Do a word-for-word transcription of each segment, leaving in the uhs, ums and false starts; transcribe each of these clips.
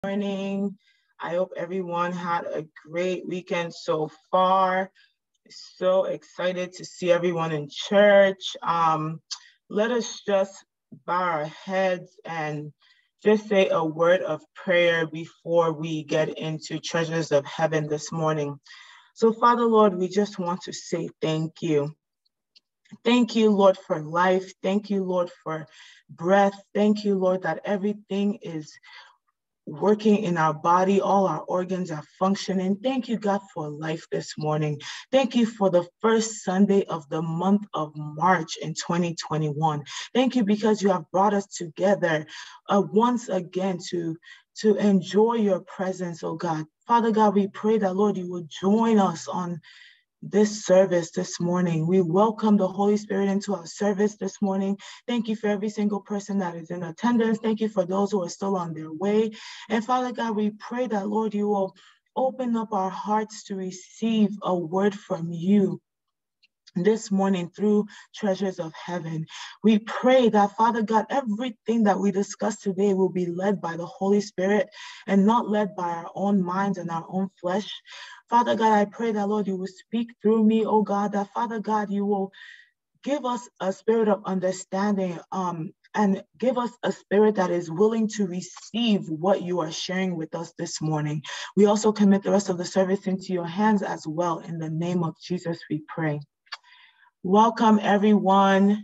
Morning. I hope everyone had a great weekend so far. So excited to see everyone in church. Um, let us just bow our heads and just say a word of prayer before we get into treasures of heaven this morning. So, Father, Lord, we just want to say thank you. Thank you, Lord, for life. Thank you, Lord, for breath. Thank you, Lord, that everything is working in our body, all our organs are functioning. Thank you, God, for life this morning. Thank you for the first Sunday of the month of March in twenty twenty-one. Thank you because you have brought us together uh, once again to, to enjoy your presence, oh God. Father God, we pray that, Lord, you will join us on this service this morning. We welcome the Holy Spirit into our service this morning. Thank you for every single person that is in attendance. Thank you for those who are still on their way. And Father God, we pray that, Lord, you will open up our hearts to receive a word from you this morning through treasures of heaven. We pray that, Father God, everything that we discuss today will be led by the Holy Spirit and not led by our own minds and our own flesh. Father God, I pray that, Lord, you will speak through me, oh God, that, Father God, you will give us a spirit of understanding um, and give us a spirit that is willing to receive what you are sharing with us this morning. We also commit the rest of the service into your hands as well. In the name of Jesus, we pray. Welcome, everyone.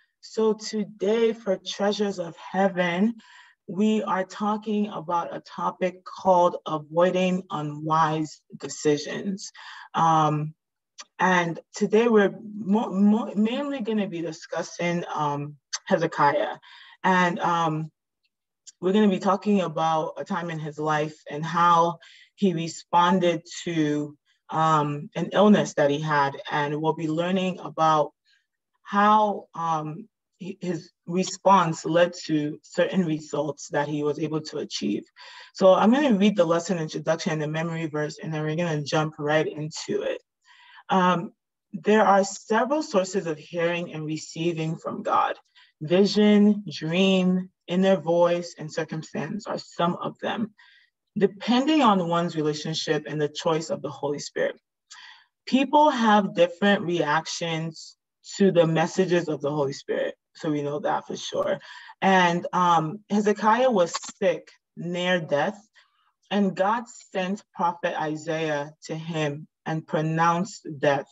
So today for Treasures of Heaven, we are talking about a topic called avoiding unwise decisions. Um, and today we're mo mo mainly going to be discussing um, Hezekiah. And um, we're going to be talking about a time in his life and how he responded to um, an illness that he had. And we'll be learning about how um, his response led to certain results that he was able to achieve. So I'm going to read the lesson introduction and the memory verse, and then we're going to jump right into it. Um, there are several sources of hearing and receiving from God. Vision, dream, inner voice, and circumstance are some of them, depending on one's relationship and the choice of the Holy Spirit. People have different reactions to the messages of the Holy Spirit. So we know that for sure. And um, Hezekiah was sick, near death, and God sent prophet Isaiah to him and pronounced death.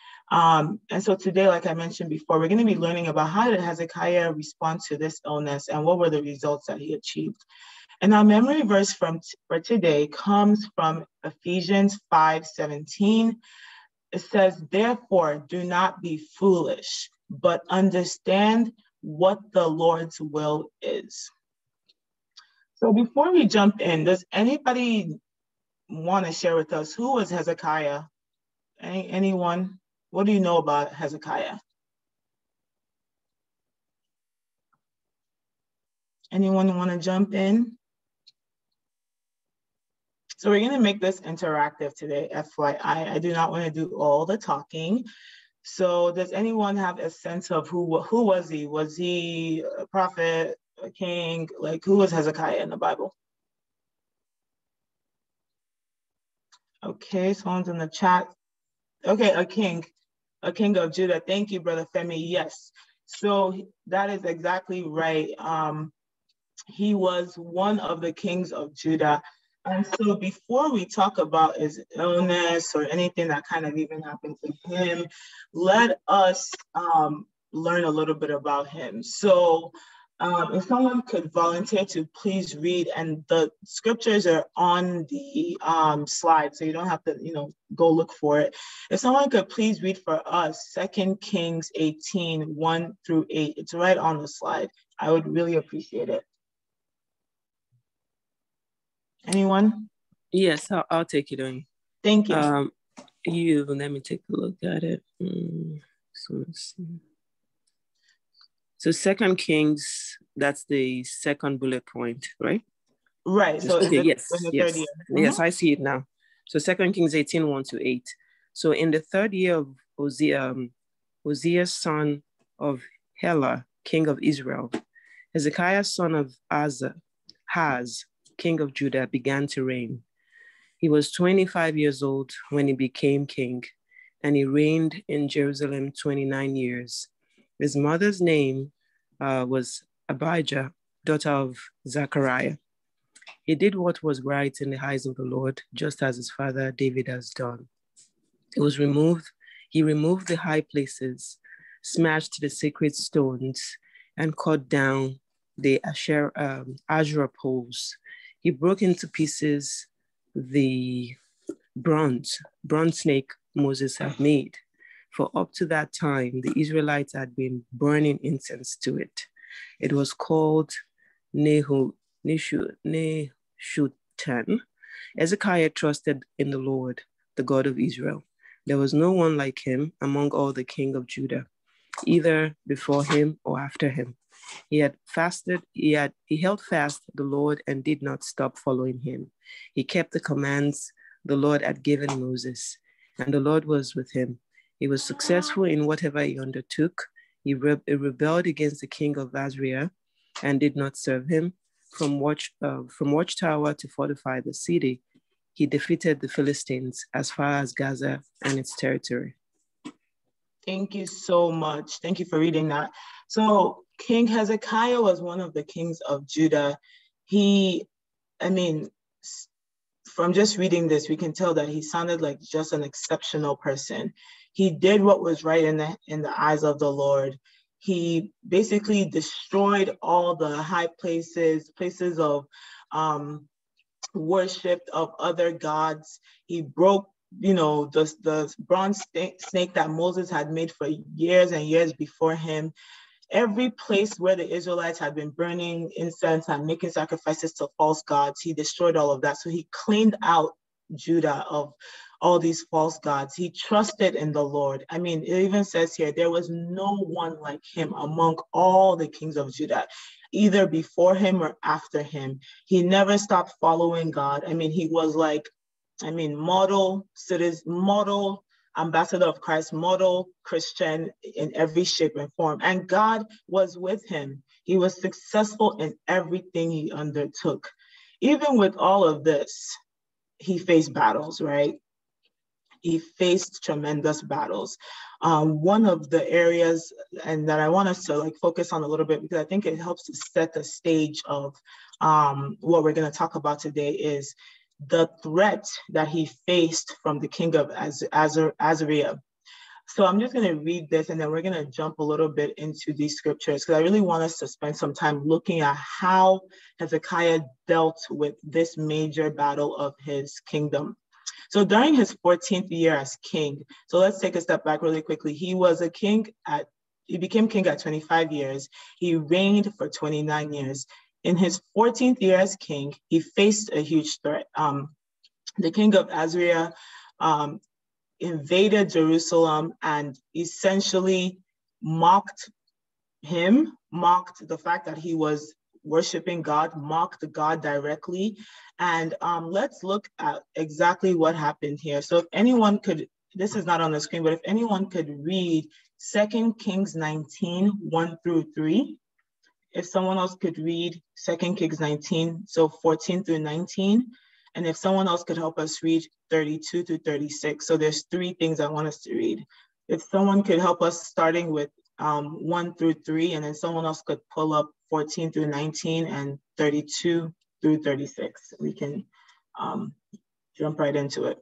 Um, and so today, like I mentioned before, we're going to be learning about how did Hezekiah respond to this illness and what were the results that he achieved. And our memory verse from for today comes from Ephesians five seventeen. It says, therefore, do not be foolish, but understand what the Lord's will is. So before we jump in, does anybody want to share with us who was Hezekiah? Any, anyone? What do you know about Hezekiah? Anyone want to jump in? So we're going to make this interactive today, F Y I. I do not want to do all the talking. So does anyone have a sense of who, who was he? Was he a prophet, a king? Like, who was Hezekiah in the Bible? Okay, someone's in the chat. Okay, a king, a king of Judah. Thank you, Brother Femi. Yes, so that is exactly right. Um, he was one of the kings of Judah. And so before we talk about his illness or anything that kind of even happened to him, let us um, learn a little bit about him. So um, if someone could volunteer to please read, and the scriptures are on the um, slide, so you don't have to, you know, go look for it. If someone could please read for us, Second Kings eighteen, one through eight. It's right on the slide. I would really appreciate it. Anyone? Yes, I'll, I'll take it on. Thank you. Um, you let me take a look at it. Mm, so let's see. So Second Kings, that's the second bullet point, right? Right. So okay, the, yes, the yes, third year. yes, Mm-hmm. I see it now. So Second Kings eighteen, one to eight. So in the third year of Hosea, um, Hosea's son of Hela, king of Israel, Hezekiah, son of Asa, Haz, king of Judah, began to reign. He was twenty-five years old when he became king, and he reigned in Jerusalem twenty-nine years. His mother's name uh, was Abijah, daughter of Zechariah. He did what was right in the eyes of the Lord, just as his father David has done. It was removed, he removed the high places, smashed the sacred stones, and cut down the Asher, um, Asherah poles. He broke into pieces the bronze, bronze snake Moses had made. For up to that time, the Israelites had been burning incense to it. It was called Nehu, Nishu, Neshutan. Hezekiah trusted in the Lord, the God of Israel. There was no one like him among all the king of Judah, either before him or after him. He had fasted, he had he held fast the Lord and did not stop following him. He kept the commands the Lord had given Moses, and the Lord was with him. He was successful in whatever he undertook. He, re- he rebelled against the king of Assyria and did not serve him. From watch uh, from watchtower to fortify the city, he defeated the Philistines as far as Gaza and its territory. Thank you so much. Thank you for reading that. So King Hezekiah was one of the kings of Judah. He, I mean, from just reading this, we can tell that he sounded like just an exceptional person. He did what was right in the in the eyes of the Lord. He basically destroyed all the high places, places of um, worship of other gods. He broke, you know, the, the bronze snake that Moses had made for years and years before him. Every place where the Israelites had been burning incense and making sacrifices to false gods, he destroyed all of that. So he cleaned out Judah of all these false gods. He trusted in the Lord. I mean, it even says here, there was no one like him among all the kings of Judah, either before him or after him. He never stopped following God. I mean, he was like, I mean, model citizen, model ambassador of Christ, model Christian in every shape and form. And God was with him. He was successful in everything he undertook. Even with all of this, he faced battles, right? He faced tremendous battles. Um, one of the areas, and that I want us to like focus on a little bit, because I think it helps to set the stage of um, what we're going to talk about today, is the threat that he faced from the king of Az- Az- Assyria. So I'm just going to read this, and then we're going to jump a little bit into these scriptures, because I really want us to spend some time looking at how Hezekiah dealt with this major battle of his kingdom. So during his fourteenth year as king, so let's take a step back really quickly. He was a king at, he became king at twenty-five years. He reigned for twenty-nine years. In his fourteenth year as king, he faced a huge threat. Um, the king of Assyria um, invaded Jerusalem and essentially mocked him, mocked the fact that he was worshiping God, mocked God directly. And um, let's look at exactly what happened here. So if anyone could, this is not on the screen, but if anyone could read Second Kings nineteen, one through three. If someone else could read Second Kings nineteen, so fourteen through nineteen. And if someone else could help us read thirty-two through thirty-six. So there's three things I want us to read. If someone could help us starting with um, one through three, and then someone else could pull up fourteen through nineteen and thirty-two through thirty-six. We can um, jump right into it.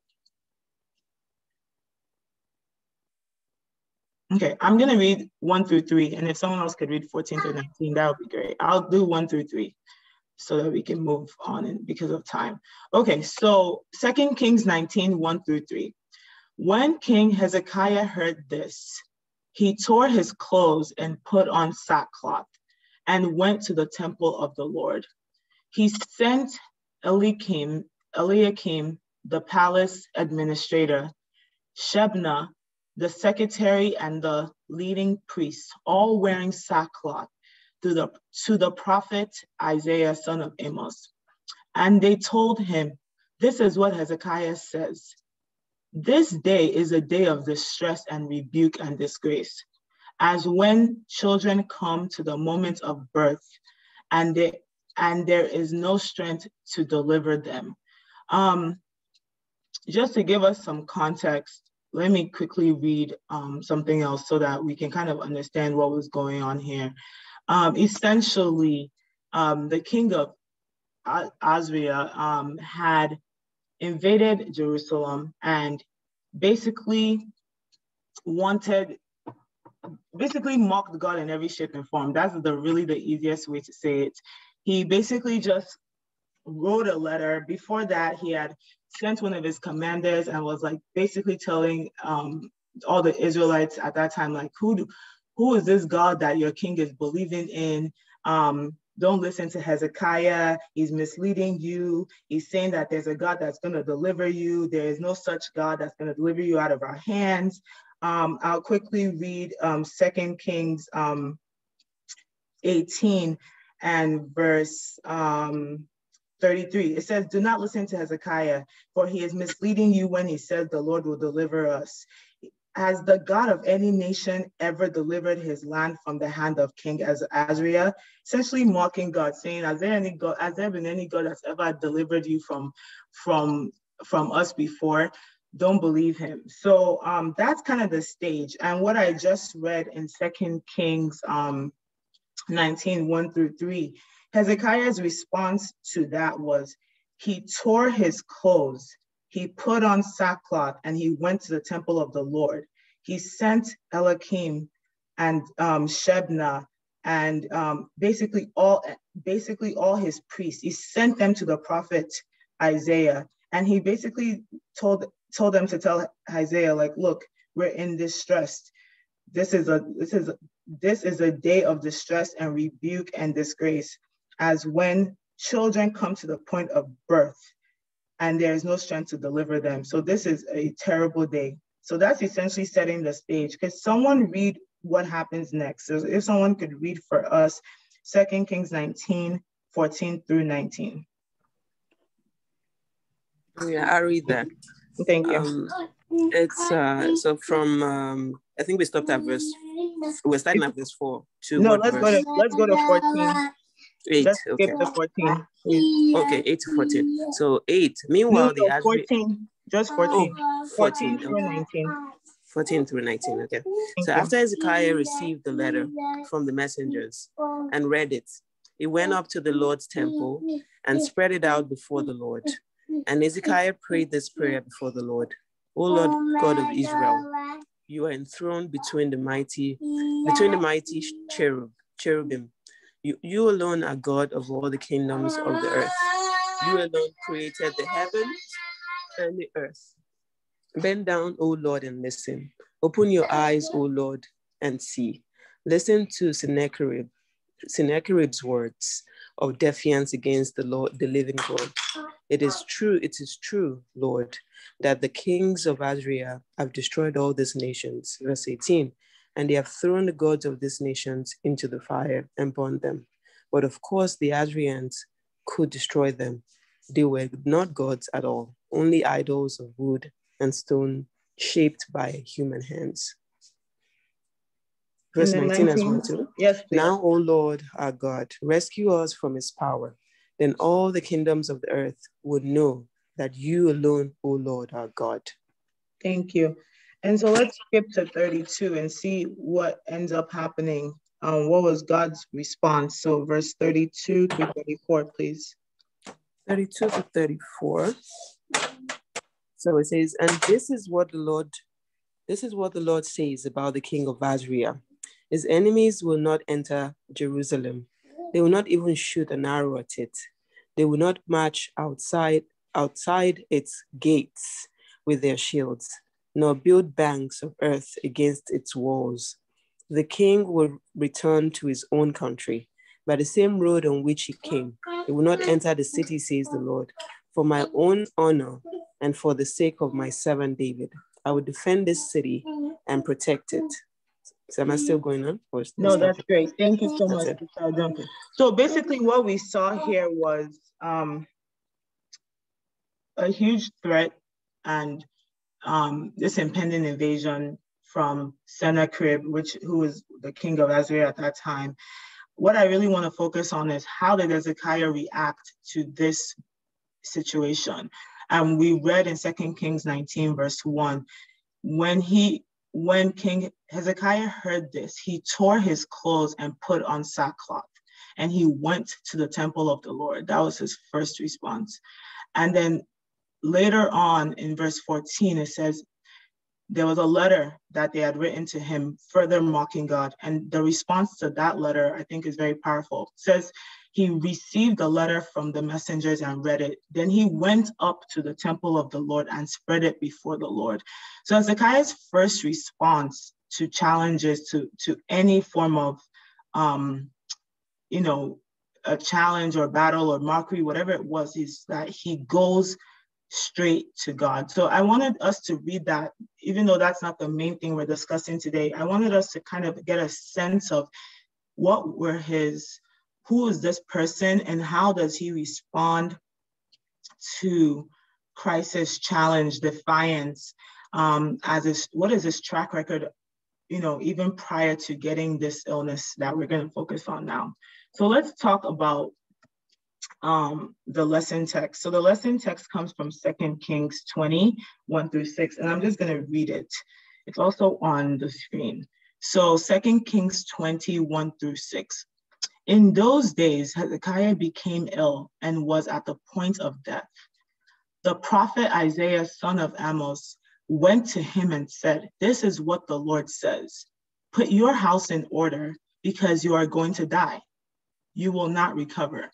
Okay, I'm gonna read one through three, and if someone else could read fourteen through nineteen, that would be great. I'll do one through three so that we can move on in, because of time. Okay, so Second Kings nineteen, one through three. When King Hezekiah heard this, he tore his clothes and put on sackcloth and went to the temple of the Lord. He sent Eliakim, Eliakim, the palace administrator, Shebna, the secretary, and the leading priests, all wearing sackcloth, to the, to the prophet Isaiah, son of Amos. And they told him, this is what Hezekiah says. This day is a day of distress and rebuke and disgrace, as when children come to the moment of birth, and they and there is no strength to deliver them. Um, just to give us some context, let me quickly read um, something else so that we can kind of understand what was going on here. Um, essentially, um, the king of Assyria um, had invaded Jerusalem and basically wanted, basically mocked God in every shape and form. That's the really the easiest way to say it. He basically just wrote a letter. Before that, he had sent one of his commanders and was like basically telling um, all the Israelites at that time, like, who do, who is this God that your king is believing in? Um, don't listen to Hezekiah. He's misleading you. He's saying that there's a God that's going to deliver you. There is no such God that's going to deliver you out of our hands. Um, I'll quickly read um, Second Kings um, eighteen and verse um, thirty-three. It says, do not listen to Hezekiah, for he is misleading you when he says the Lord will deliver us. Has the God of any nation ever delivered his land from the hand of King Assyria? Essentially mocking God, saying, has there any God, has there been any God that's ever delivered you from, from, from us before? Don't believe him. So um, that's kind of the stage. And what I just read in Second Kings um, nineteen, one through three, Hezekiah's response to that was, he tore his clothes, he put on sackcloth, and he went to the temple of the Lord. He sent Eliakim and um, Shebna and um, basically all basically all his priests. He sent them to the prophet Isaiah, and he basically told told them to tell Isaiah, like, look, we're in distress. This is a this is a, this is a day of distress and rebuke and disgrace, as when children come to the point of birth and there is no strength to deliver them. So this is a terrible day. So that's essentially setting the stage. Could someone read what happens next? So if someone could read for us, Second Kings nineteen, fourteen through nineteen. Yeah, I read that. Thank you. Um, it's uh, so from um, I think we stopped at verse. We're starting at verse four. To no, what let's verse? go to let's go to fourteen. Eight. Just skip Okay. to fourteen, please. Okay, eight to fourteen. So eight. Meanwhile, no, the no, fourteen. Just fourteen. Oh, fourteen, fourteen through okay. nineteen. fourteen through nineteen. Okay. Thank so you. after Hezekiah received the letter from the messengers and read it, he went up to the Lord's temple and spread it out before the Lord. And Hezekiah prayed this prayer before the Lord. O Lord God of Israel, you are enthroned between the mighty, between the mighty cherub, cherubim. You, you alone are God of all the kingdoms of the earth. You alone created the heavens and the earth. Bend down, O Lord, and listen. Open your eyes, O Lord, and see. Listen to Sennacherib, Sennacherib's words of defiance against the Lord, the living God. It is true, it is true, Lord, that the kings of Assyria have destroyed all these nations. Verse eighteen, and they have thrown the gods of these nations into the fire and burned them. But of course, the Assyrians could destroy them. They were not gods at all, only idols of wood and stone shaped by human hands. Verse nineteen as well too. Yes, please. Now, O Lord, our God, rescue us from his power. Then all the kingdoms of the earth would know that you alone, O Lord, are God. Thank you. And so let's skip to thirty-two and see what ends up happening. Um, what was God's response? So verse thirty-two through thirty-four, please. thirty-two to thirty-four. So it says, and this is what the Lord, this is what the Lord says about the king of Assyria. His enemies will not enter Jerusalem. They will not even shoot an arrow at it. They will not march outside, outside its gates with their shields, nor build banks of earth against its walls. The king will return to his own country by the same road on which he came. He will not enter the city, says the Lord. For my own honor and for the sake of my servant David, I will defend this city and protect it. So am I still going on? Or no, that's great. Thank you so much. Okay. So basically what we saw here was um, a huge threat and um, this impending invasion from Sennacherib, which who was the king of Assyria at that time. what I really want to focus on is how did Hezekiah react to this situation? And we read in Second Kings nineteen, verse one, when he, when King Hezekiah heard this, he tore his clothes and put on sackcloth, and he went to the temple of the Lord. That was his first response. And then later on in verse fourteen, it says, there was a letter that they had written to him, further mocking God. And the response to that letter, I think, is very powerful. It says, he received the letter from the messengers and read it. Then he went up to the temple of the Lord and spread it before the Lord. So Hezekiah's first response to challenges, to, to any form of, um, you know, a challenge or battle or mockery, whatever it was, is that he goes straight to God. So I wanted us to read that, even though that's not the main thing we're discussing today. I wanted us to kind of get a sense of what were his, who is this person and how does he respond to crisis, challenge, defiance, um, as his, what is his track record, you know, even prior to getting this illness that we're going to focus on now. So let's talk about um, the lesson text. So the lesson text comes from Second Kings twenty, one through six, and I'm just going to read it. It's also on the screen. So Second Kings twenty, one through six. In those days, Hezekiah became ill and was at the point of death. The prophet Isaiah, son of Amos, went to him and said, "This is what the Lord says. Put your house in order because you are going to die. You will not recover."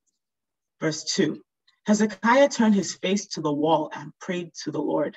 Verse two, Hezekiah turned his face to the wall and prayed to the Lord.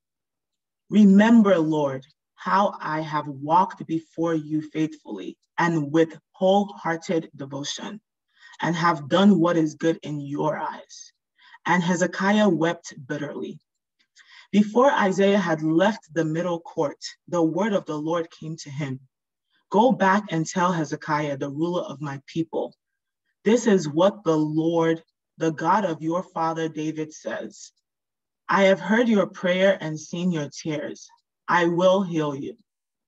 "Remember, Lord, how I have walked before you faithfully and with wholehearted devotion, and have done what is good in your eyes." And Hezekiah wept bitterly. Before Isaiah had left the middle court, the word of the Lord came to him. "Go back and tell Hezekiah, the ruler of my people, this is what the Lord, the God of your father David says. I have heard your prayer and seen your tears. I will heal you.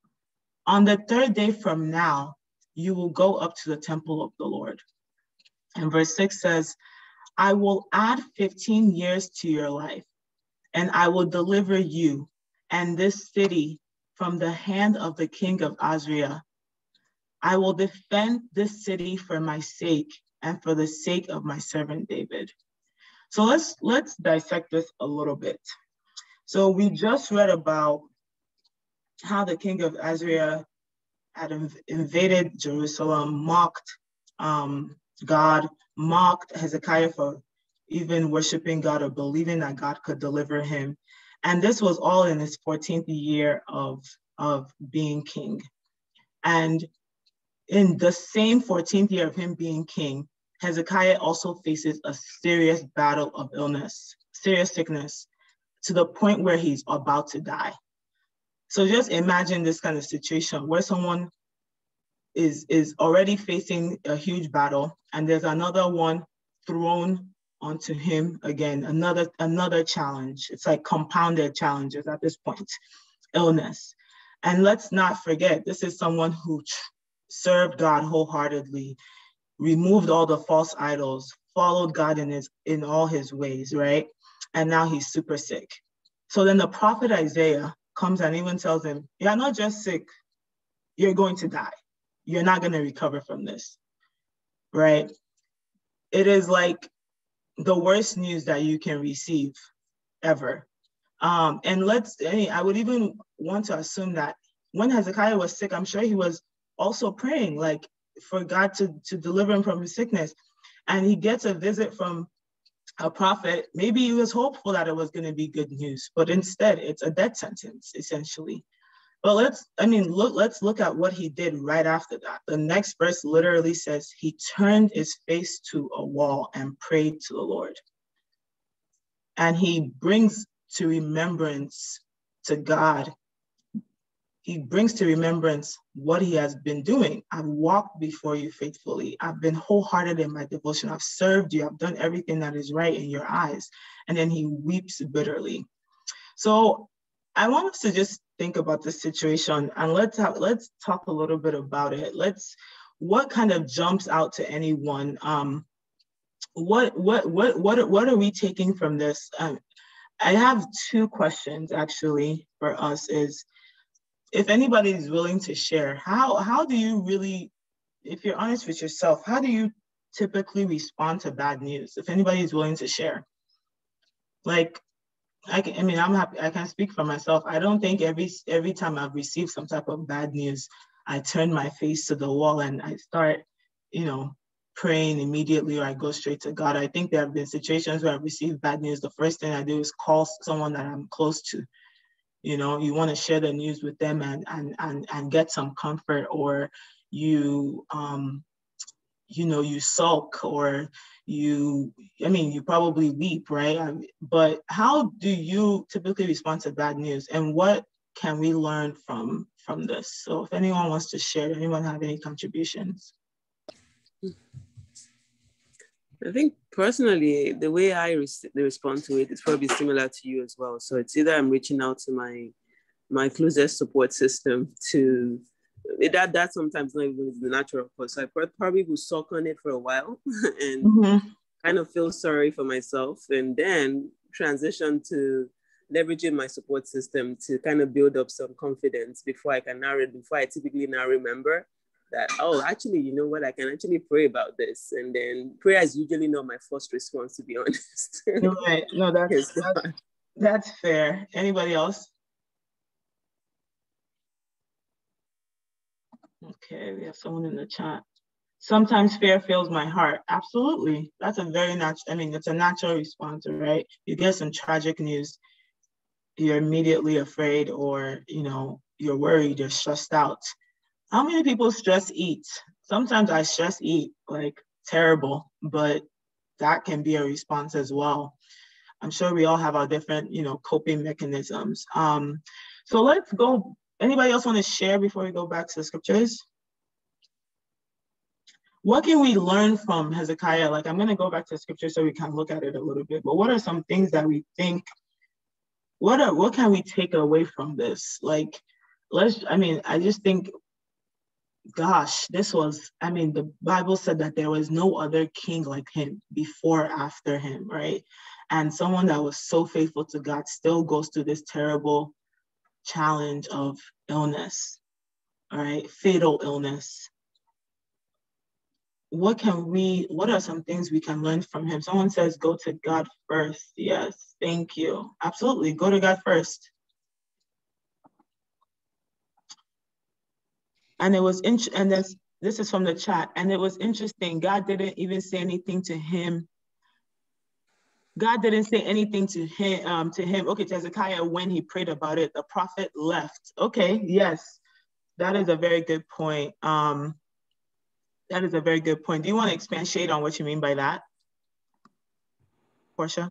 On the third day from now, you will go up to the temple of the Lord." And verse six says, "I will add fifteen years to your life, and I will deliver you and this city from the hand of the king of Assyria. I will defend this city for my sake and for the sake of my servant David." So let's let's dissect this a little bit. So we just read about how the king of Assyria had inv invaded Jerusalem, mocked um, God, mocked Hezekiah for even worshiping God or believing that God could deliver him. And this was all in his fourteenth year of, of being king. And in the same fourteenth year of him being king, Hezekiah also faces a serious battle of illness, serious sickness, to the point where he's about to die. So just imagine this kind of situation where someone is, is already facing a huge battle, and there's another one thrown onto him again, another, another challenge. It's like compounded challenges at this point, illness. And let's not forget, this is someone who served God wholeheartedly, removed all the false idols, followed God in his in all his ways, right? And now he's super sick. So then the prophet Isaiah comes and even tells him, "You're not just sick, you're going to die. You're not going to recover from this," right? It is like the worst news that you can receive ever. Um, and let's, I mean, I would even want to assume that when Hezekiah was sick, I'm sure he was also praying, like, for God to, to deliver him from his sickness. And he gets a visit from a prophet. Maybe he was hopeful that it was going to be good news, but instead it's a death sentence, essentially. But let's, I mean, look, let's look at what he did right after that. The next verse literally says, he turned his face to a wall and prayed to the Lord. And he brings to remembrance to God, he brings to remembrance what he has been doing. "I've walked before you faithfully. I've been wholehearted in my devotion. I've served you. I've done everything that is right in your eyes." And then he weeps bitterly. So I want us to just think about this situation, and let's have, let's talk a little bit about it. Let's, what kind of jumps out to anyone? Um, what what what what what are we taking from this? Um, I have two questions actually for us. Is if anybody is willing to share, how how do you really, if you're honest with yourself, how do you typically respond to bad news? If anybody is willing to share, like, I can, I mean, I'm happy, I can speak for myself. I don't think every every time I've received some type of bad news, I turn my face to the wall and I start, you know, praying immediately, or I go straight to God. I think there have been situations where I've received bad news. The first thing I do is call someone that I'm close to. You know, you want to share the news with them and and and, and get some comfort, or you um you know, you sulk, or you, I mean, you probably weep, right? I, but how do you typically respond to bad news, and what can we learn from from this? So if anyone wants to share, anyone have any contributions? I think personally, the way I res- respond to it is probably similar to you as well. So it's either I'm reaching out to my my closest support system to that that sometimes not even the natural course. So I probably will suck on it for a while and mm-hmm. kind of feel sorry for myself, and then transition to leveraging my support system to kind of build up some confidence before I can now before I typically now remember that, oh, actually, you know what, I can actually pray about this. And then prayer is usually not my first response, to be honest. Right. No, that's, that's, that's fair. Anybody else? Okay, we have someone in the chat. Sometimes fear fills my heart. Absolutely. That's a very natural, I mean, it's a natural response, right? You get some tragic news, you're immediately afraid, or, you know, you're worried, you're stressed out. How many people stress eat? Sometimes I stress eat like terrible, but that can be a response as well. I'm sure we all have our different, you know, coping mechanisms. Um, so let's go. Anybody else want to share before we go back to the scriptures? What can we learn from Hezekiah? Like, I'm going to go back to the scripture so we can look at it a little bit, but what are some things that we think, what are, what can we take away from this? Like, let's, I mean, I just think, gosh, this was, I mean, the Bible said that there was no other king like him before or after him, right? And someone that was so faithful to God still goes through this terrible challenge of illness, all right? Fatal illness. What can we, what are some things we can learn from him? Someone says, go to God first. Yes, thank you. Absolutely, go to God first. And it was, int- and this, this is from the chat, and it was interesting. God didn't even say anything to him. God didn't say anything to him, um, to him, okay, to Hezekiah when he prayed about it. The prophet left. Okay, yes, that is a very good point. Um, that is a very good point. Do you want to expand shade on what you mean by that, Portia?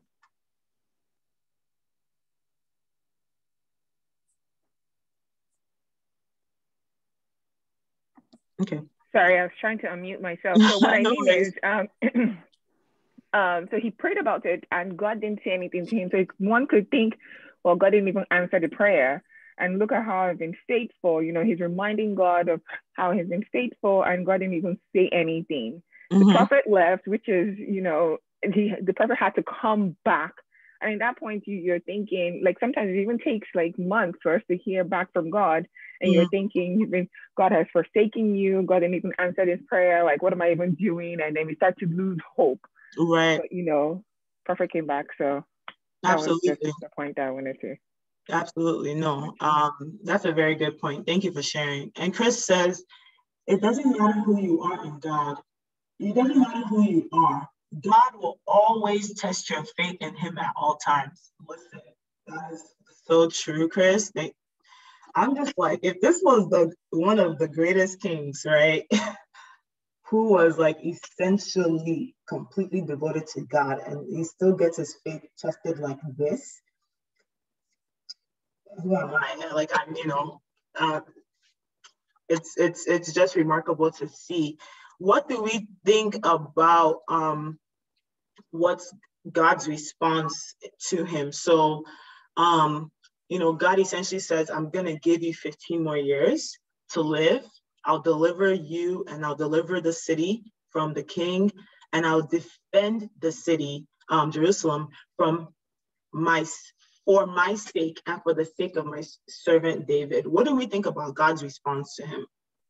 Okay. Sorry, I was trying to unmute myself. So what I no mean worries. is, um, um, so he prayed about it and God didn't say anything to him. So one could think, well, God didn't even answer the prayer. And look at how I've been faithful. You know, he's reminding God of how he's been faithful, and God didn't even say anything. Mm-hmm. The prophet left, which is, you know, he, the prophet had to come back. And at that point, you, you're thinking, like, sometimes it even takes like months for us to hear back from God. And mm-hmm. you're thinking, you've been, God has forsaken you. God didn't even answer this prayer. Like, what am I even doing? And then we start to lose hope. Right. But, you know, prophet came back. So that Absolutely. was just the point that I wanted to. Absolutely. No, um, that's a very good point. Thank you for sharing. And Chris says, it doesn't matter who you are in God. It doesn't matter who you are. God will always test your faith in him at all times. Listen, that is so true, Chris. They, I'm just like, if this was the one of the greatest kings, right, who was like essentially completely devoted to God, and he still gets his faith tested like this, who am I? Like, I'm, you know, uh, it's it's it's just remarkable to see. What do we think about um, what's God's response to him? So, um, you know, God essentially says, I'm going to give you fifteen more years to live. I'll deliver you and I'll deliver the city from the king, and I'll defend the city, um, Jerusalem, from my for my sake and for the sake of my servant David. What do we think about God's response to him?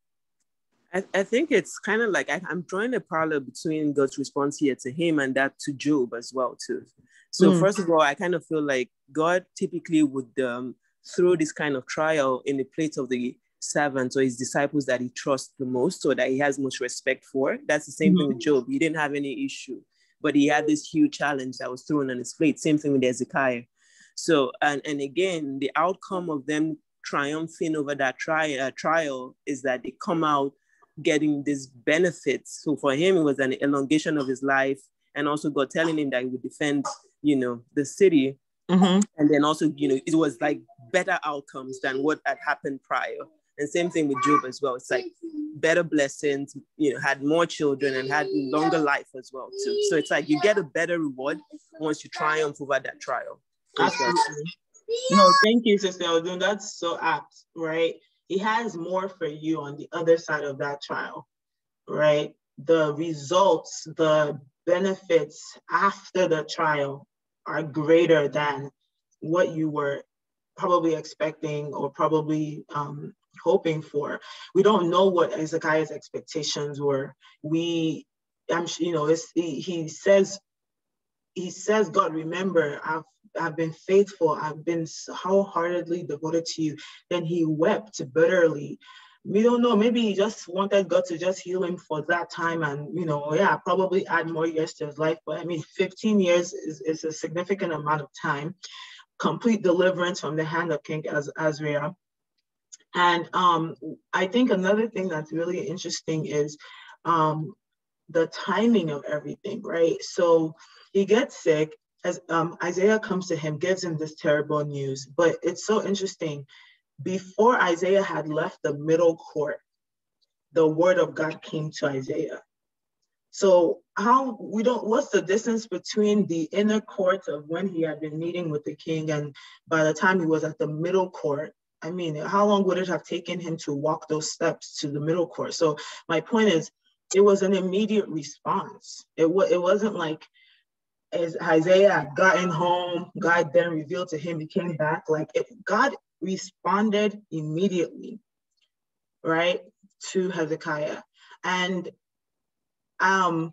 I, I think it's kind of like I, I'm drawing a parallel between God's response here to him and that to Job as well too. So mm. first of all, I kind of feel like God typically would um, throw this kind of trial in the plate of the servants or his disciples that he trusts the most or that he has most respect for. That's the same mm-hmm. thing with Job. He didn't have any issue, but he had this huge challenge that was thrown on his plate. Same thing with Hezekiah. So, and, and again, the outcome of them triumphing over that tri- uh, trial is that they come out getting these benefits. So for him, it was an elongation of his life, and also God telling him that he would defend, you know, the city. Mm-hmm. And then also, you know, it was like better outcomes than what had happened prior. And same thing with Job as well. It's like better blessings, you know, had more children and had longer life as well too. So it's like you get a better reward once you triumph over that trial. Absolutely. No, thank you, Sister Odun. That's so apt, right? He has more for you on the other side of that trial, right? The results, the benefits after the trial are greater than what you were probably expecting or probably um, hoping for. We don't know what Hezekiah's expectations were. We, I'm, you know, it's, he, he says, he says, God, remember, I've, I've been faithful. I've been wholeheartedly devoted to you. Then he wept bitterly. We don't know. Maybe he just wanted God to just heal him for that time. And, you know, yeah, probably add more years to his life. But I mean, fifteen years is, is a significant amount of time. Complete deliverance from the hand of King Azariah. And um, I think another thing that's really interesting is um, the timing of everything, right? So he gets sick, as um, Isaiah comes to him, gives him this terrible news. But it's so interesting. Before Isaiah had left the middle court, the word of God came to Isaiah. So how we don't, what's the distance between the inner court of when he had been meeting with the king and by the time he was at the middle court? I mean, how long would it have taken him to walk those steps to the middle court? So my point is, it was an immediate response. It, w- it wasn't like as Isaiah had gotten home, God then revealed to him, he came back. Like it, God responded immediately, right, to Hezekiah. And um,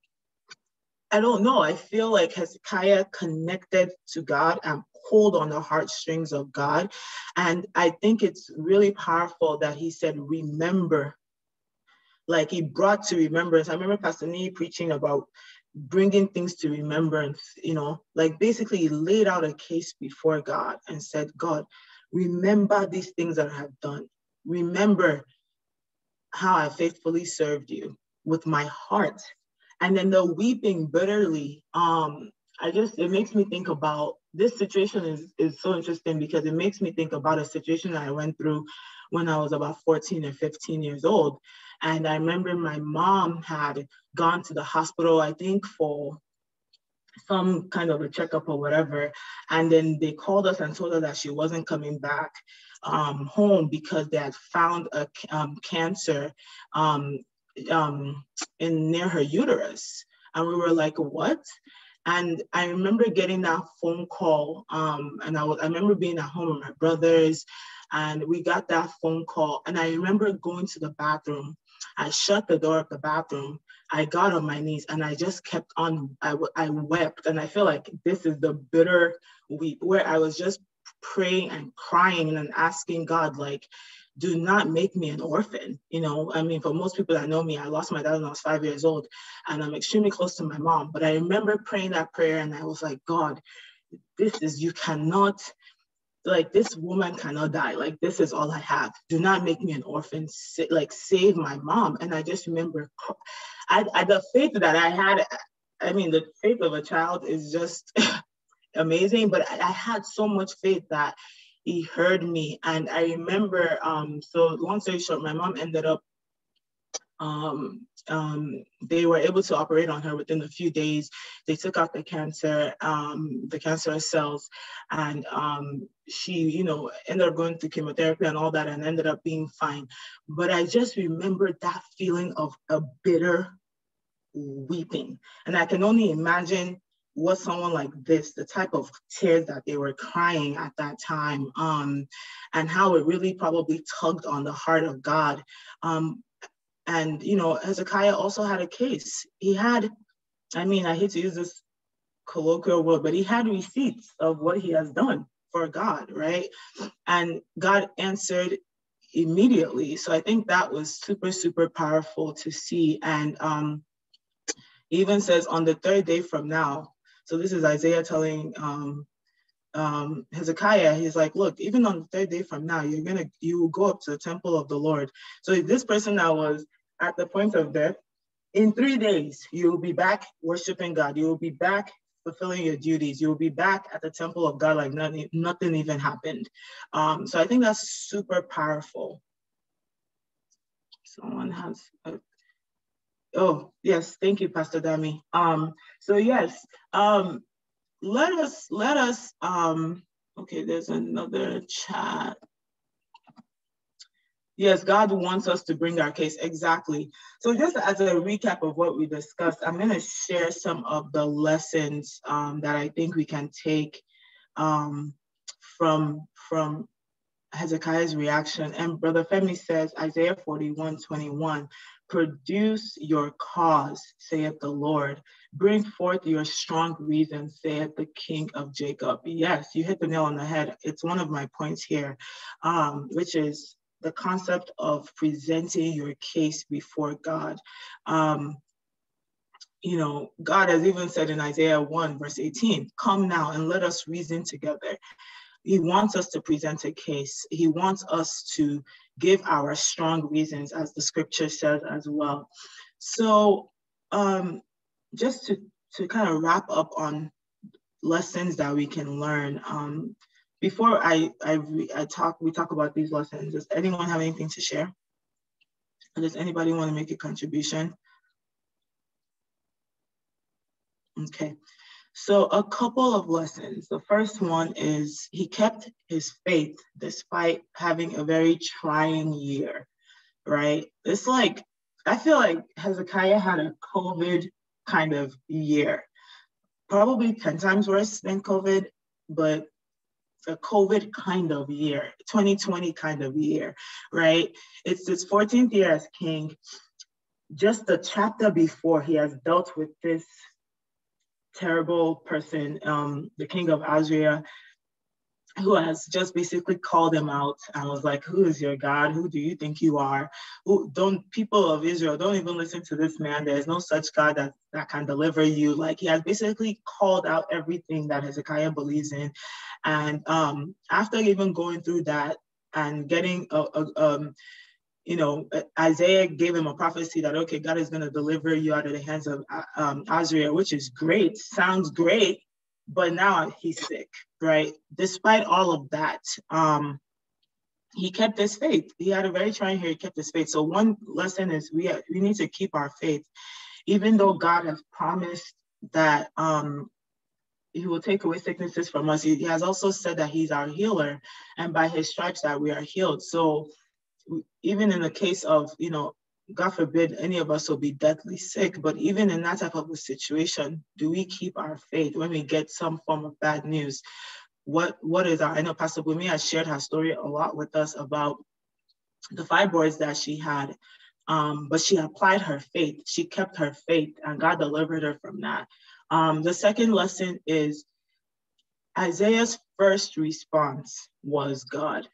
I don't know, I feel like Hezekiah connected to God and pulled on the heartstrings of God. And I think it's really powerful that he said, remember. Like he brought to remembrance. I remember Pastor Niyi preaching about bringing things to remembrance, you know, like basically he laid out a case before God and said, God, remember these things that I have done. Remember how I faithfully served you with my heart. And then the weeping bitterly, um, I just, it makes me think about, this situation is, is so interesting because it makes me think about a situation that I went through when I was about fourteen or fifteen years old. And I remember my mom had gone to the hospital, I think for some kind of a checkup or whatever. And then they called us and told us that she wasn't coming back um, home because they had found a um, cancer um, um, in near her uterus. And we were like, what? And I remember getting that phone call, um, and I, was, I remember being at home with my brothers, and we got that phone call. And I remember going to the bathroom. I shut the door of the bathroom. I got on my knees, and I just kept on. I, I wept, and I feel like this is the bitter weep where I was just praying and crying and asking God, like, do not make me an orphan. You know, I mean, for most people that know me, I lost my dad when I was five years old, and I'm extremely close to my mom. But I remember praying that prayer, and I was like, God, this is, you cannot, like, this woman cannot die. Like, this is all I have. Do not make me an orphan. Sa- like, save my mom. And I just remember, I, I the faith that I had, I mean, the faith of a child is just amazing. But I, I had so much faith that he heard me. And I remember, um, so long story short, my mom ended up Um, um, they were able to operate on her within a few days. They took out the cancer, um, the cancerous cells, and um, she, you know, ended up going through chemotherapy and all that, and ended up being fine. But I just remembered that feeling of a bitter weeping, and I can only imagine what someone like this, the type of tears that they were crying at that time, um, and how it really probably tugged on the heart of God. Um, And, you know, Hezekiah also had a case. He had, I mean, I hate to use this colloquial word, but he had receipts of what he has done for God, right? And God answered immediately. So I think that was super, super powerful to see. And um, he even says on the third day from now, so this is Isaiah telling um, um, Hezekiah, he's like, look, even on the third day from now, you're going to, you will go up to the temple of the Lord. So this person that was at the point of death, in three days, you will be back worshiping God. You will be back fulfilling your duties. You will be back at the temple of God like nothing, nothing even happened. Um, so I think that's super powerful. Someone has, a, oh, yes, thank you, Pastor Dami. Um, so yes, um, let us, let us, um, okay, there's another chat. Yes, God wants us to bring our case, exactly. So just as a recap of what we discussed, I'm going to share some of the lessons um, that I think we can take um, from, from Hezekiah's reaction. And Brother Femi says, Isaiah forty-one twenty-one, produce your cause, saith the Lord. Bring forth your strong reason, saith the King of Jacob. Yes, you hit the nail on the head. It's one of my points here, um, which is the concept of presenting your case before God. Um, you know, God has even said in Isaiah one verse eighteen, come now and let us reason together. He wants us to present a case. He wants us to give our strong reasons, as the scripture says as well. So um, just to, to kind of wrap up on lessons that we can learn, um, before I, I, I talk, we talk about these lessons, does anyone have anything to share? Or does anybody want to make a contribution? Okay. So a couple of lessons. The first one is he kept his faith despite having a very trying year, right? It's like, I feel like Hezekiah had a COVID kind of year, probably ten times worse than COVID, but a COVID kind of year, twenty twenty kind of year, right? It's his fourteenth year as king. Just the chapter before, he has dealt with this terrible person, um, the king of Assyria, who has just basically called him out and was like, who is your God? Who do you think you are? Who don't, people of Israel, don't even listen to this man. There's no such God that, that can deliver you. Like, he has basically called out everything that Hezekiah believes in. And um, after even going through that and getting a, a um, you know, Isaiah gave him a prophecy that, okay, God is going to deliver you out of the hands of um, Assyria, which is great, sounds great, but now he's sick, right? Despite all of that, um, he kept his faith. He had a very trying year, he kept his faith. So one lesson is we, have, we need to keep our faith, even though God has promised that um, he will take away sicknesses from us. He, he has also said that he's our healer, and by his stripes that we are healed. So even in the case of, you know, God forbid any of us will be deathly sick, but even in that type of a situation, do we keep our faith when we get some form of bad news? What What is our, I know Pastor Bumi has shared her story a lot with us about the fibroids that she had, um, but she applied her faith. She kept her faith and God delivered her from that. Um, the second lesson is Isaiah's first response was God.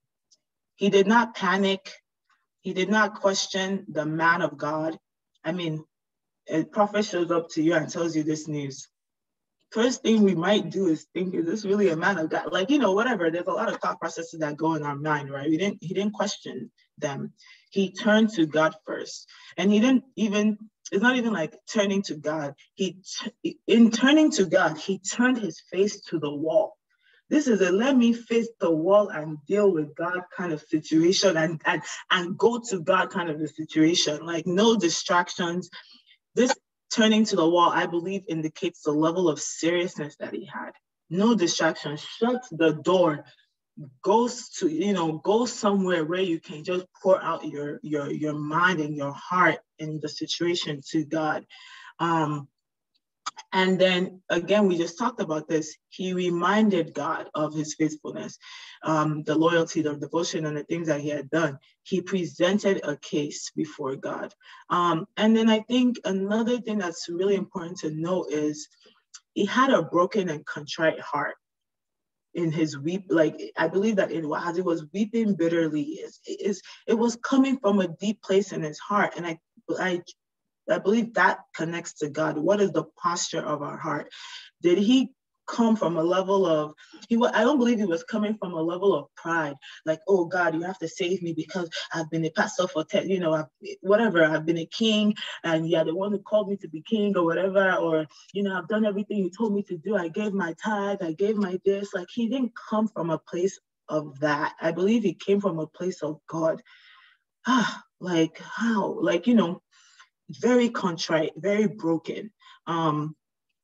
He did not panic. He did not question the man of God. I mean, a prophet shows up to you and tells you this news. First thing we might do is think, is this really a man of God? Like, you know, whatever. There's a lot of thought processes that go in our mind, right? We didn't, he didn't question them. He turned to God first. And he didn't even, it's not even like turning to God. He, in turning to God, he turned his face to the wall. This is a let me face the wall and deal with God kind of situation, and, and, and go to God kind of a situation. Like no distractions. This turning to the wall, I believe, indicates the level of seriousness that he had. No distractions. Shut the door. Go to, you know, go somewhere where you can just pour out your your your mind and your heart in the situation to God. Um, and then again, we just talked about this. He reminded God of his faithfulness, um, the loyalty, the devotion, and the things that he had done. He presented a case before God. Um, and then I think another thing that's really important to know is he had a broken and contrite heart in his weep. Like, I believe that it, as he was weeping bitterly, is, is it was coming from a deep place in his heart. And I, I I believe that connects to God. What is the posture of our heart? Did he come from a level of, he? I don't believe he was coming from a level of pride, like, oh God, you have to save me because I've been a pastor for ten, you know, I've, whatever, I've been a king, and you're the one who called me to be king or whatever, or, you know, I've done everything you told me to do. I gave my tithe, I gave my this. Like, he didn't come from a place of that. I believe he came from a place of God. Ah, like how? Like, you know, very contrite, very broken. Um,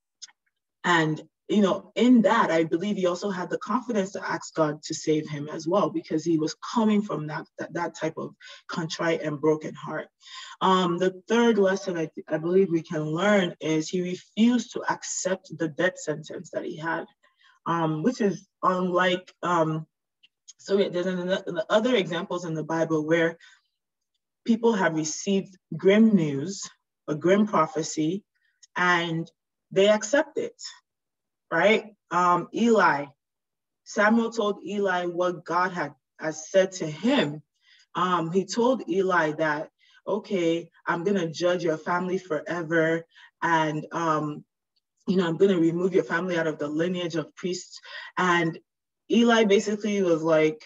and, you know, in that, I believe he also had the confidence to ask God to save him as well, because he was coming from that, that, that type of contrite and broken heart. Um, the third lesson I, I believe we can learn is he refused to accept the death sentence that he had, um, which is unlike, um, so there's another, other examples in the Bible where people have received grim news, a grim prophecy, and they accept it, right? Um, Eli, Samuel told Eli what God had, had said to him. Um, he told Eli that, okay, I'm gonna judge your family forever, and um, you know, I'm gonna remove your family out of the lineage of priests. And Eli basically was like,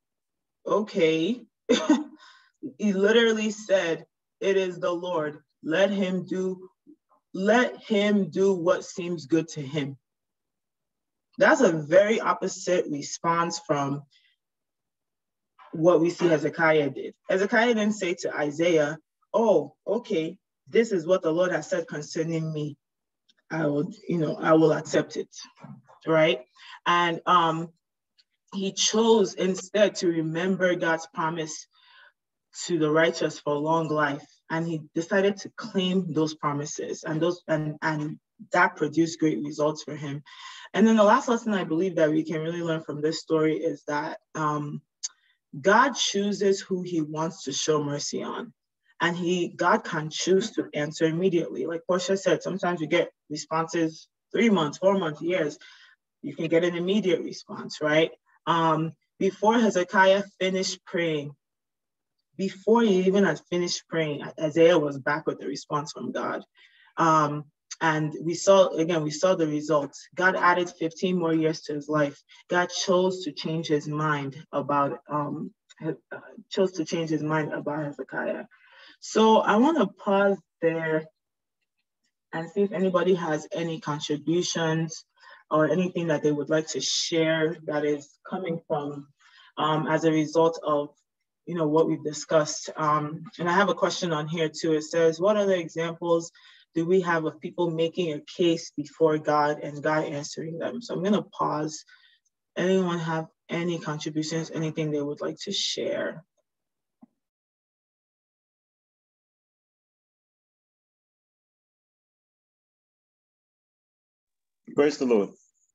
okay. He literally said, it is the Lord. Let him do, let him do what seems good to him. That's a very opposite response from what we see Hezekiah did. Hezekiah didn't say to Isaiah, oh, okay, this is what the Lord has said concerning me. I will, you know, I will accept it, right? And um, he chose instead to remember God's promise to the righteous for long life, and he decided to claim those promises, and those and and that produced great results for him. And then the last lesson I believe that we can really learn from this story is that um, God chooses who he wants to show mercy on, and he God can choose to answer immediately. Like Portia said, sometimes you get responses three months, four months, years. You can get an immediate response, right? Um, before Hezekiah finished praying, before he even had finished praying, Isaiah was back with the response from God. Um, and we saw, again, we saw the results. God added fifteen more years to his life. God chose to change his mind about, um, chose to change his mind about Hezekiah. So I want to pause there and see if anybody has any contributions or anything that they would like to share that is coming from um, as a result of you know, what we've discussed. Um, and I have a question on here too. It says, what other examples do we have of people making a case before God and God answering them? So I'm gonna pause. Anyone have any contributions, anything they would like to share? Praise the Lord.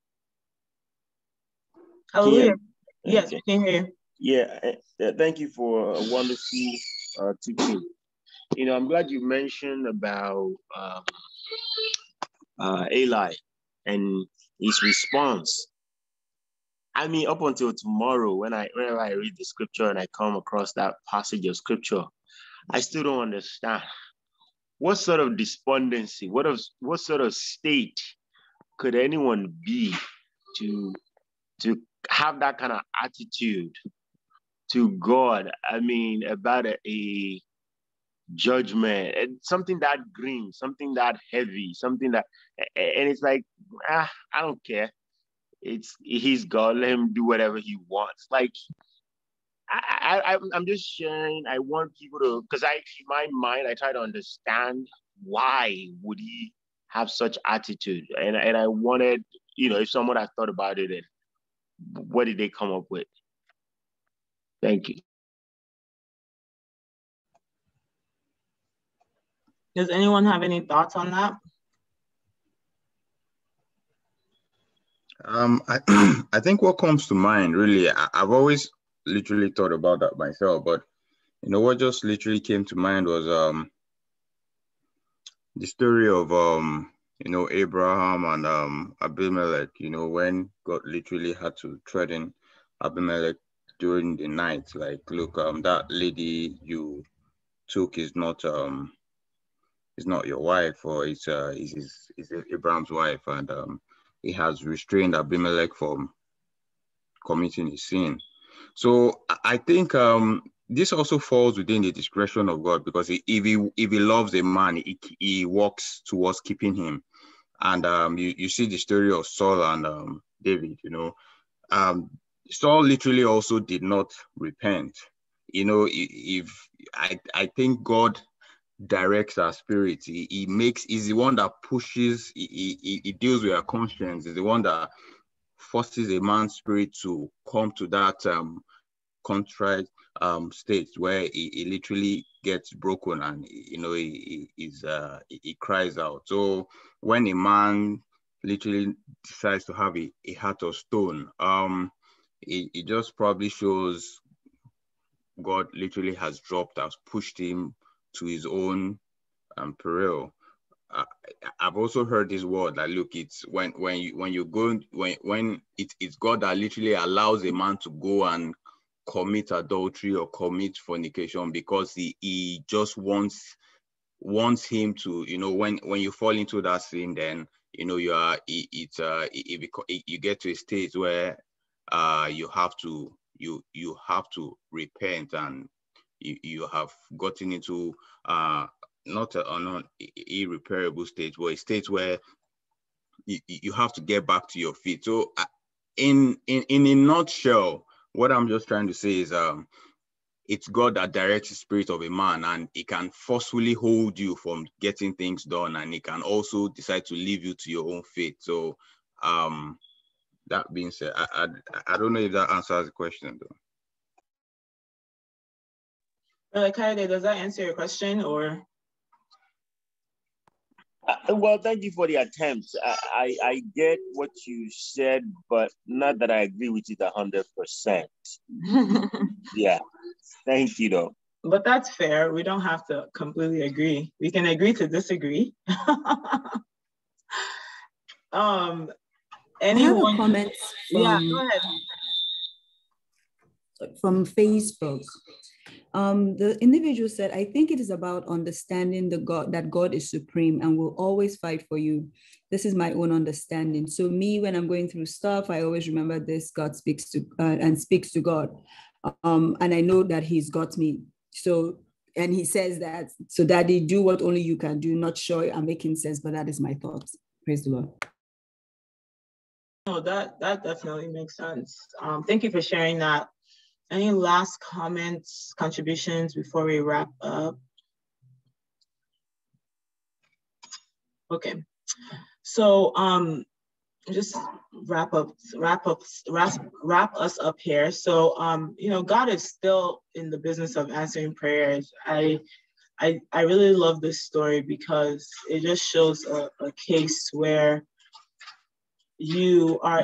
Hallelujah. Yes, we can hear you. Yeah, uh, thank you for a wonderful uh, teaching. You know, I'm glad you mentioned about um, uh, Eli and his response. I mean, up until tomorrow, when I whenever I read the scripture and I come across that passage of scripture, I still don't understand what sort of despondency, what of what sort of state could anyone be to to have that kind of attitude to God. I mean, about a, a judgment, and something that grim, something that heavy, something that, and it's like, ah, I don't care. it's he's God. Let him do whatever he wants. Like I, I, I'm just sharing. I want people to, because I, in my mind, I try to understand why would he have such attitude, and and I wanted, you know, if someone had thought about it, and what did they come up with? Thank you. Does anyone have any thoughts on that? Um, I I think what comes to mind really, I, I've always literally thought about that myself, but you know what just literally came to mind was um the story of um you know Abraham and um Abimelech. You know, when God literally had to threaten Abimelech during the night, like, look, um that lady you took is not um is not your wife, or it's uh is is, is Abraham's wife, and um he has restrained Abimelech from committing a sin. So I think um, this also falls within the discretion of God, because if he if he loves a man, he, he walks towards keeping him. And um, you, you see the story of Saul and um, David, you know. Um, Saul literally also did not repent. You know, if I, I think God directs our spirit. He, he makes, he's the one that pushes, he, he, he deals with our conscience. He's the one that forces a man's spirit to come to that um, contrite um, state where he, he literally gets broken, and you know he, he is uh, he, he cries out. So when a man literally decides to have a, a heart of stone, um, it, it just probably shows God literally has dropped, has pushed him to his own um, peril. Uh, I've also heard this word that, look, it's when when you when you go when when it, it's God that literally allows a man to go and commit adultery or commit fornication, because he, he just wants wants him to, you know, when when you fall into that sin, then you know you are it, it uh it, it, you get to a state where uh you have to you you have to repent, and you, you have gotten into uh not a, an irreparable state, but a state where you, you have to get back to your feet. So uh, in in in a nutshell, what I'm just trying to say is um it's God that directs the spirit of a man, and he can forcefully hold you from getting things done, and he can also decide to leave you to your own fate. So um that being said, I I, I don't know if that answers the question though. Uh, Kaede, does that answer your question, or? Uh, well, thank you for the attempt. I, I, I get what you said, but not that I agree with it a hundred percent. Yeah, thank you, though. But that's fair. We don't have to completely agree. We can agree to disagree. um, anyone? I have a comment from, yeah, go ahead. From Facebook. Um, the individual said, I think it is about understanding the God that God is supreme and will always fight for you. This is my own understanding. So me, when I'm going through stuff, I always remember this: God speaks to uh, and speaks to God. Um, and I know that he's got me. So, and he says that, so Daddy, do what only you can do. Not sure I'm making sense, but that is my thoughts. Praise the Lord. No, that, that definitely makes sense. Um, thank you for sharing that. Any last comments, contributions before we wrap up? Okay, so um, just wrap up, wrap up, wrap, wrap us up here. So um, you know, God is still in the business of answering prayers. I, I, I really love this story because it just shows a, a case where you are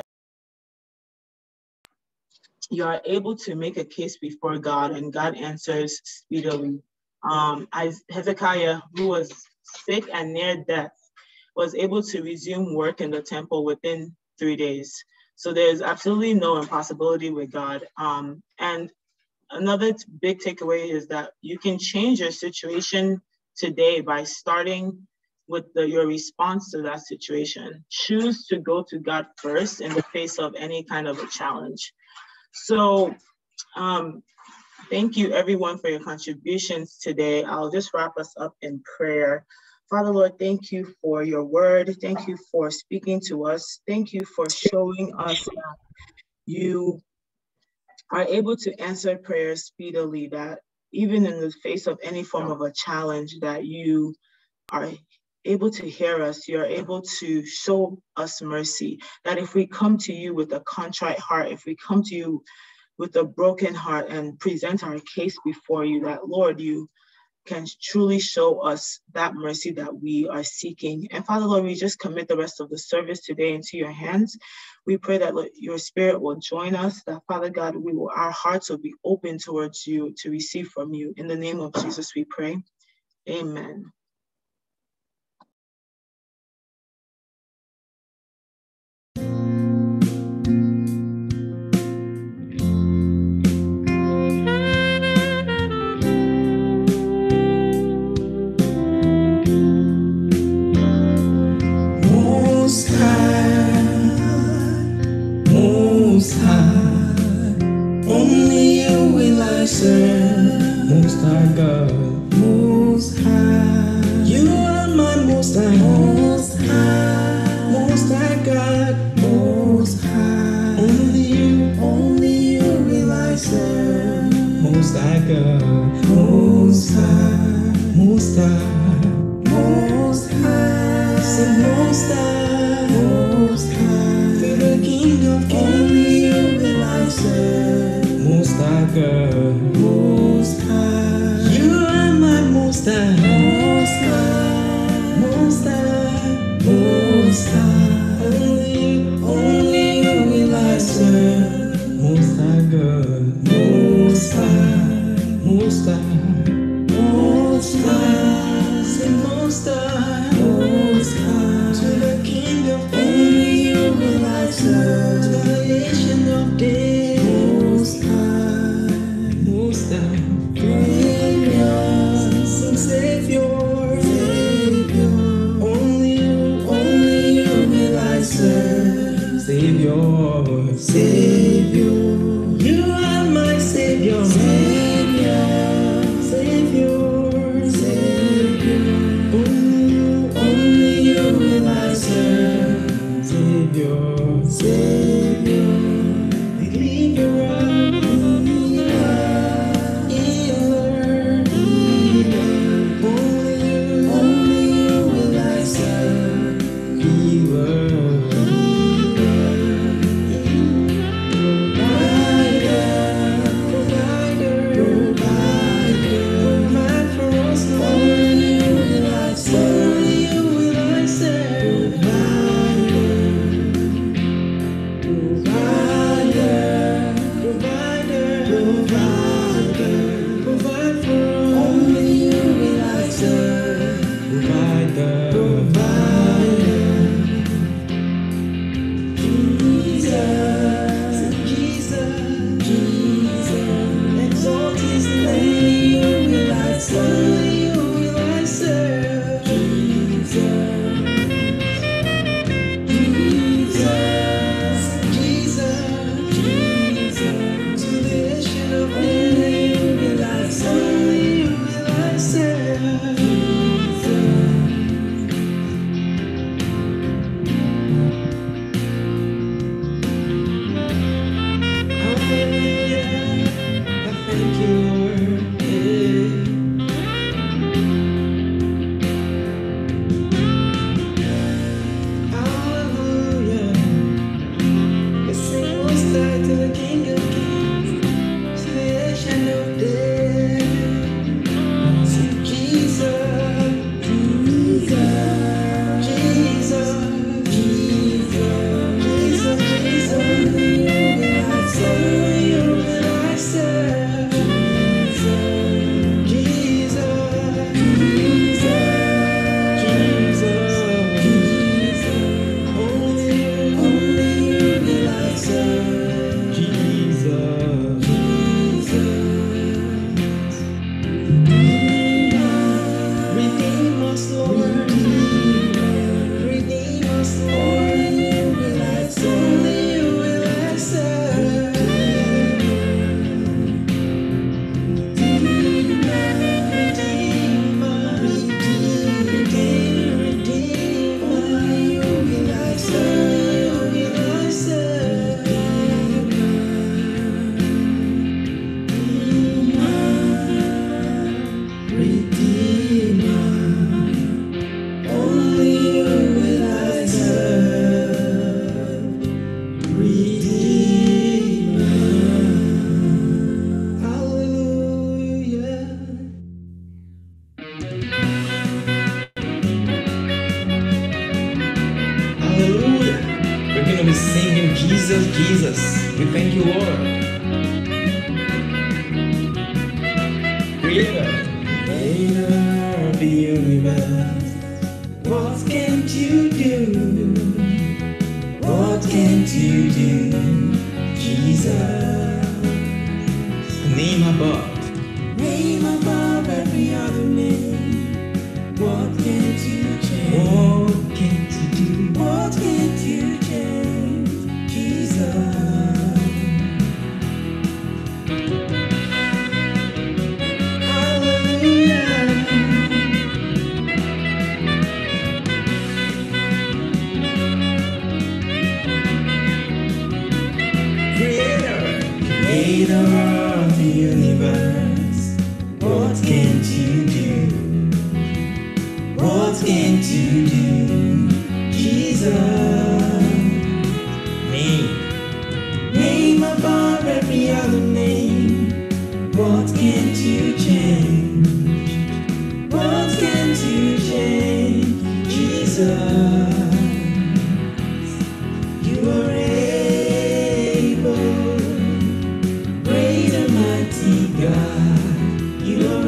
you are able to make a case before God, and God answers speedily. Um, as Hezekiah, who was sick and near death, was able to resume work in the temple within three days. So there's absolutely no impossibility with God. Um, and another big takeaway is that you can change your situation today by starting with the, your response to that situation. Choose to go to God first in the face of any kind of a challenge. So um, thank you everyone for your contributions today. I'll just wrap us up in prayer. Father, Lord, thank you for your word. Thank you for speaking to us. Thank you for showing us that you are able to answer prayers speedily, that even in the face of any form of a challenge, that you are able to hear us, you're able to show us mercy, that if we come to you with a contrite heart, if we come to you with a broken heart and present our case before you, that Lord, you can truly show us that mercy that we are seeking. And Father, Lord, we just commit the rest of the service today into your hands. We pray that Lord, your spirit will join us, that Father God, we will, our hearts will be open towards you to receive from you. In the name of Jesus, we pray. Amen. Most High God, Most High, you are my Most High, Most High, Most High God, Most High, only you, only you will I serve, Most High God, Most High, Most High, Most High, say Most High, Most High, to the King of Kings, only you will I serve, Most High God, Most High, you are my Most High, Most High, Most High, Most High, only you, only you will I serve, Most High God, Most High, Most High, Most High, say Most High, Most High, to the King of Kings, only you will I serve, to the Ancient of Days, Most High, Most High, Savior, sing Savior, Savior, only you, only you will I serve, Savior, Savior, you are my Savior, Savior, Savior, Savior, only you, only you will I serve, Savior, Savior, Deliverer, Healer, Healer, only you, only you will I serve, Healer, Provider, Provider, Provider, provide for us, only you will I serve, only you will I serve, Provider, Provider, Provider, provide for us, only you will I serve, Provider, Provider, Jesus, Jesus, Jesus, exalt his name, you will I serve, only you will I serve, Jesus, Jesus, Jesus, Jesus, to the Ancient of Days, you will I serve, only you will I serve, Jesus. Hallelujah, I thank you, Lord. Yeah. Hallelujah, we sing Most High to the King of Kings, to the Ancient of Days. Sing Jesus, Jesus, Jesus, Jesus, Jesus, Jesus, only you will I serve, only you will I serve, Jesus, Jesus, Jesus, Jesus, only you, only you will I serve, Jesus, Thank you, Lord. Creator, Creator of the universe, what can't you do? What can't you do, Jesus? Name above, name above every other name. What can't you change? What can't you do? What can't you change, Jesus? Creator of the universe, what can't you do? What can't you do, Jesus? Name, name above every other name. What can't you change? What can't you change, Jesus? You are able. Great and mighty God, you are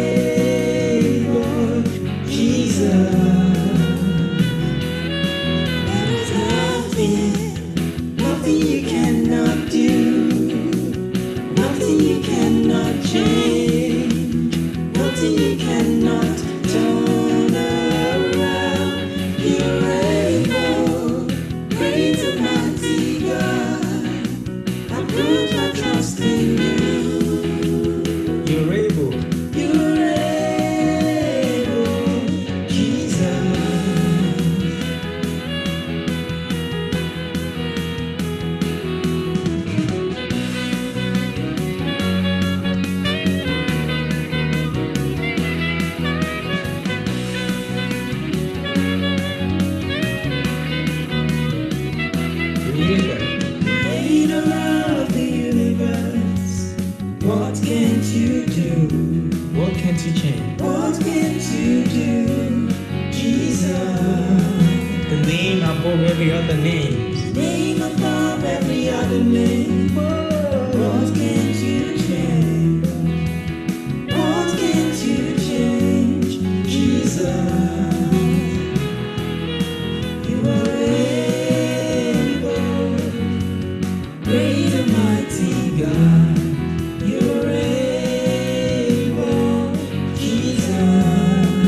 able, Jesus. There is nothing, nothing you cannot do, nothing you cannot change, nothing you cannot turn around. You are able, great and mighty God. I put my trust in you. You're able. You're able, Jesus. Creator, Creator of the universe, what can't you do? What can't you change? What can't you do, Jesus? The name above every other name. Name above every other name. What can't you change? What can't you change, Jesus? You are able, great and mighty God. You are able, Jesus.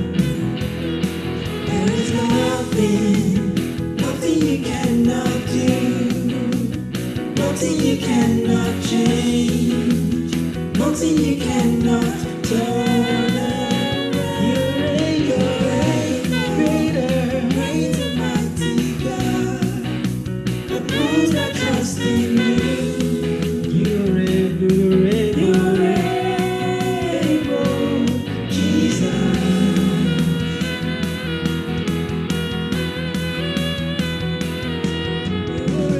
There is nothing, nothing you cannot do, nothing you cannot change, nothing you cannot turn around. You're able, greater, great and mighty God. I put my trust in you. You're able, you're able, you're able, Jesus. You're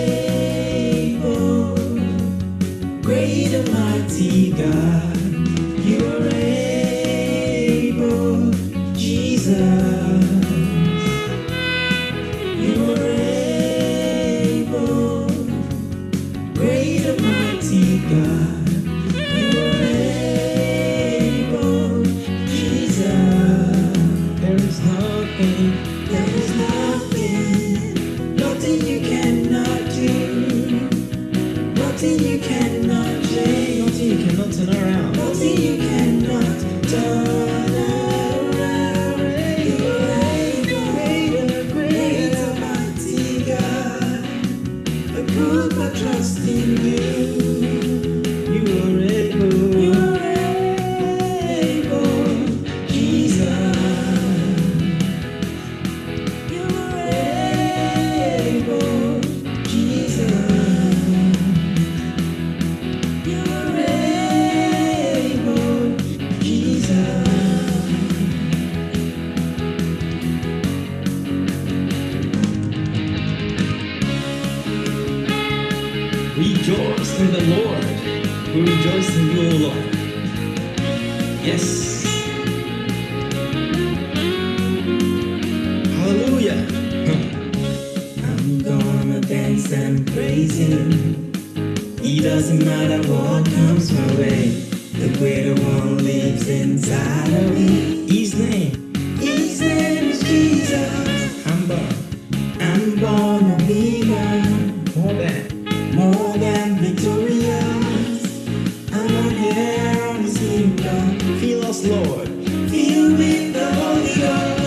able, great and mighty God. You're able, Jesus. You're able, great and mighty God. You're able, Jesus. There is nothing, there is nothing, nothing you cannot do, nothing you cannot change, nothing you cannot turn around, nothing you cannot turn around. You're able, greater, greater, mighty God. I put my trust in you. You are able. You are able, Jesus. You are able, Jesus. You are able, Jesus. Rejoice in the Lord. We rejoice in you, O Lord. Yes. Hallelujah. I'm gonna dance and praise him. It doesn't matter what comes my way. The greater one lives inside of me. His name, His name is Jesus. I'm born, I'm born a winner. More than, more than victorious. I'm an heir of His kingdom. Fill us, Lord, fill with the Holy Ghost.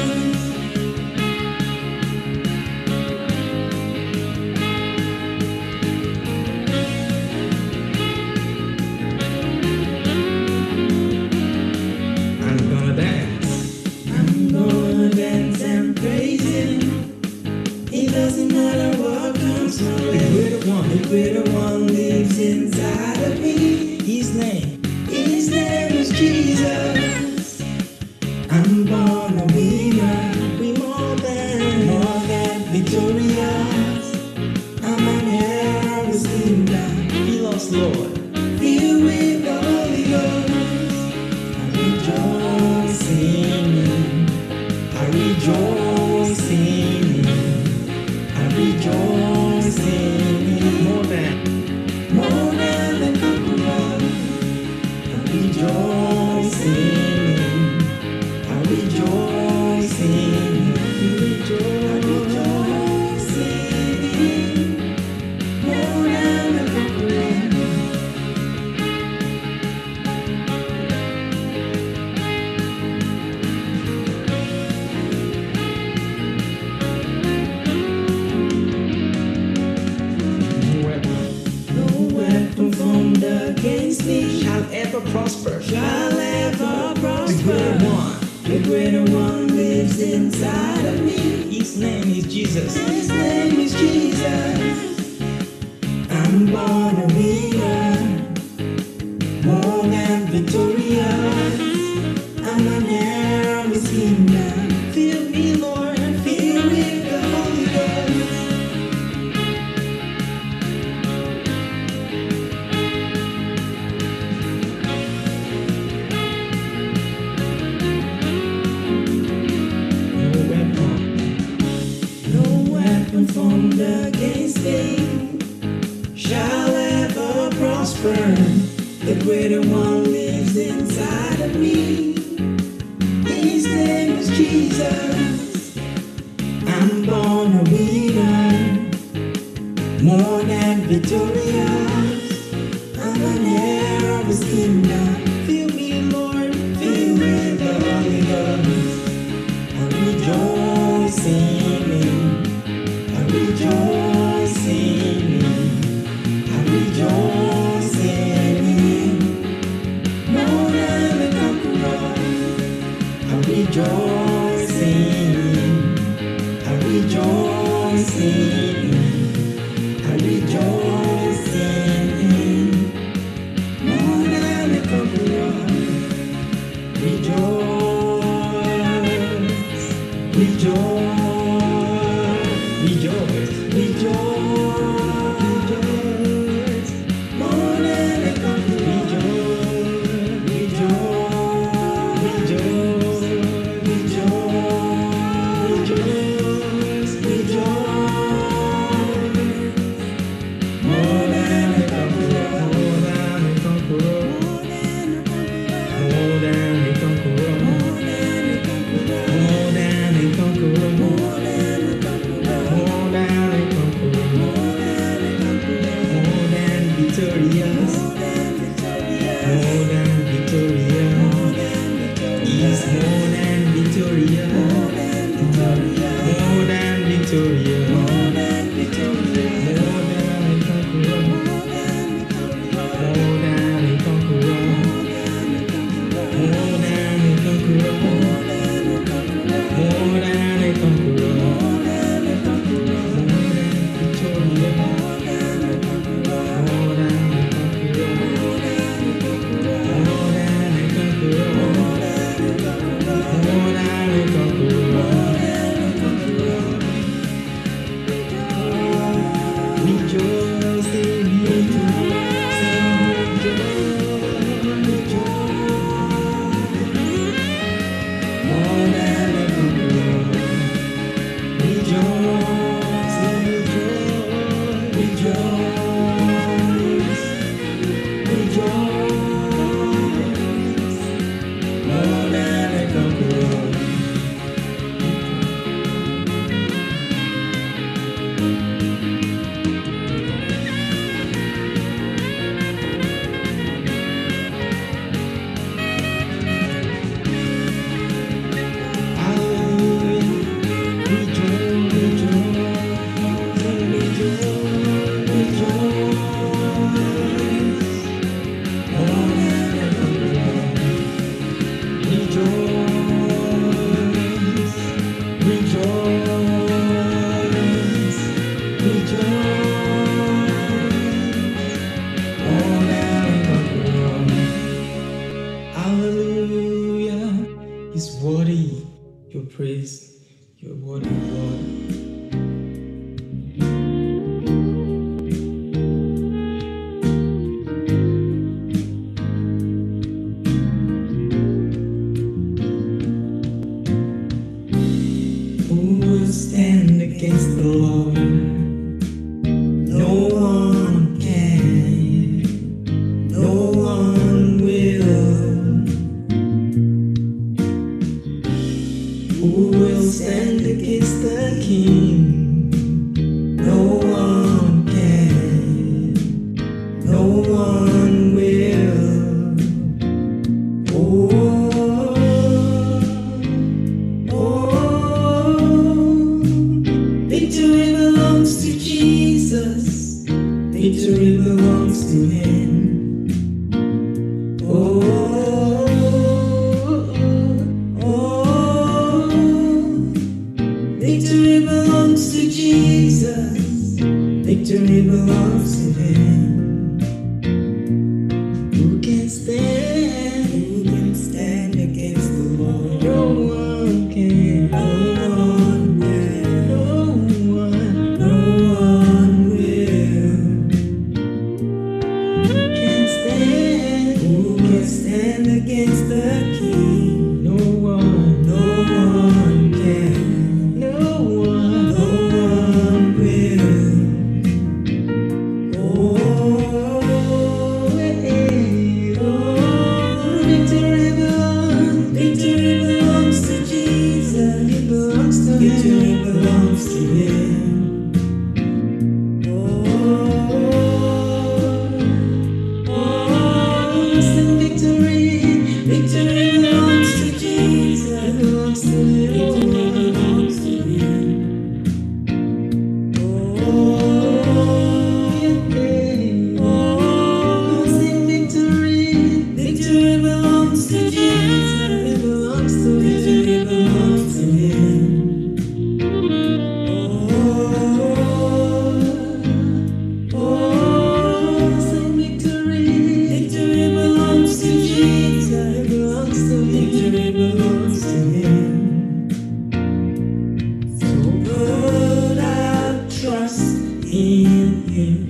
The greater one lives inside of me. His name, His name is Jesus. I'm born a winner. We more than, more than victorious. I'm an heir of His kingdom. Fill us, Lord, fill with the Holy Ghost. I rejoice in Him. I rejoice in Him. I rejoice in Him. More than, more than the conqueror. I rejoice in Him. I rejoice in Him. I rejoice in Him. More than the conqueror. Against me shall ever prosper, shall ever prosper. The greater one, the greater one lives inside of me. His name is Jesus. His name is Jesus. I'm born a winner, more than victorious. I'm an heir of His kingdom. Fill me, Lord, fill with the Holy Ghost. Formed against me shall ever prosper. The greater one lives inside of me. His name is Jesus. I'm born a winner, more than victorious. I'm an heir of His kingdom. Fill me, Lord, fill with the Holy Ghost. I rejoice in Him. Rejoice in Him. I rejoice in Him. More than the conqueror. I rejoice in Him. I rejoice in Him. I rejoice in Him. More than the conqueror. Rejoice. Rejoice. Rejoice, rejoice, rejoice, more than a conqueror. Rejoice, rejoice, rejoice, rejoice, rejoice, more than a conqueror, more than a conqueror, more than a conqueror, more than a conqueror, more than a conqueror, more than a conqueror. More than a conqueror, more than a conqueror, more than victorious, more than victorious, more than victorious, more than victorious. He's more than victorious, more than victorious, more than victorious, more than victorious, more than a conqueror, more than a conqueror, more than a conqueror, more than a conqueror, more than a conqueror, more than a conqueror, more than a conqueror. More than victorious, more than a conqueror, more than praise. You're worthy, Lord. Stand against the Lord. No one can, no one will. Who will stand against the King? No one can, no one will. Oh. Victory belongs to Him. Oh, oh, oh, victory belongs to Jesus. Victory belongs to Him. Who can stand? Who can stand against the Lord? No one can. No one can. No one. No one will. Stand against the King. No one, no one can. No one, no one will. Oh, hey, oh, victory belongs, victory belongs to Jesus. It belongs to Him. Victory belongs to Him. Victory belongs to Jesus. It belongs to Him. It belongs to Him. Oh, yeah. Oh, sing victory. Victory belongs to Jesus. It belongs to Him. It belongs to Him. Oh, oh, sing victory. Victory belongs to Jesus. Victory belongs to Him. So put our trust in Him.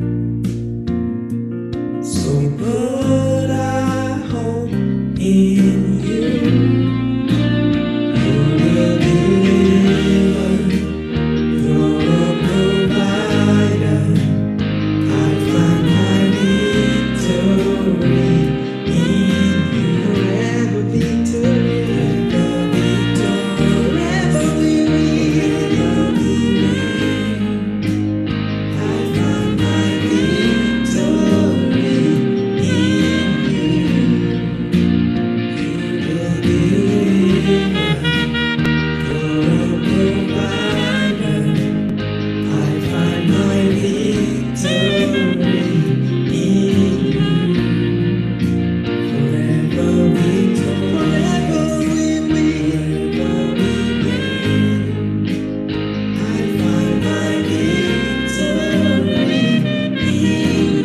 So put our hope in You. You will deliver. You're a provider. I find my victory in You. Forever victory, forever we win, I find my victory in You. You will deliver, you're a provider. I find my victory in You. Forever we forever we win, forever we win. I find my victory in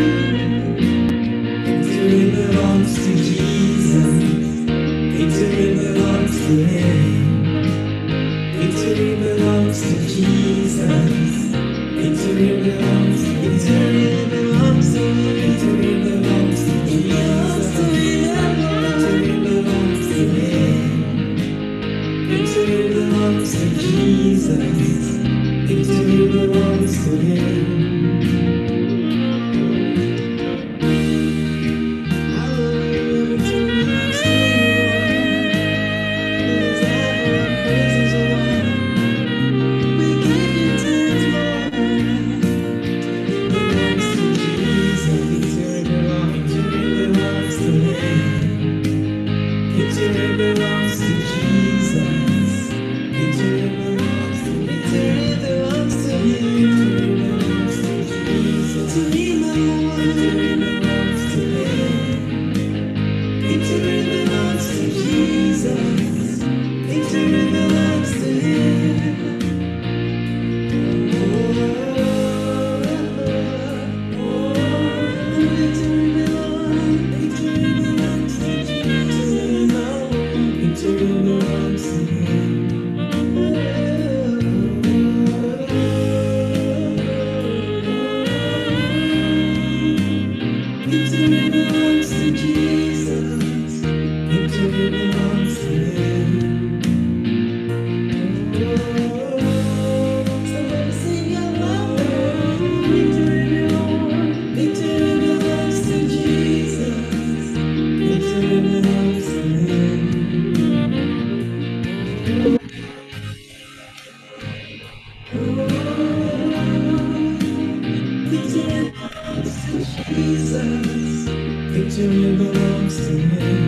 You. Victory belongs to Jesus. Victory belongs to Him. Victory belongs to Jesus. Victory belongs, victory belongs to Him. Victory belongs to Jesus. Victory belongs to Him. Victory belongs to Jesus. Victory belongs to Him. Hallelujah, victory belongs to You. It is ever our praises, O Lord. We give You thanks, Lord. Victory belongs to Jesus. Victory belongs, victory belongs to Him. Victory belongs to Jesus. Victory belongs to victory belongs to Him. Victory belongs to Jesus. To Him alone. Victory belongs to Him. Victory belongs to Jesus. Victory belongs to Him. Oh, oh, victory belongs, victory belongs to Jesus. Victory belongs to Him. belongs to Jesus. Victory belongs to him.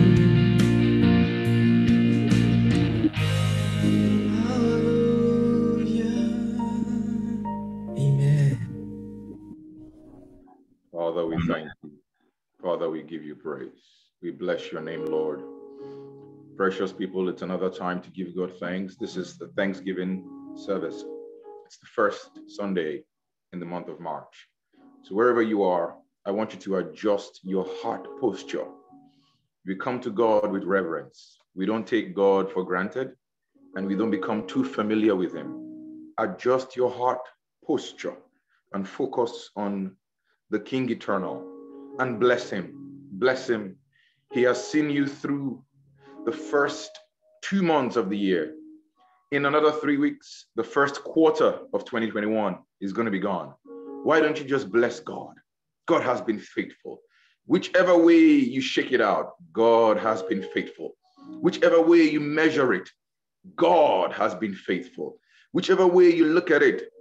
Father, we thank you. Father, we give you praise. We bless your name, Lord. Precious people, it's another time to give God thanks. This is the Thanksgiving service. It's the first Sunday in the month of March. So wherever you are, I want you to adjust your heart posture. We come to God with reverence. We don't take God for granted, and we don't become too familiar with him. Adjust your heart posture and focus on the King Eternal, and bless him, bless him. He has seen you through the first two months of the year. In another three weeks, the first quarter of twenty twenty-one is going to be gone. Why don't you just bless God? God has been faithful. Whichever way you shake it out, God has been faithful. Whichever way you measure it, God has been faithful. Whichever way you look at it,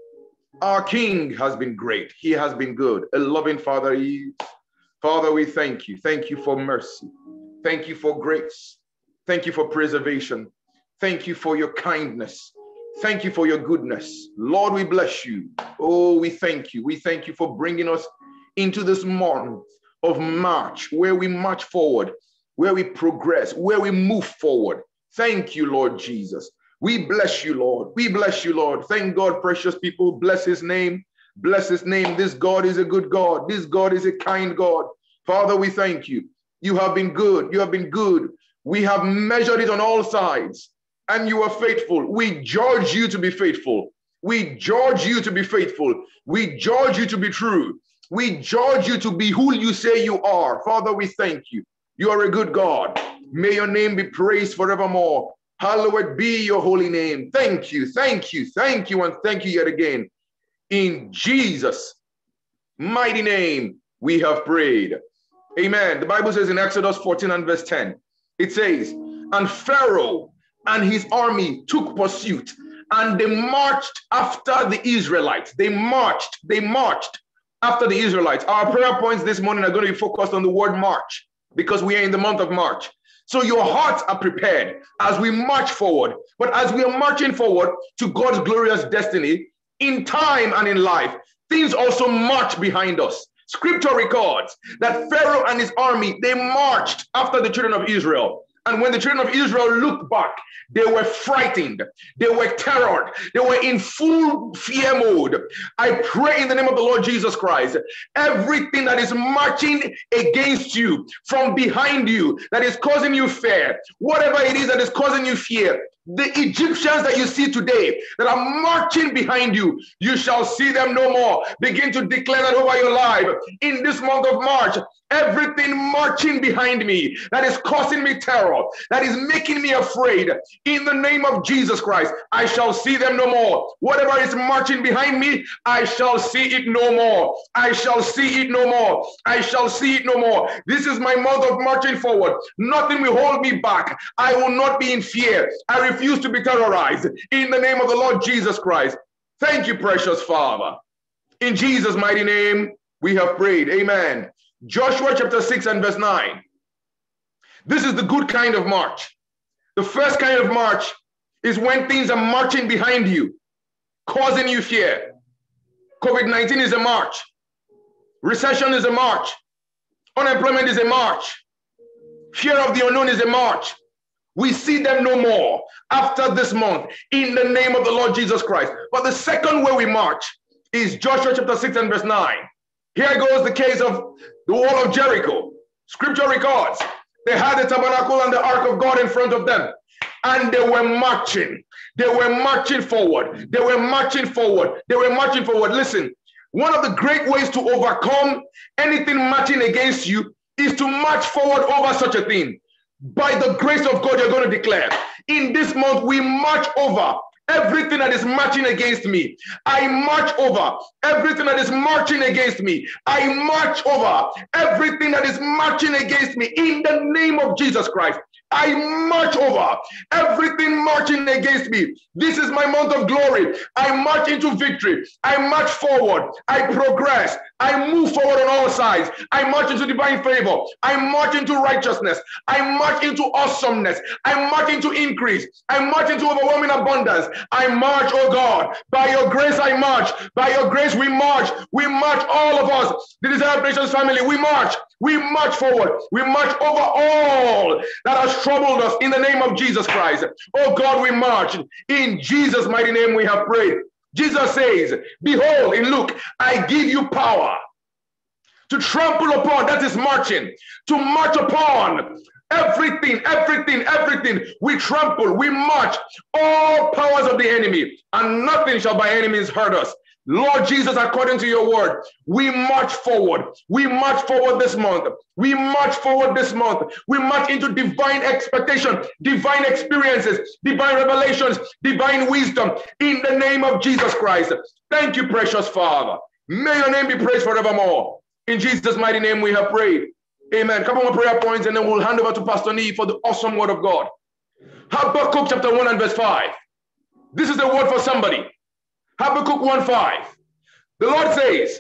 our King has been great. He has been good. A loving Father he is. Father, we thank you. Thank you for mercy. Thank you for grace. Thank you for preservation. Thank you for your kindness. Thank you for your goodness. Lord, we bless you. Oh, we thank you. We thank you for bringing us into this month of March, where we march forward, where we progress, where we move forward. Thank you, Lord Jesus. We bless you, Lord. We bless you, Lord. Thank God, precious people. Bless his name. Bless his name. This God is a good God. This God is a kind God. Father, we thank you. You have been good. You have been good. We have measured it on all sides, and you are faithful. We judge you to be faithful. We judge you to be faithful. We judge you to be true. We judge you to be who you say you are. Father, we thank you. You are a good God. May your name be praised forevermore. Hallowed be your holy name. Thank you, thank you, thank you, and thank you yet again. In Jesus' mighty name, we have prayed. Amen. The Bible says in Exodus fourteen and verse ten, it says, and Pharaoh and his army took pursuit, and they marched after the Israelites. They marched, they marched after the Israelites. Our prayer points this morning are going to be focused on the word march, because we are in the month of March. So your hearts are prepared as we march forward. But as we are marching forward to God's glorious destiny, in time and in life, things also march behind us. Scripture records that Pharaoh and his army, they marched after the children of Israel. And when the children of Israel looked back, they were frightened. They were terrored. They were in full fear mode. I pray in the name of the Lord Jesus Christ, everything that is marching against you from behind you, that is causing you fear, whatever it is that is causing you fear, the Egyptians that you see today that are marching behind you, you shall see them no more. Begin to declare that over your life. In this month of March, everything marching behind me that is causing me terror, that is making me afraid, in the name of Jesus Christ, I shall see them no more. Whatever is marching behind me, I shall see it no more. I shall see it no more. I shall see it no more. This is my month of marching forward. Nothing will hold me back. I will not be in fear. I refuse to be terrorized. In the name of the Lord Jesus Christ. Thank you, precious Father. In Jesus' mighty name, we have prayed. Amen. Joshua chapter six and verse nine. This is the good kind of march. The first kind of march is when things are marching behind you, causing you fear. COVID nineteen is a march. Recession is a march. Unemployment is a march. Fear of the unknown is a march. We see them no more after this month in the name of the Lord Jesus Christ. But the second way we march is Joshua chapter six and verse nine. Here goes the case of the wall of Jericho. Scripture records they had the tabernacle and the ark of God in front of them, and they were marching. They were marching forward. They were marching forward. They were marching forward. Listen, one of the great ways to overcome anything marching against you is to march forward over such a thing. By the grace of God, you're going to declare, in this month, we march over everything that is marching against me. I march over everything that is marching against me. I march over everything that is marching against me in the name of Jesus Christ. I march over everything marching against me. This is my month of glory. I march into victory. I march forward. I progress. I move forward on all sides. I march into divine favor. I march into righteousness. I march into awesomeness. I march into increase. I march into overwhelming abundance. I march, oh God. By your grace I march. By your grace we march. We march, all of us. The Desire of Nations family, we march. We march forward. We march over all that has troubled us in the name of Jesus Christ. Oh God, we march. In Jesus' mighty name we have prayed. Jesus says, behold, in Luke, I give you power to trample upon, that is marching, to march upon everything, everything, everything. We trample, we march all powers of the enemy, and nothing shall by any means hurt us. Lord Jesus, according to your word, we march forward. We march forward this month. We march forward this month. We march into divine expectation, divine experiences, divine revelations, divine wisdom in the name of Jesus Christ. Thank you, precious Father. May your name be praised forevermore. In Jesus' mighty name we have prayed. Amen. Couple more prayer points and then we'll hand over to Pastor Niyi for the awesome word of God. Habakkuk chapter one and verse five. This is the word for somebody. Habakkuk one five. The Lord says,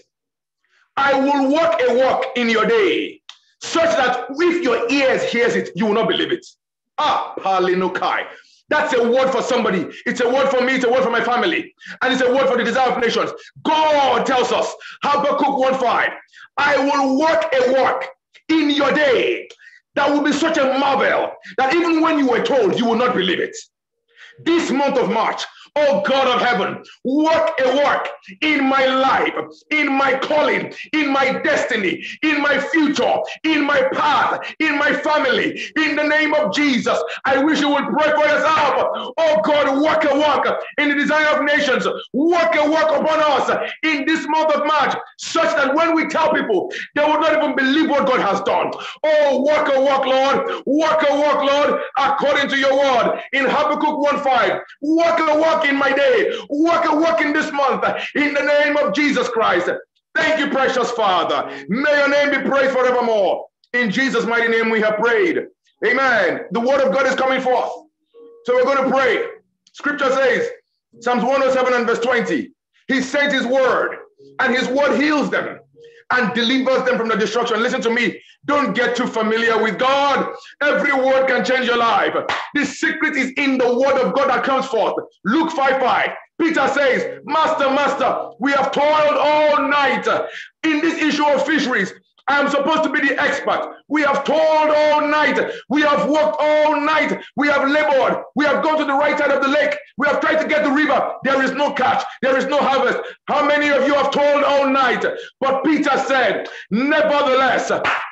I will walk a walk in your day, such that if your ears hears it, you will not believe it. Ah, Palinokai. That's a word for somebody. It's a word for me. It's a word for my family. And it's a word for the Desire of Nations. God tells us, Habakkuk one five, I will walk a walk in your day that will be such a marvel that even when you were told, you will not believe it. This month of March, oh God of heaven, work a work in my life, in my calling, in my destiny, in my future, in my path, in my family, in the name of Jesus. I wish you would pray for yourself. Oh God, work a work in the Desire of Nations, work a work upon us in this month of March, such that when we tell people, they will not even believe what God has done. Oh, work a work, Lord, work a work, Lord, according to your word in Habakkuk one five. Work a work in my day, work a work in this month, in the name of Jesus Christ. Thank you, precious Father. May your name be praised forevermore. In Jesus' mighty name we have prayed. Amen. The word of God is coming forth. So we're going to pray. Scripture says, Psalms one oh seven and verse twenty, he sent his word, and his word heals them and delivers them from the destruction. Listen to me. Don't get too familiar with God. Every word can change your life. The secret is in the word of God that comes forth. Luke five five. Peter says, Master, Master, we have toiled all night in this issue of fisheries. I am supposed to be the expert. We have toiled all night. We have worked all night. We have labored. We have gone to the right side of the lake. We have tried to get the river. There is no catch. There is no harvest. How many of you have toiled all night? But Peter said, nevertheless,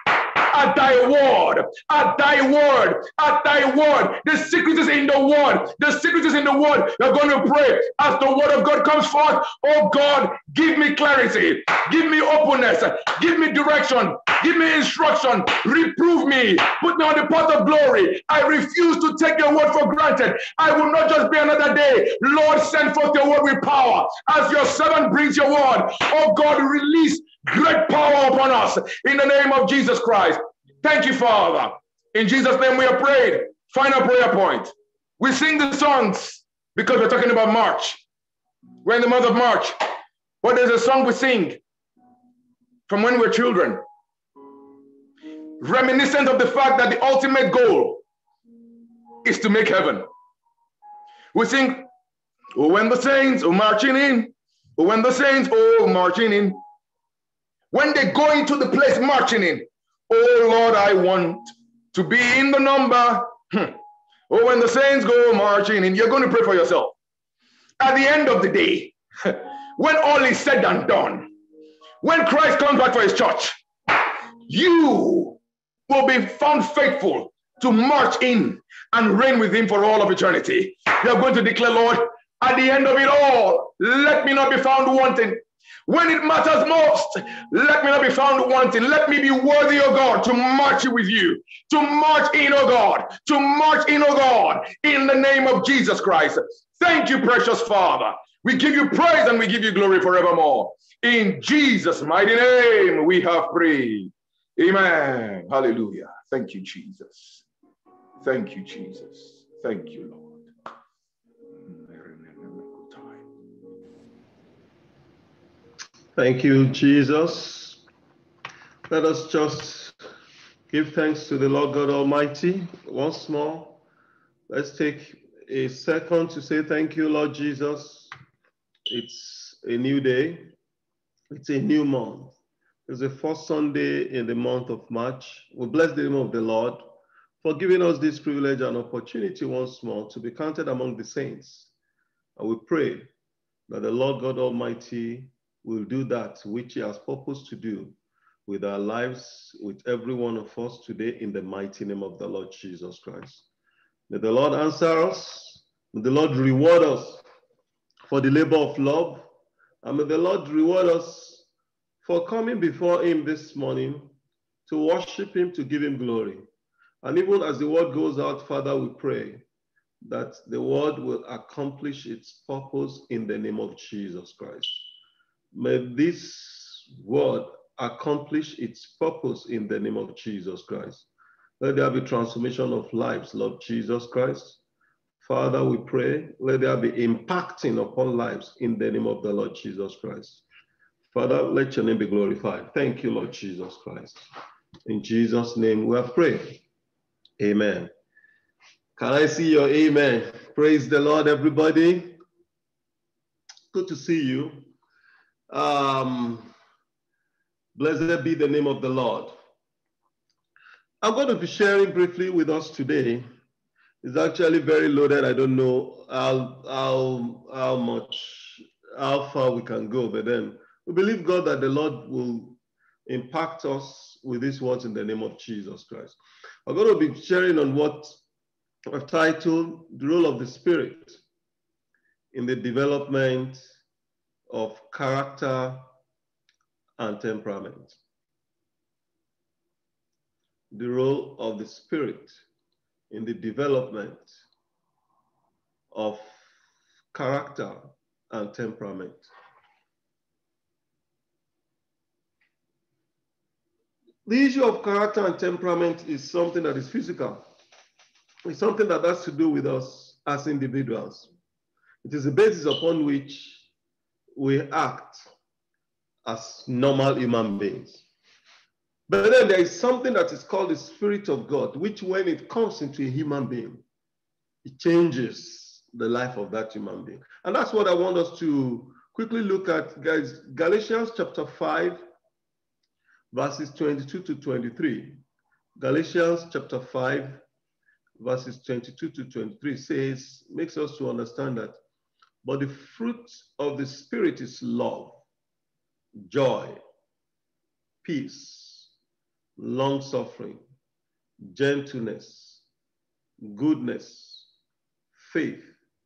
at thy word, at thy word, at thy word. The secret is in the word. The secret is in the word. You're going to pray as the word of God comes forth. Oh God, give me clarity. Give me openness. Give me direction. Give me instruction. Reprove me. Put me on the path of glory. I refuse to take your word for granted. I will not just be another day. Lord, send forth your word with power. As your servant brings your word, oh God, release great power upon us in the name of Jesus Christ. Thank you, Father. In Jesus' name we have prayed. Final prayer point. We sing the songs because we're talking about March. We're in the month of March. But there's a song we sing from when we were children, reminiscent of the fact that the ultimate goal is to make heaven. We sing, oh, when the saints are marching in, oh, when the saints are marching in, when they go into the place marching in, oh Lord, I want to be in the number. Hmm. Oh, when the saints go marching in, you're going to pray for yourself. At the end of the day, when all is said and done, when Christ comes back for his church, you will be found faithful to march in and reign with him for all of eternity. You're going to declare, Lord, at the end of it all, let me not be found wanting. When it matters most, let me not be found wanting. Let me be worthy, O God, to march with you, to march in, O God, to march in, O God, in the name of Jesus Christ. Thank you, precious Father. We give you praise and we give you glory forevermore. In Jesus' mighty name we have prayed. Amen. Hallelujah. Thank you, Jesus. Thank you, Jesus. Thank you, Lord. Thank you, Jesus. Let us just give thanks to the Lord God Almighty once more. Let's take a second to say thank you, Lord Jesus. It's a new day. It's a new month. It's the first Sunday in the month of March. We bless the name of the Lord for giving us this privilege and opportunity once more to be counted among the saints. And we pray that the Lord God Almighty will do that which he has purposed to do with our lives, with every one of us today, in the mighty name of the Lord Jesus Christ. May the Lord answer us. May the Lord reward us for the labor of love. And may the Lord reward us for coming before him this morning to worship him, to give him glory. And even as the word goes out, Father, we pray that the word will accomplish its purpose in the name of Jesus Christ. May this word accomplish its purpose in the name of Jesus Christ. Let there be transformation of lives, Lord Jesus Christ. Father, we pray, let there be impacting upon lives in the name of the Lord Jesus Christ. Father, let your name be glorified. Thank you, Lord Jesus Christ. In Jesus' name we have prayed. Amen. Can I see your amen? Praise the Lord, everybody. Good to see you. Um, blessed be the name of the Lord. I'm going to be sharing briefly with us today. It's actually very loaded. I don't know how, how, how much, how far we can go, but then we believe God that the Lord will impact us with these words in the name of Jesus Christ. I'm going to be sharing on what I've titled The Role of the Spirit in the Development of Character and Temperament. The role of the Spirit in the development of character and temperament. The issue of character and temperament is something that is physical. It's something that has to do with us as individuals. It is the basis upon which we act as normal human beings. But then there is something that is called the Spirit of God, which when it comes into a human being, it changes the life of that human being. And that's what I want us to quickly look at, guys. Galatians chapter five, verses twenty-two to twenty-three. Galatians chapter five, verses twenty-two to twenty-three says, makes us to understand that, but the fruit of the Spirit is love, joy, peace, long-suffering, gentleness, goodness, faith,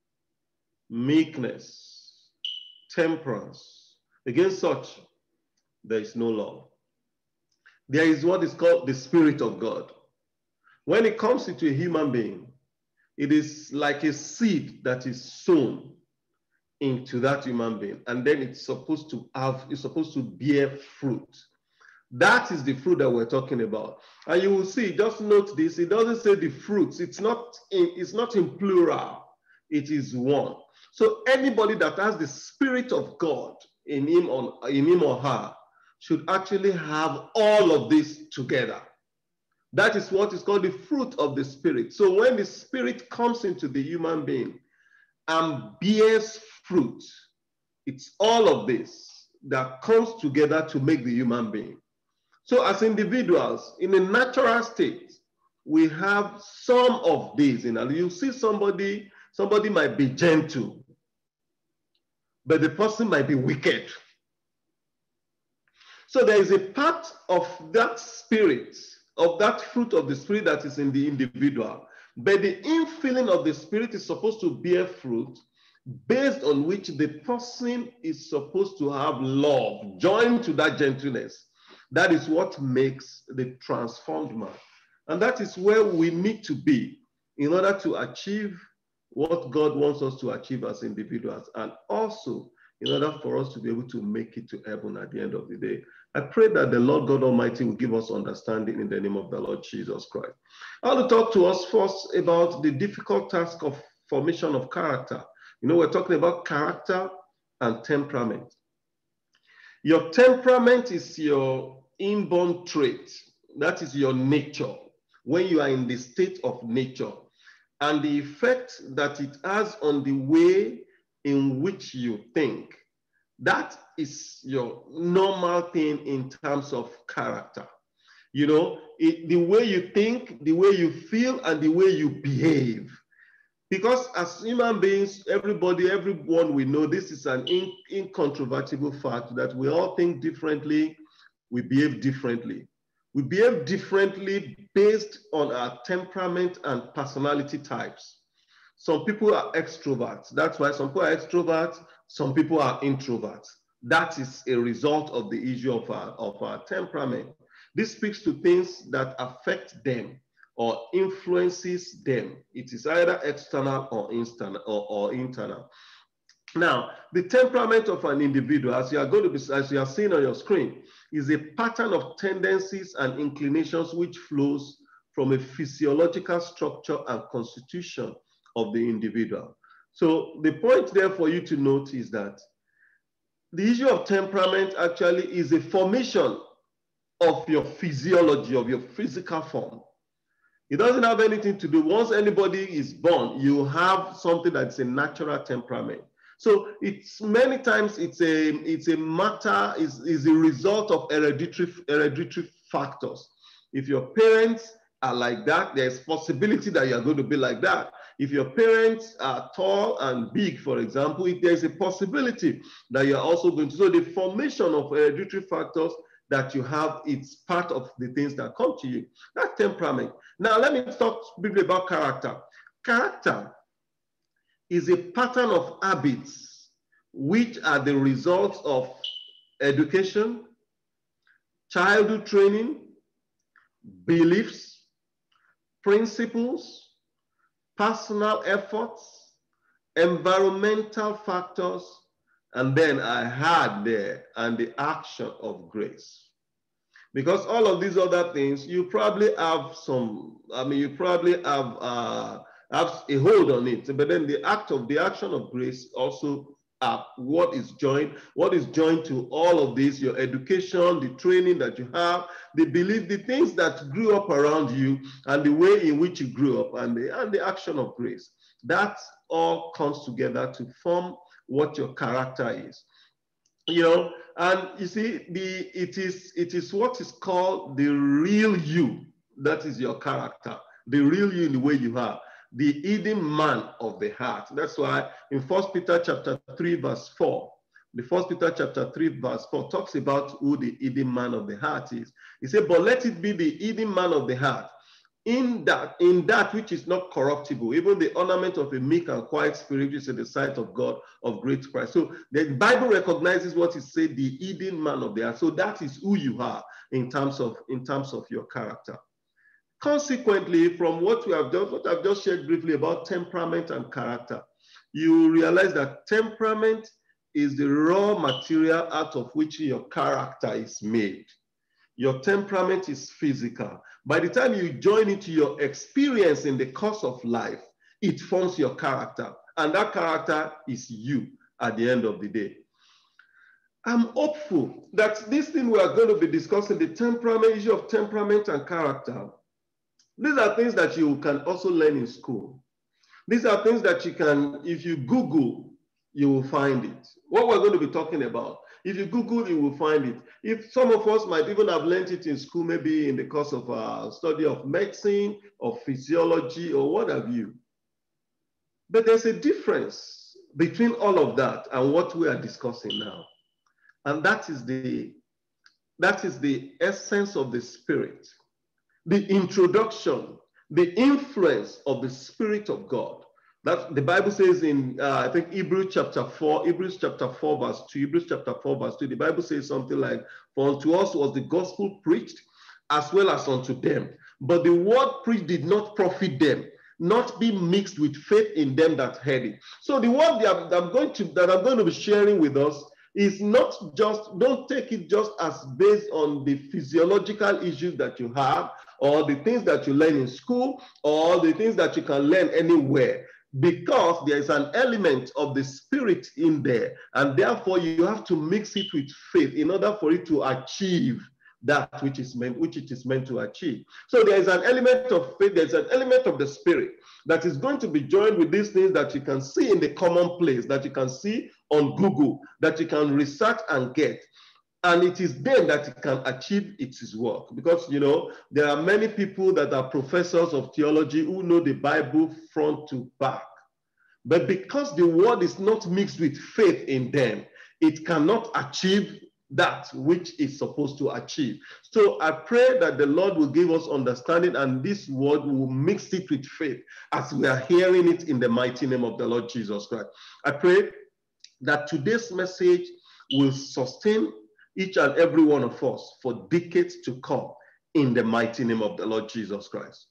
meekness, temperance. Against such, there is no law. There is what is called the Spirit of God. When it comes into a human being, it is like a seed that is sown into that human being, and then it's supposed to have, it's supposed to bear fruit. That is the fruit that we're talking about. And you will see, just note this, it doesn't say the fruits. It's not in, it's not in plural. It is one. So anybody that has the Spirit of God in him, or, in him or her should actually have all of this together. That is what is called the fruit of the Spirit. So when the Spirit comes into the human being and bears fruit, it's all of this that comes together to make the human being. So as individuals, in a natural state, we have some of these. And you see somebody, somebody might be gentle, but the person might be wicked. So there is a part of that spirit, of that fruit of the Spirit that is in the individual. But the infilling of the Spirit is supposed to bear fruit based on which the person is supposed to have love, joined to that gentleness. That is what makes the transformed man. And that is where we need to be in order to achieve what God wants us to achieve as individuals, and also in order for us to be able to make it to heaven at the end of the day. I pray that the Lord God Almighty will give us understanding in the name of the Lord Jesus Christ. I want to talk to us first about the difficult task of formation of character. You know, we're talking about character and temperament. Your temperament is your inborn trait. That is your nature, when you are in the state of nature, and the effect that it has on the way in which you think. That is your normal thing in terms of character. You know, it, the way you think, the way you feel, and the way you behave. Because as human beings, everybody, everyone we know, this is an in, incontrovertible fact that we all think differently, we behave differently. We behave differently based on our temperament and personality types. Some people are extroverts. That's why some people are extroverts, some people are introverts. That is a result of the issue of our, of our temperament. This speaks to things that affect them or influences them. It is either external or, instant, or, or internal. Now, the temperament of an individual, as you are going to be, as you are seeing on your screen, is a pattern of tendencies and inclinations which flows from a physiological structure and constitution of the individual. So the point there for you to note is that the issue of temperament actually is a formation of your physiology, of your physical form. It doesn't have anything to do, once anybody is born, you have something that's a natural temperament. So it's many times it's a it's a matter, is, is a result of hereditary, hereditary factors. If your parents are like that, there's possibility that you're going to be like that. If your parents are tall and big, for example, if there's a possibility that you're also going to. So the formation of hereditary factors that you have, it's part of the things that come to you. That's temperament. Now, let me talk briefly about character. Character is a pattern of habits which are the results of education, childhood training, beliefs, principles, personal efforts, environmental factors, and then I had there, and the action of grace. Because all of these other things, you probably have some, I mean, you probably have, uh, have a hold on it, but then the act of, the action of grace also uh, what is joined, what is joined to all of this, your education, the training that you have, the belief, the things that grew up around you, and the way in which you grew up, and the, and the action of grace. That all comes together to form what your character is. You know, and you see, the it is it is what is called the real you. That is your character, the real you in the way you are, the hidden man of the heart. That's why in First Peter chapter three, verse four, the First Peter chapter three, verse four talks about who the hidden man of the heart is. He said, but let it be the hidden man of the heart, in that, in that which is not corruptible, even the ornament of a meek and quiet spirit, which is in the sight of God of great price. So the Bible recognizes what is said, the hidden man of the heart. So that is who you are in terms of, in terms of your character. Consequently, from what we have just, what I've just shared briefly about temperament and character, you realize that temperament is the raw material out of which your character is made. Your temperament is physical. By the time you join into your experience in the course of life, it forms your character. And that character is you at the end of the day. I'm hopeful that this thing we are going to be discussing, the temperament, issue of temperament and character, these are things that you can also learn in school. These are things that you can, if you Google, you will find it. What we're going to be talking about, if you Google, you will find it. If some of us might even have learned it in school, maybe in the course of our study of medicine or physiology or what have you. But there's a difference between all of that and what we are discussing now. And that is the, that is the essence of the Spirit, the introduction, the influence of the Spirit of God. That the Bible says in, uh, I think, Hebrews chapter four, Hebrews chapter four, verse two, Hebrews chapter four, verse two, the Bible says something like, for unto us was the gospel preached, as well as unto them. But the word preached did not profit them, not be mixed with faith in them that heard it. So the word that I'm going to, that I'm going to be sharing with us is not just, don't take it just as based on the physiological issues that you have, or the things that you learn in school, or the things that you can learn anywhere. because there is an element of the spirit in there, and therefore you have to mix it with faith in order for it to achieve that which is meant, which it is meant to achieve. So there is an element of faith, there's an element of the spirit that is going to be joined with these things that you can see in the common place, that you can see on Google, that you can research and get. And it is then that it can achieve its work. Because, you know, there are many people that are professors of theology who know the Bible front to back. But because the word is not mixed with faith in them, it cannot achieve that which it's supposed to achieve. So I pray that the Lord will give us understanding, and this word will mix it with faith as we are hearing it in the mighty name of the Lord Jesus Christ. I pray that today's message will sustain each and every one of us for decades to come in the mighty name of the Lord Jesus Christ.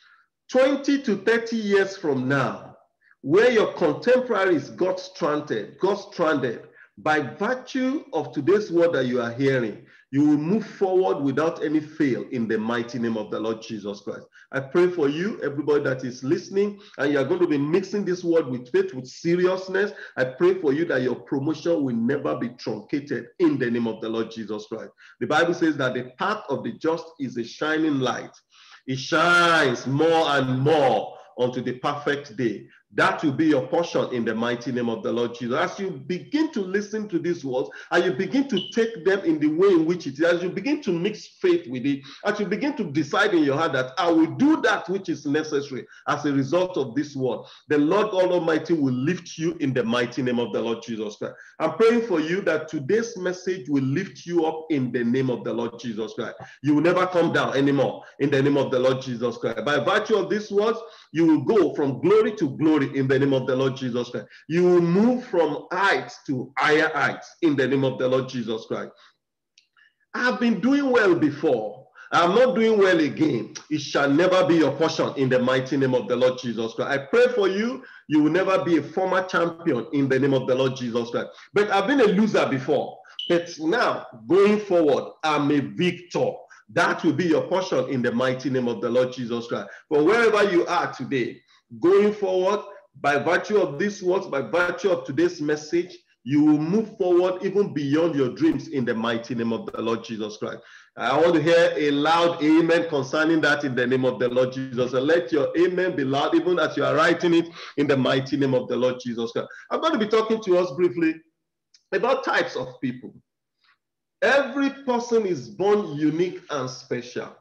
twenty to thirty years from now, where your contemporaries got stranded, got stranded, by virtue of today's word that you are hearing, you will move forward without any fail in the mighty name of the Lord Jesus Christ. I pray for you, everybody that is listening, and you are going to be mixing this word with faith, with seriousness. I pray for you that your promotion will never be truncated in the name of the Lord Jesus Christ. The Bible says that the path of the just is a shining light. It shines more and more unto the perfect day. That will be your portion in the mighty name of the Lord Jesus. As you begin to listen to these words, and you begin to take them in the way in which it is, as you begin to mix faith with it, as you begin to decide in your heart that I will do that which is necessary as a result of this word, the Lord God Almighty will lift you in the mighty name of the Lord Jesus Christ. I'm praying for you that today's message will lift you up in the name of the Lord Jesus Christ. You will never come down anymore in the name of the Lord Jesus Christ. By virtue of these words, you will go from glory to glory in the name of the Lord Jesus Christ. You will move from heights to higher heights in the name of the Lord Jesus Christ. I've been doing well before. I'm not doing well again. It shall never be your portion in the mighty name of the Lord Jesus Christ. I pray for you. You will never be a former champion in the name of the Lord Jesus Christ. But I've been a loser before. But now, going forward, I'm a victor. That will be your portion in the mighty name of the Lord Jesus Christ. For wherever you are today, going forward, by virtue of these words, by virtue of today's message, you will move forward even beyond your dreams in the mighty name of the Lord Jesus Christ. I want to hear a loud amen concerning that in the name of the Lord Jesus. And let your amen be loud even as you are writing it in the mighty name of the Lord Jesus Christ. I'm going to be talking to us briefly about types of people. Every person is born unique and special.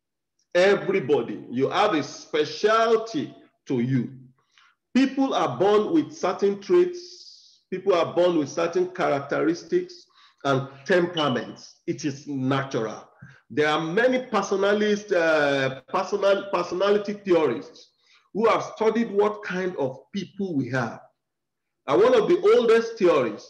Everybody, you have a specialty to you. People are born with certain traits. People are born with certain characteristics and temperaments. It is natural. There are many personalist, uh, personal, personality theorists who have studied what kind of people we have. And one of the oldest theories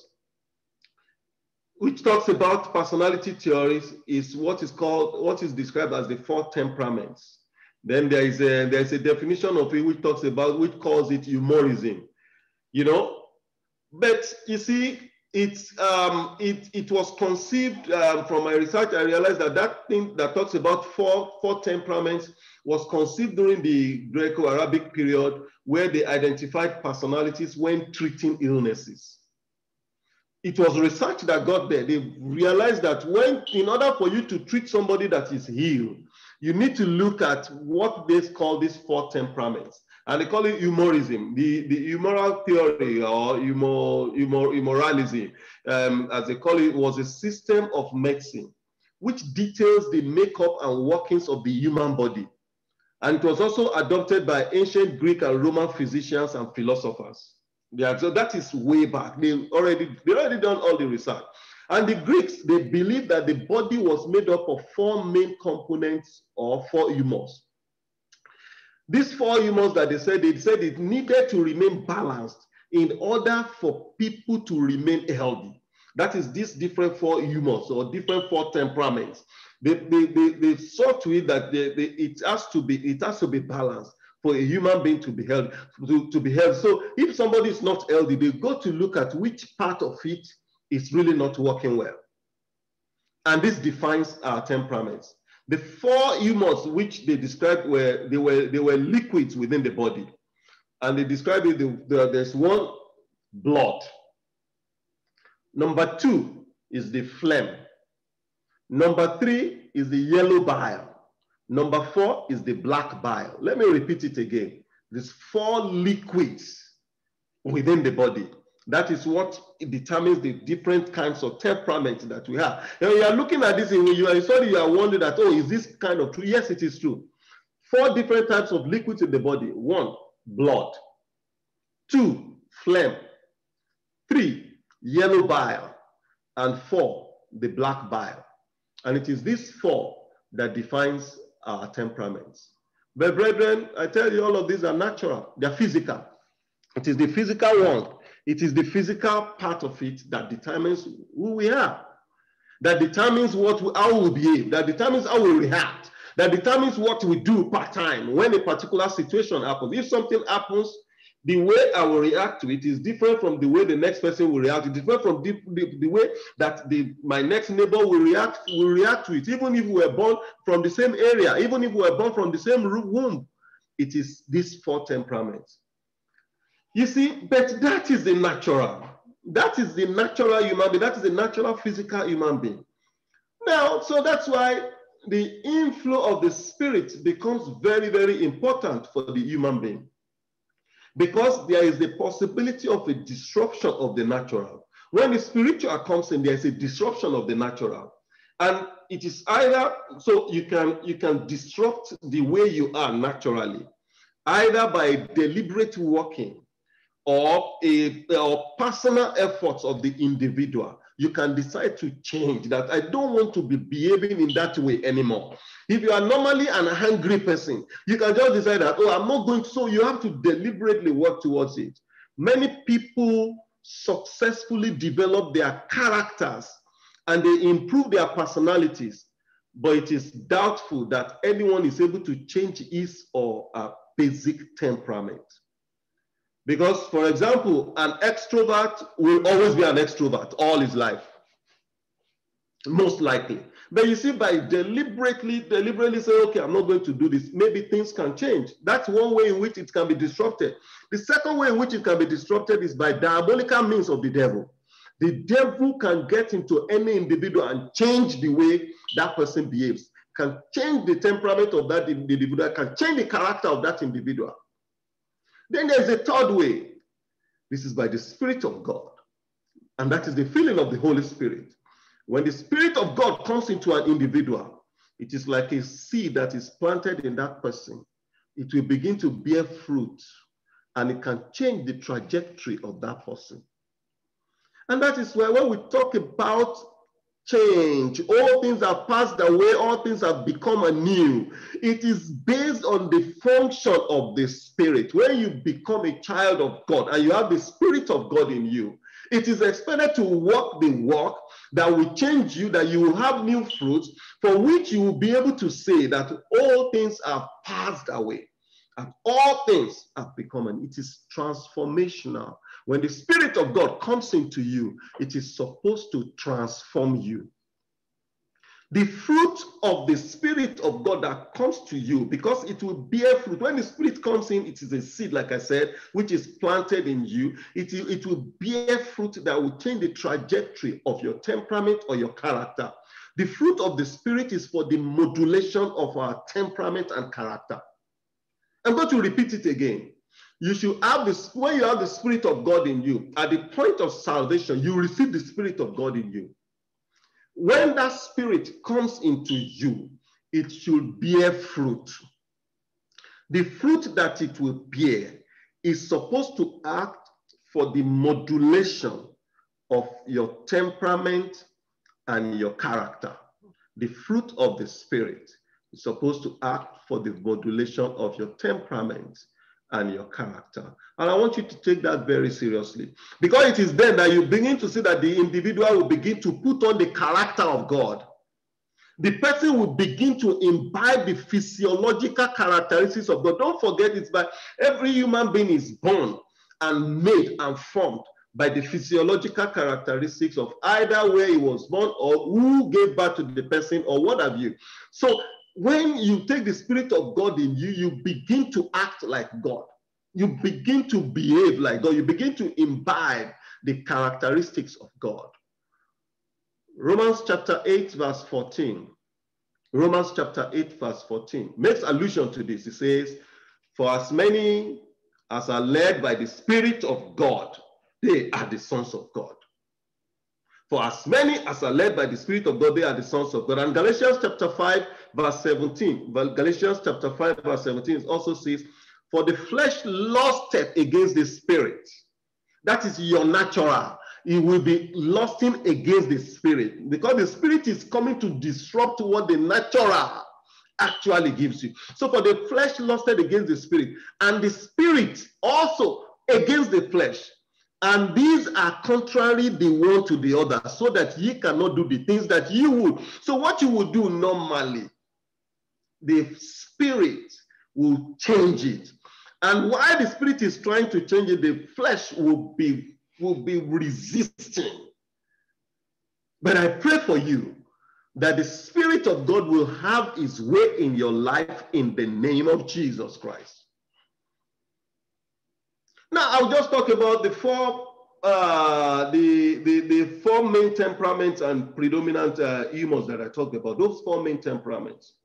which talks about personality theories is what is called, what is described as the four temperaments. Then there is a, there is a definition of it which talks about, which calls it humorism, you know. But you see, it's, um, it, it was conceived um, from my research. I realized that that thing that talks about four, four temperaments was conceived during the Greco-Arabic period, where they identified personalities when treating illnesses. It was research that got there. They realized that when, in order for you to treat somebody that is healed, you need to look at what they call these four temperaments. And they call it humorism. The, the humoral theory or humor, humor, humoralism, um, as they call it, was a system of medicine which details the makeup and workings of the human body. And it was also adopted by ancient Greek and Roman physicians and philosophers. Yeah, so that is way back. They already, they already done all the research. And the Greeks, they believed that the body was made up of four main components or four humors. These four humors that they said, they said it needed to remain balanced in order for people to remain healthy. That is these different four humors or different four temperaments. They, they, they, they saw to it that they, they, it has to be, it has to be balanced for a human being to be healthy, to, to be healthy. So if somebody is not healthy, they go to look at which part of it is really not working well. And this defines our temperaments. The four humors which they described were, they were, they were liquids within the body. And they describe it, the, the, there's one, blood. Number two is the phlegm. Number three is the yellow bile. Number four is the black bile. Let me repeat it again. There's four liquids within the body. That is what determines the different kinds of temperament that we have. Now you are looking at this and you are sorry, you are wondering that, oh, is this kind of true? Yes, it is true. Four different types of liquids in the body. One, blood. Two, phlegm. Three, yellow bile. And four, the black bile. And it is these four that defines our temperaments. But brethren, I tell you, all of these are natural. They're physical. It is the physical one. It is the physical part of it that determines who we are, that determines what we, how we behave, that determines how we react, that determines what we do per time when a particular situation happens. If something happens, the way I will react to it is different from the way the next person will react. It's different from the, the, the way that the, my next neighbor will react, will react to it. Even if we were born from the same area, even if we were born from the same womb, it is these four temperaments. You see, but that is the natural. That is the natural human being. That is the natural physical human being. Now, so that's why the inflow of the spirit becomes very, very important for the human being. Because there is the possibility of a disruption of the natural. When the spiritual comes in, there is a disruption of the natural. And it is either, so you can, you can disrupt the way you are naturally, either by deliberate working or a or personal efforts of the individual. You can decide to change that. I don't want to be behaving in that way anymore. If you are normally an angry person, you can just decide that, oh, I'm not going to, so you have to deliberately work towards it. Many people successfully develop their characters and they improve their personalities, but it is doubtful that anyone is able to change his or her basic temperament. Because, for example, an extrovert will always be an extrovert all his life, most likely. But you see, by deliberately, deliberately say, okay, I'm not going to do this, maybe things can change. That's one way in which it can be disrupted. The second way in which it can be disrupted is by diabolical means of the devil. The devil can get into any individual and change the way that person behaves, can change the temperament of that individual, can change the character of that individual. Then there's a third way. This is by the Spirit of God. And that is the feeling of the Holy Spirit. When the Spirit of God comes into an individual, it is like a seed that is planted in that person. It will begin to bear fruit and it can change the trajectory of that person. And that is why when we talk about change, all things are passed away, all things have become anew. It is based on the function of the Spirit. When you become a child of God and you have the Spirit of God in you, it is expected to walk the walk that will change you, that you will have new fruits, for which you will be able to say that all things are passed away and all things have become anew. It is transformational. When the Spirit of God comes into you, it is supposed to transform you. The fruit of the Spirit of God that comes to you, because it will bear fruit. When the Spirit comes in, it is a seed, like I said, which is planted in you. It, it will bear fruit that will change the trajectory of your temperament or your character. The fruit of the Spirit is for the modulation of our temperament and character. I'm going to repeat it again. You should have this, when you have the Spirit of God in you, at the point of salvation, you receive the Spirit of God in you. When that Spirit comes into you, it should bear fruit. The fruit that it will bear is supposed to act for the modulation of your temperament and your character. The fruit of the Spirit is supposed to act for the modulation of your temperament and your character. And I want you to take that very seriously, because it is then that you begin to see that the individual will begin to put on the character of God. The person will begin to imbibe the physiological characteristics of God. Don't forget, it's by every human being is born and made and formed by the physiological characteristics of either where he was born or who gave birth to the person or what have you. So when you take the Spirit of God in you, you begin to act like God. you begin to behave like God. You begin to imbibe the characteristics of God. Romans chapter eight, verse fourteen. Romans chapter eight, verse fourteen makes allusion to this. It says, for as many as are led by the Spirit of God, they are the sons of God. For as many as are led by the Spirit of God, they are the sons of God. And Galatians chapter five, verse seventeen, well, Galatians chapter five, verse seventeen also says, for the flesh lusted against the Spirit. That is your natural. It will be lusting against the Spirit, because the Spirit is coming to disrupt what the natural actually gives you. So for the flesh lusted against the Spirit, and the Spirit also against the flesh. And these are contrary the one to the other, so that ye cannot do the things that you would. So what you would do normally, the Spirit will change it. And while the Spirit is trying to change it, the flesh will be will be resisting. But I pray for you that the Spirit of God will have his way in your life in the name of Jesus Christ. Now, I'll just talk about the four uh, the, the, the four main temperaments and predominant uh, humors that I talked about, those four main temperaments.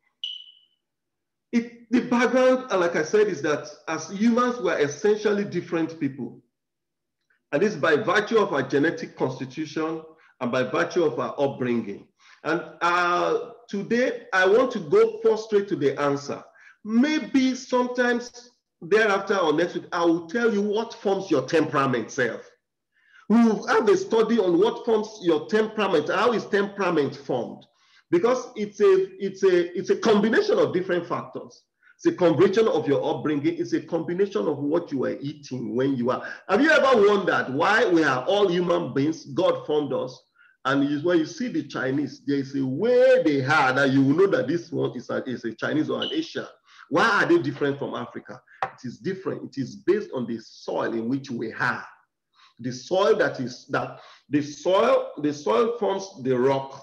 It, the background, like I said, is that as humans, we're essentially different people. And this is by virtue of our genetic constitution and by virtue of our upbringing. And uh, today, I want to go first straight to the answer. Maybe sometimes thereafter or next week, I will tell you what forms your temperament self. We will have a study on what forms your temperament, how is temperament formed? Because it's a, it's a, it's a combination of different factors. It's a combination of your upbringing. It's a combination of what you were eating when you are. Have you ever wondered why we are all human beings? God formed us. And when you see the Chinese, there is a way they are that you will know that this one is a, is a Chinese or an Asian. Why are they different from Africa? It is different. It is based on the soil in which we are. The soil that is, that the soil, the soil forms the rock.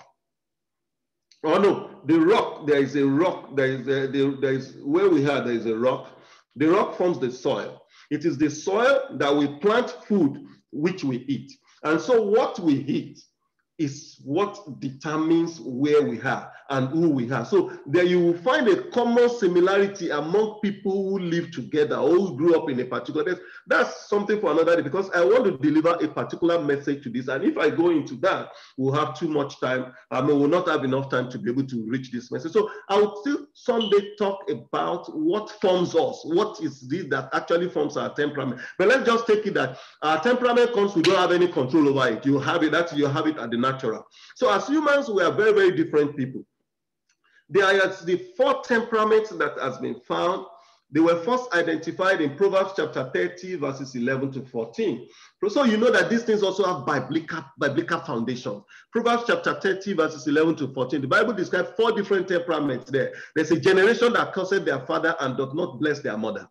Oh no, the rock, there is a rock, there is, a, there, there is where we are, there is a rock. The rock forms the soil. It is the soil that we plant food, which we eat. And so what we eat is what determines where we are and who we are. So there you will find a common similarity among people who live together or who grew up in a particular place. That's something for another day, because I want to deliver a particular message to this. And if I go into that, we'll have too much time. I mean, we'll not have enough time to be able to reach this message. So I will still someday talk about what forms us. What is this that actually forms our temperament? But let's just take it that our temperament comes, we don't have any control over it. You have it, that's, you have it at the natural. So as humans, we are very, very different people. There are the four temperaments that has been found. They were first identified in Proverbs chapter thirty, verses eleven to fourteen. So you know that these things also have biblical, biblical foundation. Proverbs chapter thirty, verses eleven to fourteen. The Bible describes four different temperaments there. There's a generation that curses their father and does not bless their mother.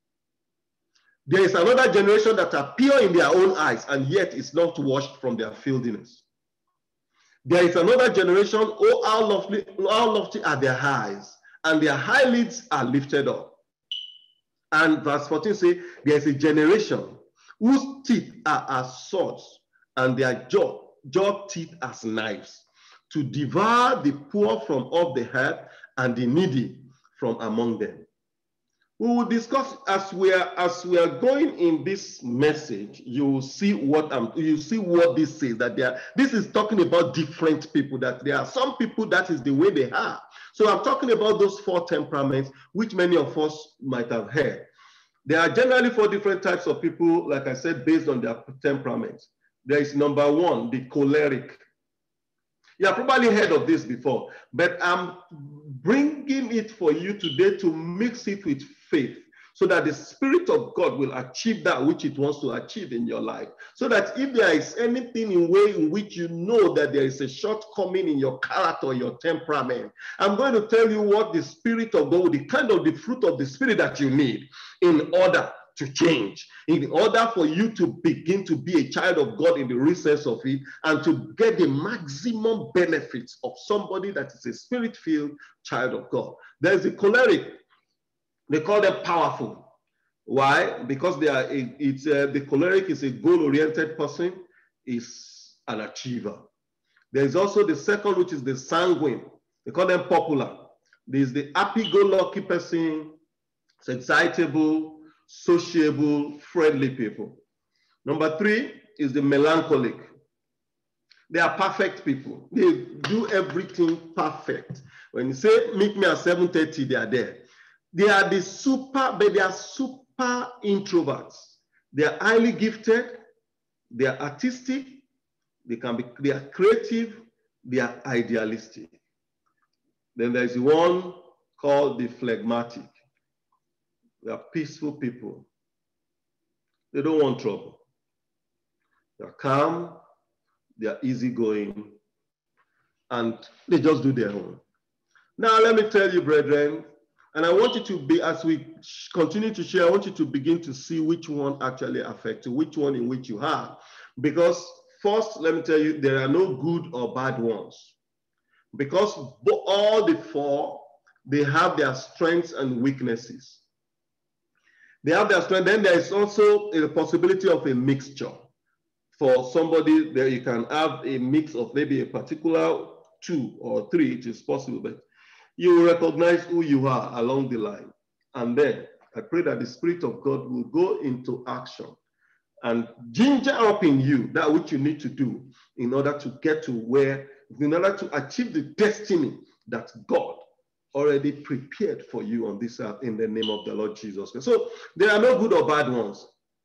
There is another generation that are pure in their own eyes and yet is not washed from their filthiness. There is another generation, oh, how lofty, how lofty are their eyes, and their eyelids are lifted up. And verse fourteen says, there is a generation whose teeth are as swords, and their jaw, jaw teeth as knives, to devour the poor from off the earth and the needy from among them. We will discuss as we are as we are going in this message. You will see what I'm. You see what this says, that they are. This is talking about different people. That there are some people that is the way they are. So I'm talking about those four temperaments, which many of us might have heard. There are generally four different types of people, like I said, based on their temperaments. There is number one, the choleric. You have probably heard of this before, but I'm bringing it for you today to mix it with faith, so that the Spirit of God will achieve that which it wants to achieve in your life. So that if there is anything in way in which you know that there is a shortcoming in your character or your temperament, I'm going to tell you what the Spirit of God, the kind of the fruit of the Spirit that you need in order to change, in order for you to begin to be a child of God in the real sense of it, and to get the maximum benefits of somebody that is a Spirit-filled child of God. There's a choleric. They call them powerful. Why? Because they are. A, it's a, the choleric is a goal-oriented person, is an achiever. There is also the second, which is the sanguine. They call them popular. There is the happy-go-lucky person. It's excitable, sociable, friendly people. Number three is the melancholic. They are perfect people. They do everything perfect. When you say, meet me at seven thirty, they are there. They are the super, but they are super introverts. They are highly gifted. They are artistic. They can be, they are creative. They are idealistic. Then there is one called the phlegmatic. They are peaceful people. They don't want trouble. They are calm. They are easygoing. And they just do their own. Now, let me tell you, brethren, and I want you to be, as we continue to share, I want you to begin to see which one actually affects you, which one in which you have. Because first, let me tell you, there are no good or bad ones. Because all the four, they have their strengths and weaknesses. They have their strength. Then there is also a possibility of a mixture. For somebody, there you can have a mix of maybe a particular two or three, it is possible, but you will recognize who you are along the line. And then I pray that the Spirit of God will go into action and ginger up in you that which you need to do in order to get to where, in order to achieve the destiny that God already prepared for you on this earth in the name of the Lord Jesus Christ. So there are no good or bad ones.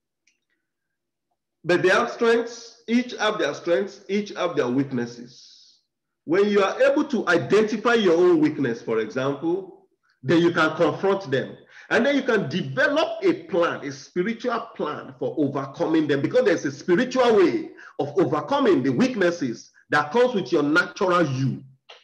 But they have strengths, each have their strengths, each have their weaknesses. When you are able to identify your own weakness, for example, then you can confront them. And then you can develop a plan, a spiritual plan for overcoming them, because there's a spiritual way of overcoming the weaknesses that comes with your natural you.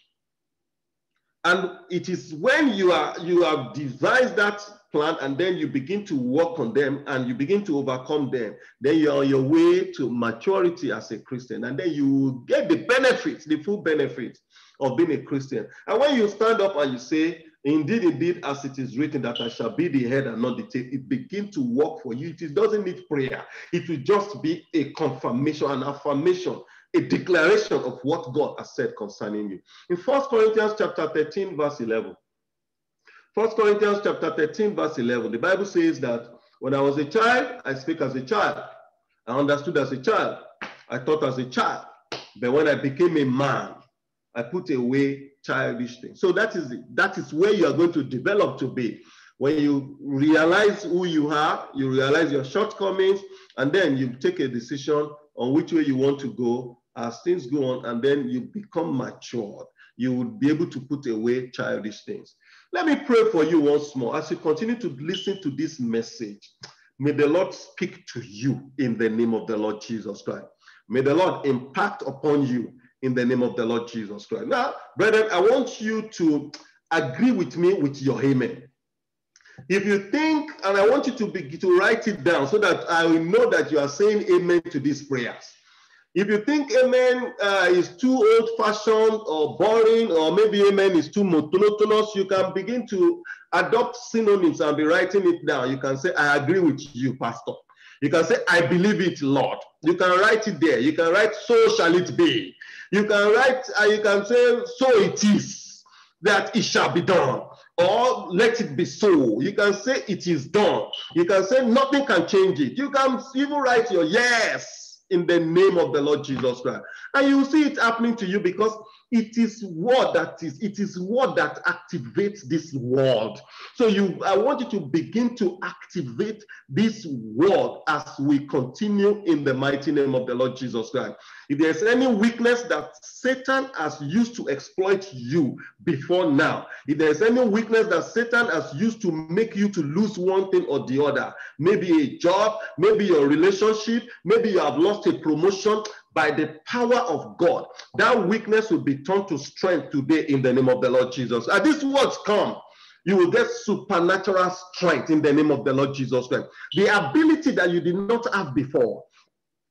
And it is when you are you have devised that plan and then you begin to work on them and you begin to overcome them, then you're on your way to maturity as a Christian, and then you get the benefits, the full benefits of being a Christian. And when you stand up and you say, indeed, indeed, as it is written, that I shall be the head and not the tail, it begins to work for you. It doesn't need prayer. It will just be a confirmation, an affirmation, a declaration of what God has said concerning you. In First Corinthians chapter thirteen, verse eleven, First Corinthians chapter thirteen, verse eleven, the Bible says that when I was a child, I speak as a child. I understood as a child. I thought as a child. But when I became a man, I put away childish things. So that is, that is where you are going to develop to be. When you realize who you are, you realize your shortcomings, and then you take a decision on which way you want to go as things go on, and then you become matured. You will be able to put away childish things. Let me pray for you once more as you continue to listen to this message. May the Lord speak to you in the name of the Lord Jesus Christ. May the Lord impact upon you in the name of the Lord Jesus Christ. Now, brethren, I want you to agree with me with your amen. If you think, and I want you to, be, to write it down so that I will know that you are saying amen to these prayers. If you think amen uh, is too old-fashioned or boring, or maybe amen is too monotonous, you can begin to adopt synonyms and be writing it down. You can say, I agree with you, Pastor. You can say, I believe it, Lord. You can write it there. You can write, so shall it be. You can write, uh, you can say, so it is, that it shall be done. Or let it be so. You can say it is done. You can say nothing can change it. You can even write your yes in the name of the Lord Jesus Christ. And you will see it happening to you, because it is word that is, it is word that activates this world. So you, I want you to begin to activate this word as we continue in the mighty name of the Lord Jesus Christ. If there's any weakness that Satan has used to exploit you before now, if there's any weakness that Satan has used to make you to lose one thing or the other, maybe a job, maybe your relationship, maybe you have lost a promotion, by the power of God, that weakness will be turned to strength today in the name of the Lord Jesus. As these words come, you will get supernatural strength in the name of the Lord Jesus Christ. The ability that you did not have before,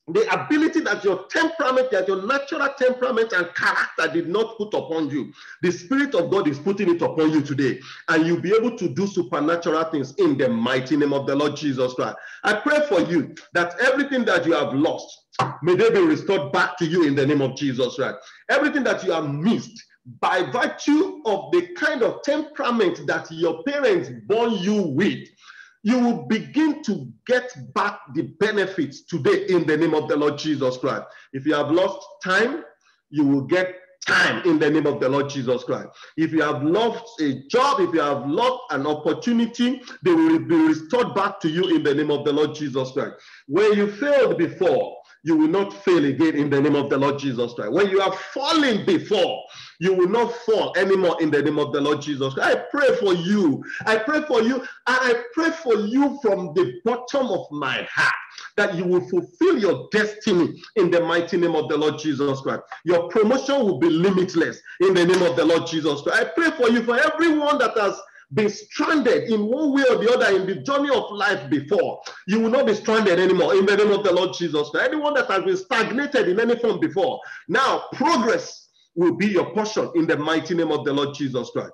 the ability that your temperament, that your natural temperament and character did not put upon you, the Spirit of God is putting it upon you today, and you'll be able to do supernatural things in the mighty name of the Lord Jesus Christ. I pray for you that everything that you have lost, may they be restored back to you in the name of Jesus Christ. Everything that you have missed, by virtue of the kind of temperament that your parents born you with, you will begin to get back the benefits today in the name of the Lord Jesus Christ. If you have lost time, you will get time in the name of the Lord Jesus Christ. If you have lost a job, if you have lost an opportunity, they will be restored back to you in the name of the Lord Jesus Christ. Where you failed before, you will not fail again in the name of the Lord Jesus Christ. When you have fallen before, you will not fall anymore in the name of the Lord Jesus Christ. I pray for you. I pray for you. I pray for you from the bottom of my heart that you will fulfill your destiny in the mighty name of the Lord Jesus Christ. Your promotion will be limitless in the name of the Lord Jesus Christ. I pray for you, for everyone that has been stranded in one way or the other in the journey of life before. You will not be stranded anymore in the name of the Lord Jesus Christ. Anyone that has been stagnated in any form before, now progress will be your portion in the mighty name of the Lord Jesus Christ.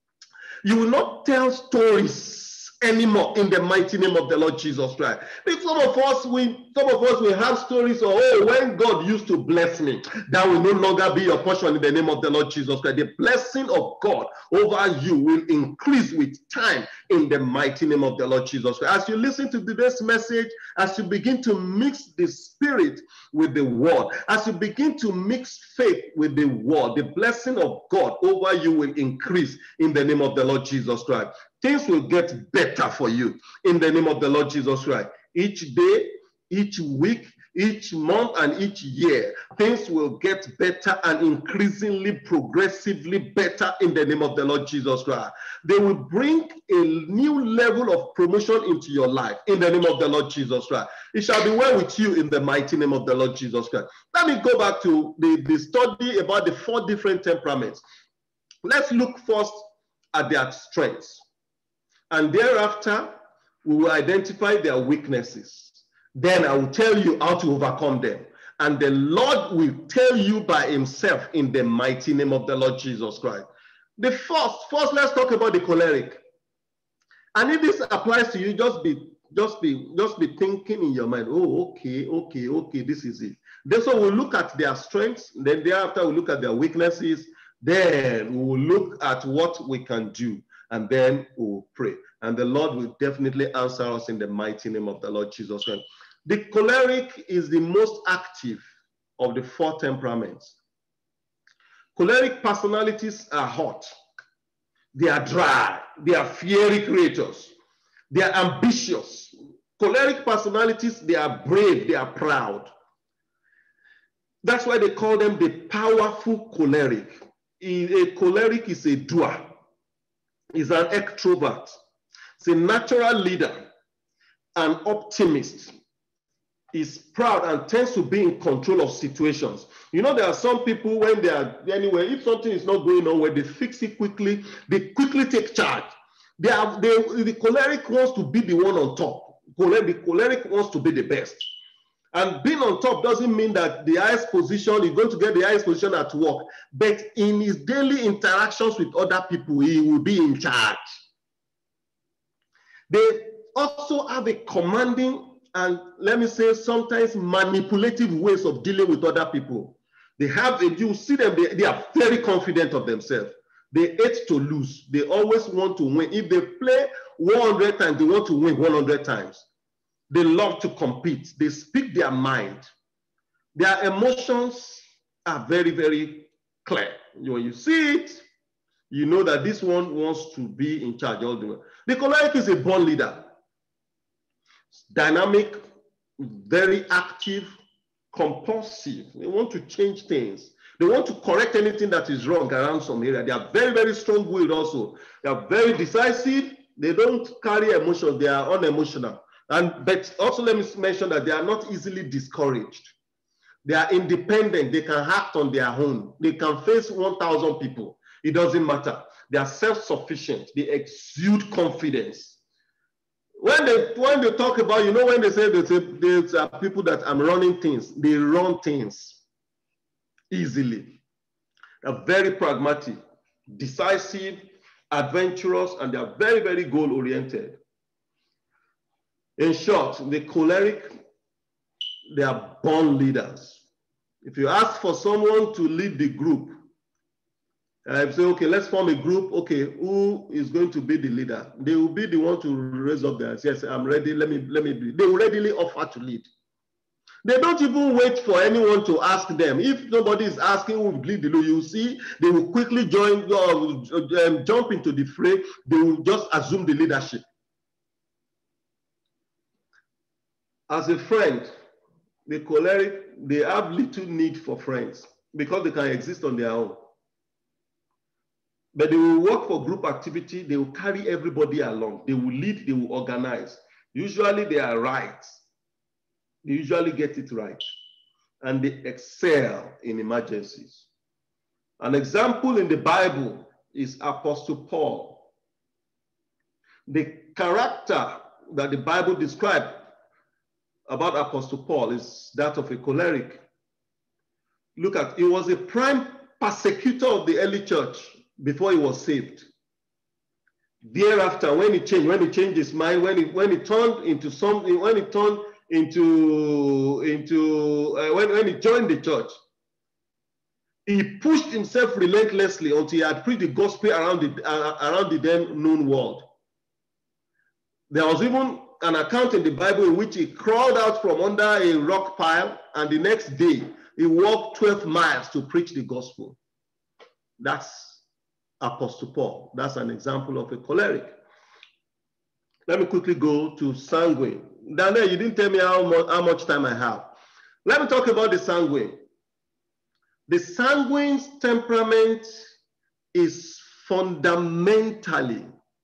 You will not tell stories anymore in the mighty name of the Lord Jesus Christ. Because some of us, we some of us will have stories of, oh, when God used to bless me, that will no longer be your portion in the name of the Lord Jesus Christ. The blessing of God over you will increase with time in the mighty name of the Lord Jesus Christ. As you listen to today's message, as you begin to mix the Spirit with the word, as you begin to mix faith with the word, the blessing of God over you will increase in the name of the Lord Jesus Christ. Things will get better for you in the name of the Lord Jesus Christ. Each day, each week, each month, and each year, things will get better and increasingly, progressively better in the name of the Lord Jesus Christ. They will bring a new level of promotion into your life in the name of the Lord Jesus Christ. It shall be well with you in the mighty name of the Lord Jesus Christ. Let me go back to the, the study about the four different temperaments. Let's look first at their strengths. And thereafter, we will identify their weaknesses. Then I will tell you how to overcome them. And the Lord will tell you by himself in the mighty name of the Lord Jesus Christ. The first, first let's talk about the choleric. And if this applies to you, just be, just be, just be thinking in your mind, oh, okay, okay, okay, this is it. Then so we'll look at their strengths. Then thereafter, we'll look at their weaknesses. Then we will look at what we can do. And then we'll pray. And the Lord will definitely answer us in the mighty name of the Lord Jesus Christ. The choleric is the most active of the four temperaments. Choleric personalities are hot. They are dry. They are fiery creators. They are ambitious. Choleric personalities, they are brave. They are proud. That's why they call them the powerful choleric. A choleric is a doer. Is an extrovert. It's a natural leader, an optimist. Is proud and tends to be in control of situations. You know, there are some people when they are anywhere, if something is not going on, where they fix it quickly, they quickly take charge. They are, they, the choleric wants to be the one on top. The choleric wants to be the best. And being on top doesn't mean that the highest position, he's going to get the highest position at work, but in his daily interactions with other people, he will be in charge. They also have a commanding and, let me say, sometimes manipulative ways of dealing with other people. They have, a, you see them, they, they are very confident of themselves. They hate to lose. They always want to win. If they play one hundred times, they want to win one hundred times. They love to compete. They speak their mind. Their emotions are very, very clear. When you see it, you know that this one wants to be in charge all the way. The choleric is a born leader. Dynamic, very active, compulsive. They want to change things. They want to correct anything that is wrong around some area. They are very, very strong-willed also. They are very decisive. They don't carry emotions. They are unemotional. And but also let me mention that they are not easily discouraged. They are independent. They can act on their own. They can face one thousand people. It doesn't matter. They are self-sufficient. They exude confidence. when they when they talk about, you know, when they say there's are people that I'm running things, they run things easily. They're very pragmatic, decisive, adventurous, and they're very, very goal-oriented. In short, the choleric, they are born leaders. If you ask for someone to lead the group, I say, okay, let's form a group. Okay, who is going to be the leader? They will be the one to raise up their hands. Yes, I'm ready. Let me let me be. They will readily offer to lead. They don't even wait for anyone to ask them. If nobody is asking who will lead the lead, you see, they will quickly join, uh, um, jump into the fray. They will just assume the leadership. As a friend, the choleric, they have little need for friends because they can exist on their own. But they will work for group activity. They will carry everybody along. They will lead. They will organize. Usually they are right. They usually get it right. And they excel in emergencies. An example in the Bible is Apostle Paul. The character that the Bible describes about Apostle Paul is that of a choleric. Look at, he was a prime persecutor of the early church before he was saved. Thereafter, when he changed, when he changed his mind, when he when he turned into something, when he turned into into uh, when, when he joined the church, he pushed himself relentlessly until he had preached the gospel around the uh, around the then known world. There was even an account in the Bible in which he crawled out from under a rock pile, and the next day he walked twelve miles to preach the gospel. That's Apostle Paul. That's an example of a choleric. Let me quickly go to sanguine. Daniel, you didn't tell me how much, how much time I have. Let me talk about the sanguine. The sanguine's temperament is fundamentally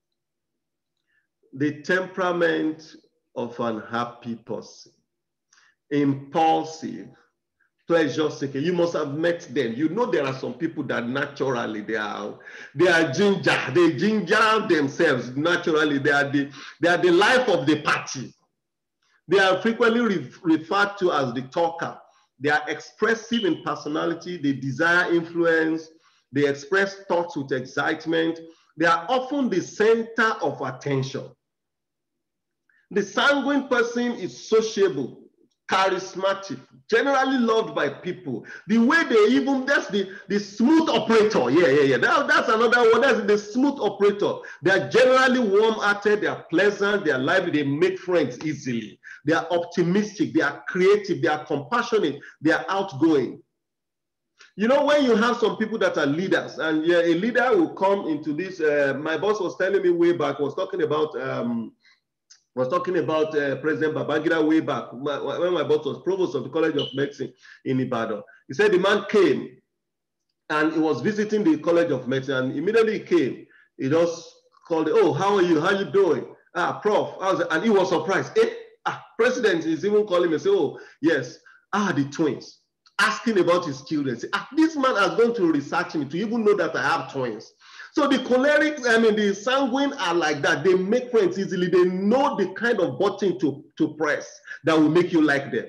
the temperament of an happy person, impulsive, pleasure seeking. You must have met them. You know there are some people that naturally they are they are ginger. They ginger themselves naturally. They are the they are the life of the party. They are frequently re referred to as the talker. They are expressive in personality. They desire influence. They express thoughts with excitement. They are often the center of attention. The sanguine person is sociable, charismatic, generally loved by people. The way they even, that's the, the smooth operator. Yeah, yeah, yeah. That, that's another one. That's the smooth operator. They are generally warm-hearted. They are pleasant. They are lively. They make friends easily. They are optimistic. They are creative. They are compassionate. They are outgoing. You know, when you have some people that are leaders, and yeah, a leader will come into this. Uh, my boss was telling me way back, was talking about um, was talking about uh, President Babangida way back my, when my boss was provost of the College of Medicine in Ibadan. He said the man came and he was visiting the College of Medicine, and immediately he came. He just called, "Oh, how are you? How you doing? Ah, Prof." I was, and he was surprised. Eh, ah, President is even calling me and say, "Oh, yes, ah, the twins." Asking about his children. Say, ah, this man has gone to research me to even know that I have twins. So the cholerics, I mean, the sanguine are like that. They make friends easily. They know the kind of button to, to press that will make you like them.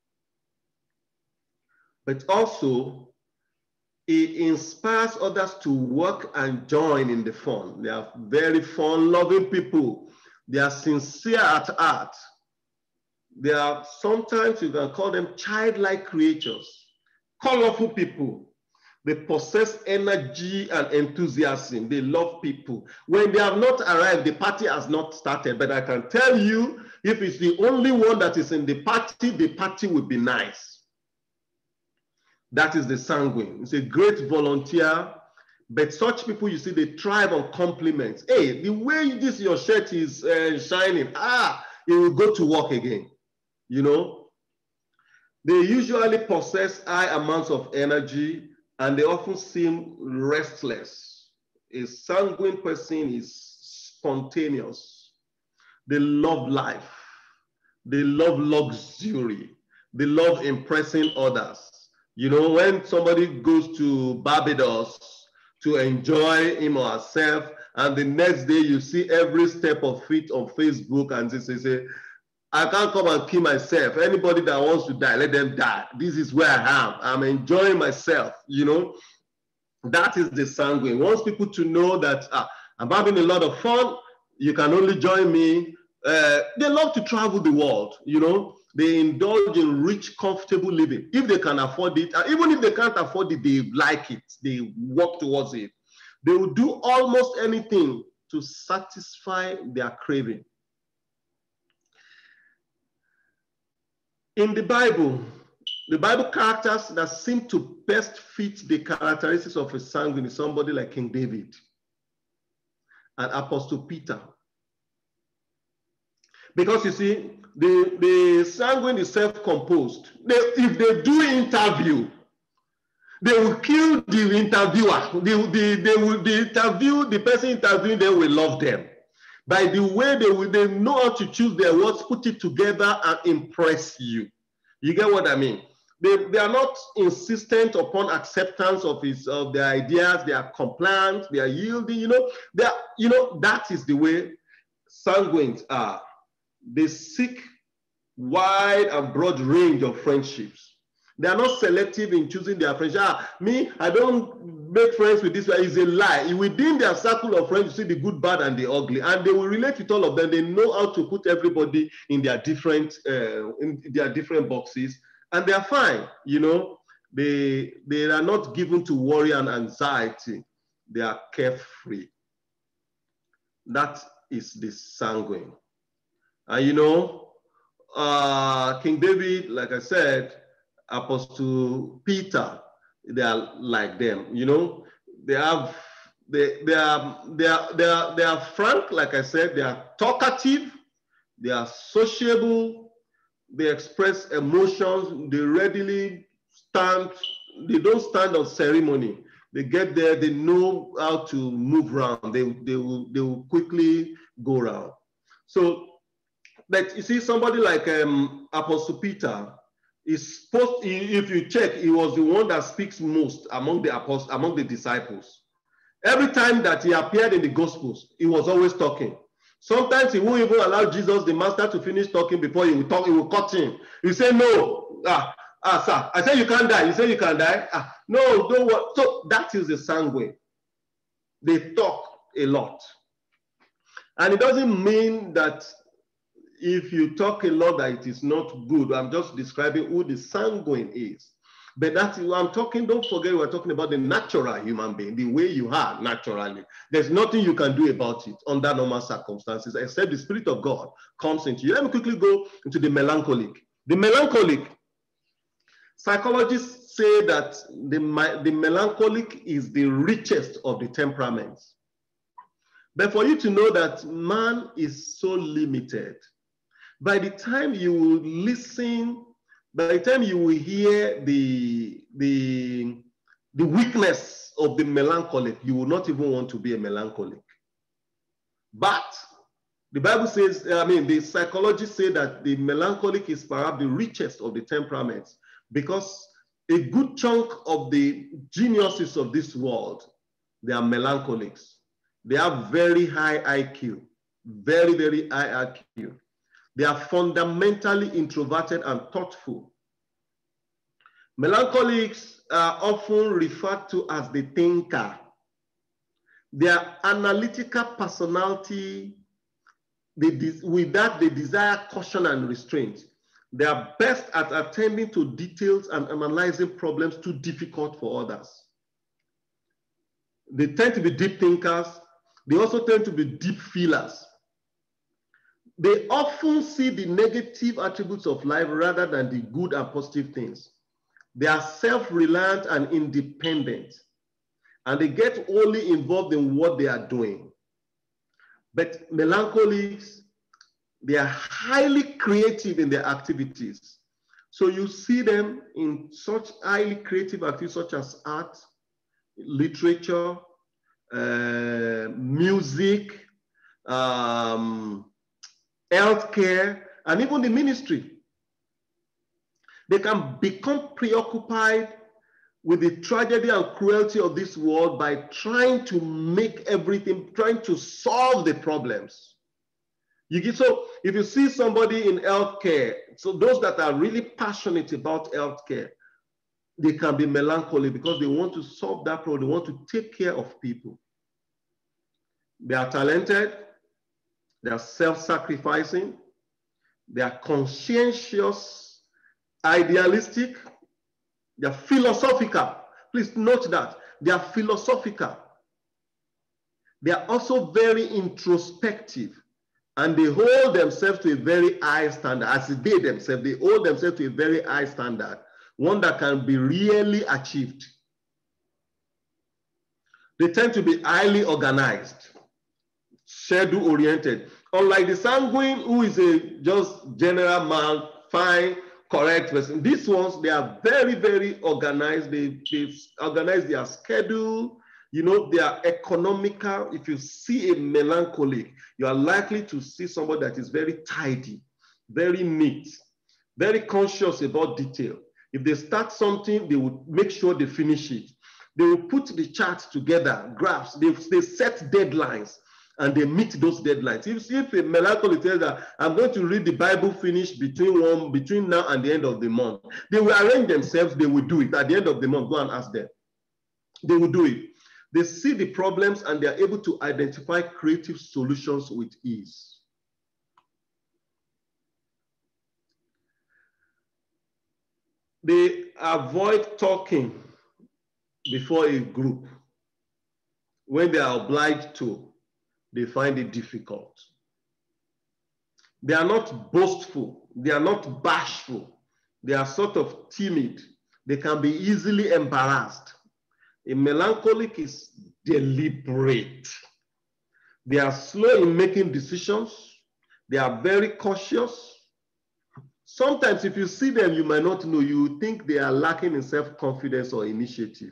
But also, it inspires others to work and join in the fun. They are very fun-loving people. They are sincere at heart. They are, sometimes you can call them childlike creatures, colorful people. They possess energy and enthusiasm. They love people. When they have not arrived, the party has not started. But I can tell you, if it's the only one that is in the party, the party will be nice. That is the sanguine. It's a great volunteer. But such people, you see, they thrive on compliments. Hey, the way this your shirt is uh, shining, ah, you will go to work again. You know, they usually possess high amounts of energy, and they often seem restless. A sanguine person is spontaneous. They love life. They love luxury. They love impressing others. You know, when somebody goes to Barbados to enjoy him or herself, and the next day you see every step of it on Facebook, and they say, say, I can't come and kill myself. Anybody that wants to die, let them die. This is where I am. I'm enjoying myself, you know. That is the sanguine. Wants people to know that ah, I'm having a lot of fun. You can only join me. Uh, they love to travel the world, you know. They indulge in rich, comfortable living. If they can afford it, uh, even if they can't afford it, they like it. They work towards it. They will do almost anything to satisfy their craving. In the Bible, the Bible characters that seem to best fit the characteristics of a sanguine is somebody like King David and Apostle Peter. Because you see, the, the sanguine is self-composed. They, if they do interview, they will kill the interviewer. They, they, they will the interview, the person interviewing them will love them. By the way they will, they know how to choose their words, put it together and impress you. You get what I mean? They, they are not insistent upon acceptance of his of their ideas. They are compliant. They are yielding. You know, they are, you know, that is the way sanguines are. They seek wide and broad range of friendships. They are not selective in choosing their friends. Ah, me, I don't make friends with this one. It's a lie. Within their circle of friends, you see the good, bad, and the ugly, and they will relate with all of them. They know how to put everybody in their different uh, in their different boxes, and they are fine. You know, they they are not given to worry and anxiety. They are carefree. That is the sanguine. And you know, uh, King David, like I said, Apostle Peter, they are like them. You know, they have they they are they are they are they are frank, like I said. They are talkative. They are sociable. They express emotions. They readily stand. They don't stand on ceremony. They get there. They know how to move around. They they will they will quickly go around. So. But you see, somebody like um, Apostle Peter is supposed, if you check, he was the one that speaks most among the apostles, among the disciples. Every time that he appeared in the Gospels, he was always talking. Sometimes he won't even allow Jesus, the master, to finish talking before he will talk. He will cut him. He say, "No, ah, ah, sir, I say you can't die. You say you can die. Ah, no, don't worry." So that is the sanguine. They talk a lot, and it doesn't mean that. If you talk a lot that it is not good, I'm just describing who the sanguine is. But that's what I'm talking, don't forget we're talking about the natural human being, the way you are naturally. There's nothing you can do about it under normal circumstances, except the Spirit of God comes into you. Let me quickly go into the melancholic. The melancholic, psychologists say that the, the melancholic is the richest of the temperaments. But for you to know that man is so limited, by the time you will listen, by the time you will hear the, the, the weakness of the melancholic, you will not even want to be a melancholic. But the Bible says, I mean, the psychologists say that the melancholic is perhaps the richest of the temperaments because a good chunk of the geniuses of this world, they are melancholics. They have very high I Q, very, very high I Q. They are fundamentally introverted and thoughtful. Melancholics are often referred to as the thinker. Their analytical personality, they, with that they desire caution and restraint. They are best at attending to details and analyzing problems too difficult for others. They tend to be deep thinkers. They also tend to be deep feelers. They often see the negative attributes of life rather than the good and positive things. They are self-reliant and independent, and they get wholly involved in what they are doing. But melancholics, they are highly creative in their activities. So you see them in such highly creative activities such as art, literature, uh, music, um, healthcare, and even the ministry. They can become preoccupied with the tragedy and cruelty of this world by trying to make everything, trying to solve the problems. You get, so if you see somebody in healthcare, so those that are really passionate about healthcare, they can be melancholy because they want to solve that problem. They want to take care of people. They are talented. They are self-sacrificing. They are conscientious, idealistic. They are philosophical. Please note that. They are philosophical. They are also very introspective. And they hold themselves to a very high standard. As they themselves, they hold themselves to a very high standard. One that can be really achieved. They tend to be highly organized, schedule-oriented. Unlike the sanguine, who is a just general man, fine, correct person. These ones, they are very, very organized. They, they organize their schedule. You know, they are economical. If you see a melancholic, you are likely to see somebody that is very tidy, very neat, very conscious about detail. If they start something, they will make sure they finish it. They will put the charts together, graphs. They, they set deadlines, and they meet those deadlines. If, if a melancholy tells that I'm going to read the Bible finish between one between now and the end of the month, they will arrange themselves. They will do it at the end of the month. Go and ask them. They will do it. They see the problems and they are able to identify creative solutions with ease. They avoid talking before a group. When they are obliged to, they find it difficult. They are not boastful. They are not bashful. They are sort of timid. They can be easily embarrassed. A melancholic is deliberate. They are slow in making decisions. They are very cautious. Sometimes if you see them, you might not know. You think they are lacking in self-confidence or initiative.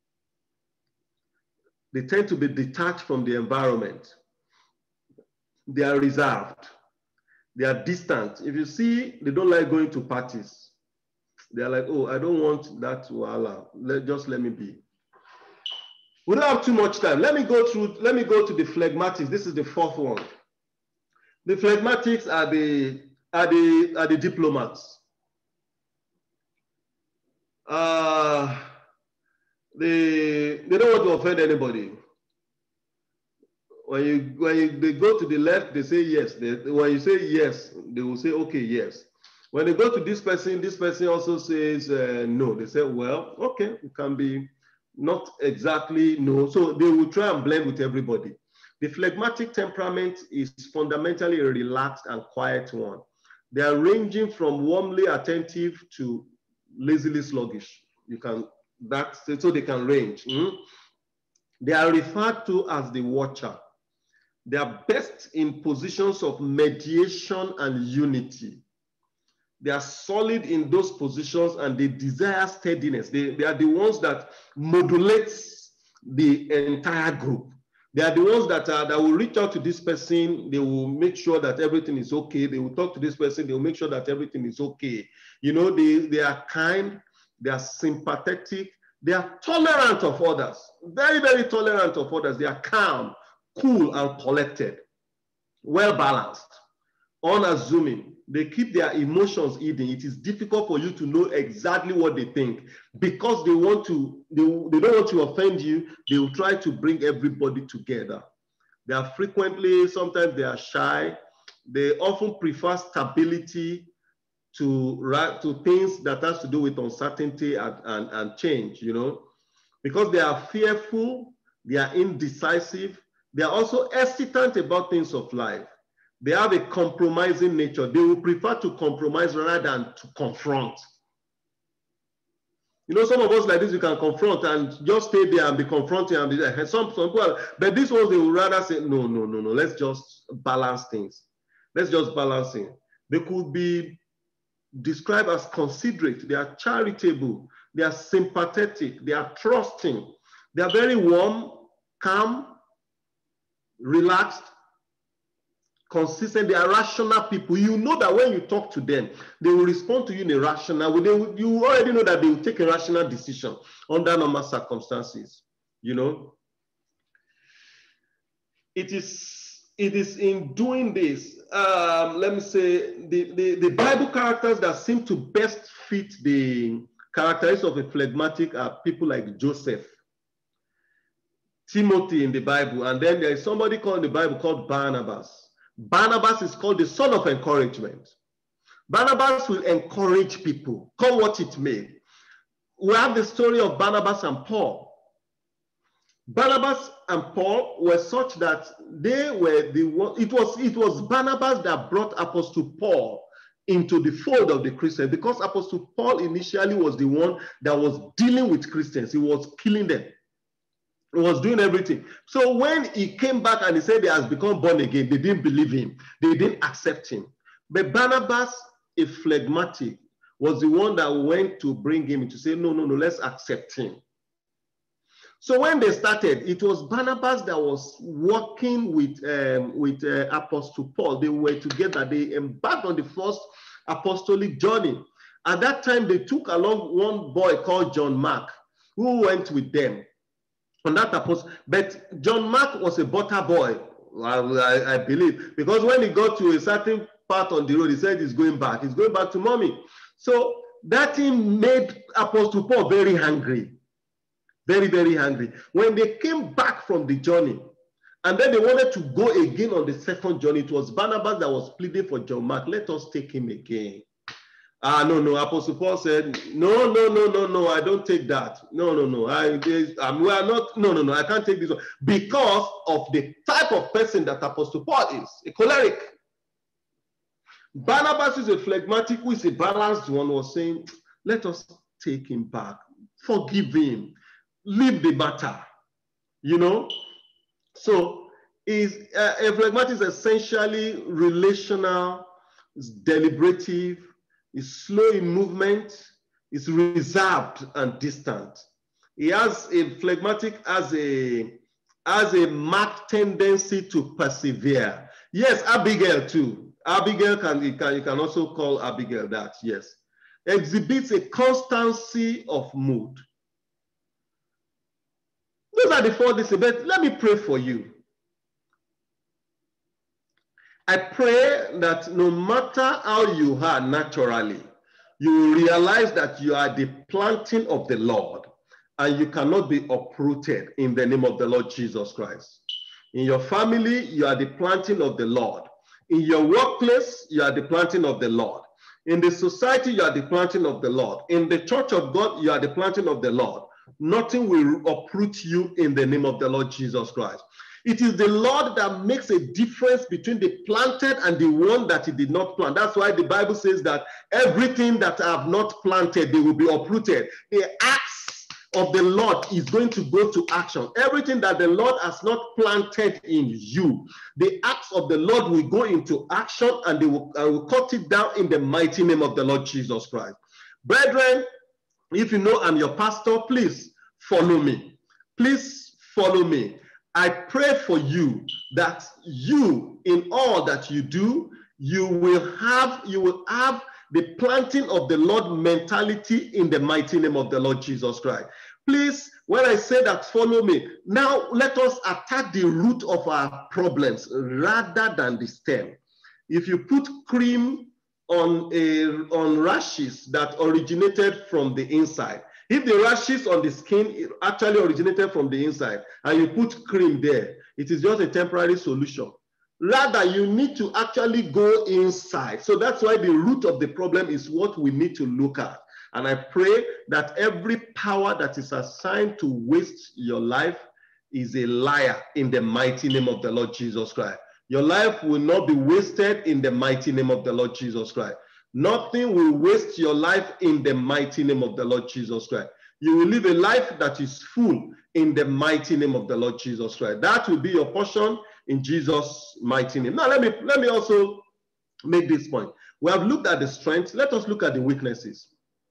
They tend to be detached from the environment. They are reserved. They are distant. If you see, they don't like going to parties. They are like, oh, I don't want that to allow. Let, just let me be. We don't have too much time. Let me go through, let me go to the phlegmatics. This is the fourth one. The phlegmatics are the, are the, are the diplomats. Uh, they, they don't want to offend anybody. When you, when you, they go to the left, they say yes. They, when you say yes, they will say, okay, yes. When they go to this person, this person also says uh, no. They say, well, okay, it can be not exactly no. So they will try and blend with everybody. The phlegmatic temperament is fundamentally a relaxed and quiet one. They are ranging from warmly attentive to lazily sluggish. You can, that's so they can range. Mm? They are referred to as the watcher. They are best in positions of mediation and unity. They are solid in those positions and they desire steadiness. They, they are the ones that modulates the entire group. They are the ones that, are, that will reach out to this person. They will make sure that everything is okay. They will talk to this person. They will make sure that everything is okay. You know, they, they are kind. They are sympathetic. They are tolerant of others. Very, very tolerant of others. They are calm, cool, and collected. Well balanced, unassuming. They keep their emotions hidden. It is difficult for you to know exactly what they think because they want to, they, they don't want to offend you. They will try to bring everybody together. They are frequently, sometimes they are shy. They often prefer stability to, to things that has to do with uncertainty and, and, and change, you know, because they are fearful, they are indecisive. They are also hesitant about things of life. They have a compromising nature. They will prefer to compromise rather than to confront. You know, some of us like this, you can confront and just stay there and be confronting and be like, some, some people, but these ones, they will rather say, no, no, no, no, let's just balance things. Let's just balance it. They could be described as considerate. They are charitable. They are sympathetic. They are trusting. They are very warm, calm, relaxed, consistent. They are rational people. You know that when you talk to them, they will respond to you in a rational way. They will, you already know that they will take a rational decision under normal circumstances. You know, it is it is in doing this. Um, let me say the, the the Bible characters that seem to best fit the characteristics of a phlegmatic are people like Joseph, Timothy in the Bible, and then there is somebody called in the Bible called Barnabas. Barnabas is called the son of encouragement. Barnabas will encourage people, come what it may. We have the story of Barnabas and Paul. Barnabas and Paul were such that they were the one, it was, it was Barnabas that brought Apostle Paul into the fold of the Christians, because Apostle Paul initially was the one that was dealing with Christians. He was killing them. He was doing everything. So when he came back and he said he has become born again, they didn't believe him. They didn't accept him. But Barnabas, a phlegmatic, was the one that went to bring him to say, no, no, no, let's accept him. So when they started, it was Barnabas that was working with, um, with uh, Apostle Paul. They were together. They embarked on the first apostolic journey. At that time, they took along one boy called John Mark, who went with them on that apostle. But John Mark was a butter boy, I, I, I believe, because when he got to a certain part on the road, he said he's going back. He's going back to mommy. So that thing made Apostle Paul very hungry. Very, very hungry. When they came back from the journey, and then they wanted to go again on the second journey, it was Barnabas that was pleading for John Mark, let us take him again. Ah, no, no, Apostle Paul said, no, no, no, no, no, I don't take that. No, no, no, I, I'm, we are not, no, no, no, I can't take this one. Because of the type of person that Apostle Paul is, a choleric. Barnabas is a phlegmatic, who is a balanced one, was saying, let us take him back, forgive him, leave the matter, you know? So is uh, a phlegmatic is essentially relational, is deliberative, is slow in movement, is reserved and distant. He has a phlegmatic as a has a marked tendency to persevere. Yes, Abigail too. Abigail can you can you can also call Abigail that. Yes, exhibits a constancy of mood. Those are the four things. But let me pray for you. I pray that no matter how you are naturally, you will realize that you are the planting of the Lord and you cannot be uprooted in the name of the Lord Jesus Christ. In your family, you are the planting of the Lord. In your workplace, you are the planting of the Lord. In the society, you are the planting of the Lord. In the church of God, you are the planting of the Lord. Nothing will uproot you in the name of the Lord Jesus Christ. It is the Lord that makes a difference between the planted and the one that he did not plant. That's why the Bible says that everything that I have not planted, they will be uprooted. The axe of the Lord is going to go to action. Everything that the Lord has not planted in you, the axe of the Lord will go into action, and they will, uh, will cut it down in the mighty name of the Lord Jesus Christ. Brethren, if you know I'm your pastor, please follow me. Please follow me. I pray for you that you, in all that you do, you will have, you will have the planting of the Lord mentality in the mighty name of the Lord Jesus Christ. Please, when I say that, follow me. Now, let us attack the root of our problems rather than the stem. If you put cream on, a, on rashes that originated from the inside, if the rashes on the skin actually originated from the inside and you put cream there, it is just a temporary solution. Rather, you need to actually go inside. So that's why the root of the problem is what we need to look at. And I pray that every power that is assigned to waste your life is a liar in the mighty name of the Lord Jesus Christ. Your life will not be wasted in the mighty name of the Lord Jesus Christ. Nothing will waste your life in the mighty name of the Lord Jesus Christ. You will live a life that is full in the mighty name of the Lord Jesus Christ. That will be your portion in Jesus' mighty name. Now, let me, let me also make this point. We have looked at the strengths. Let us look at the weaknesses.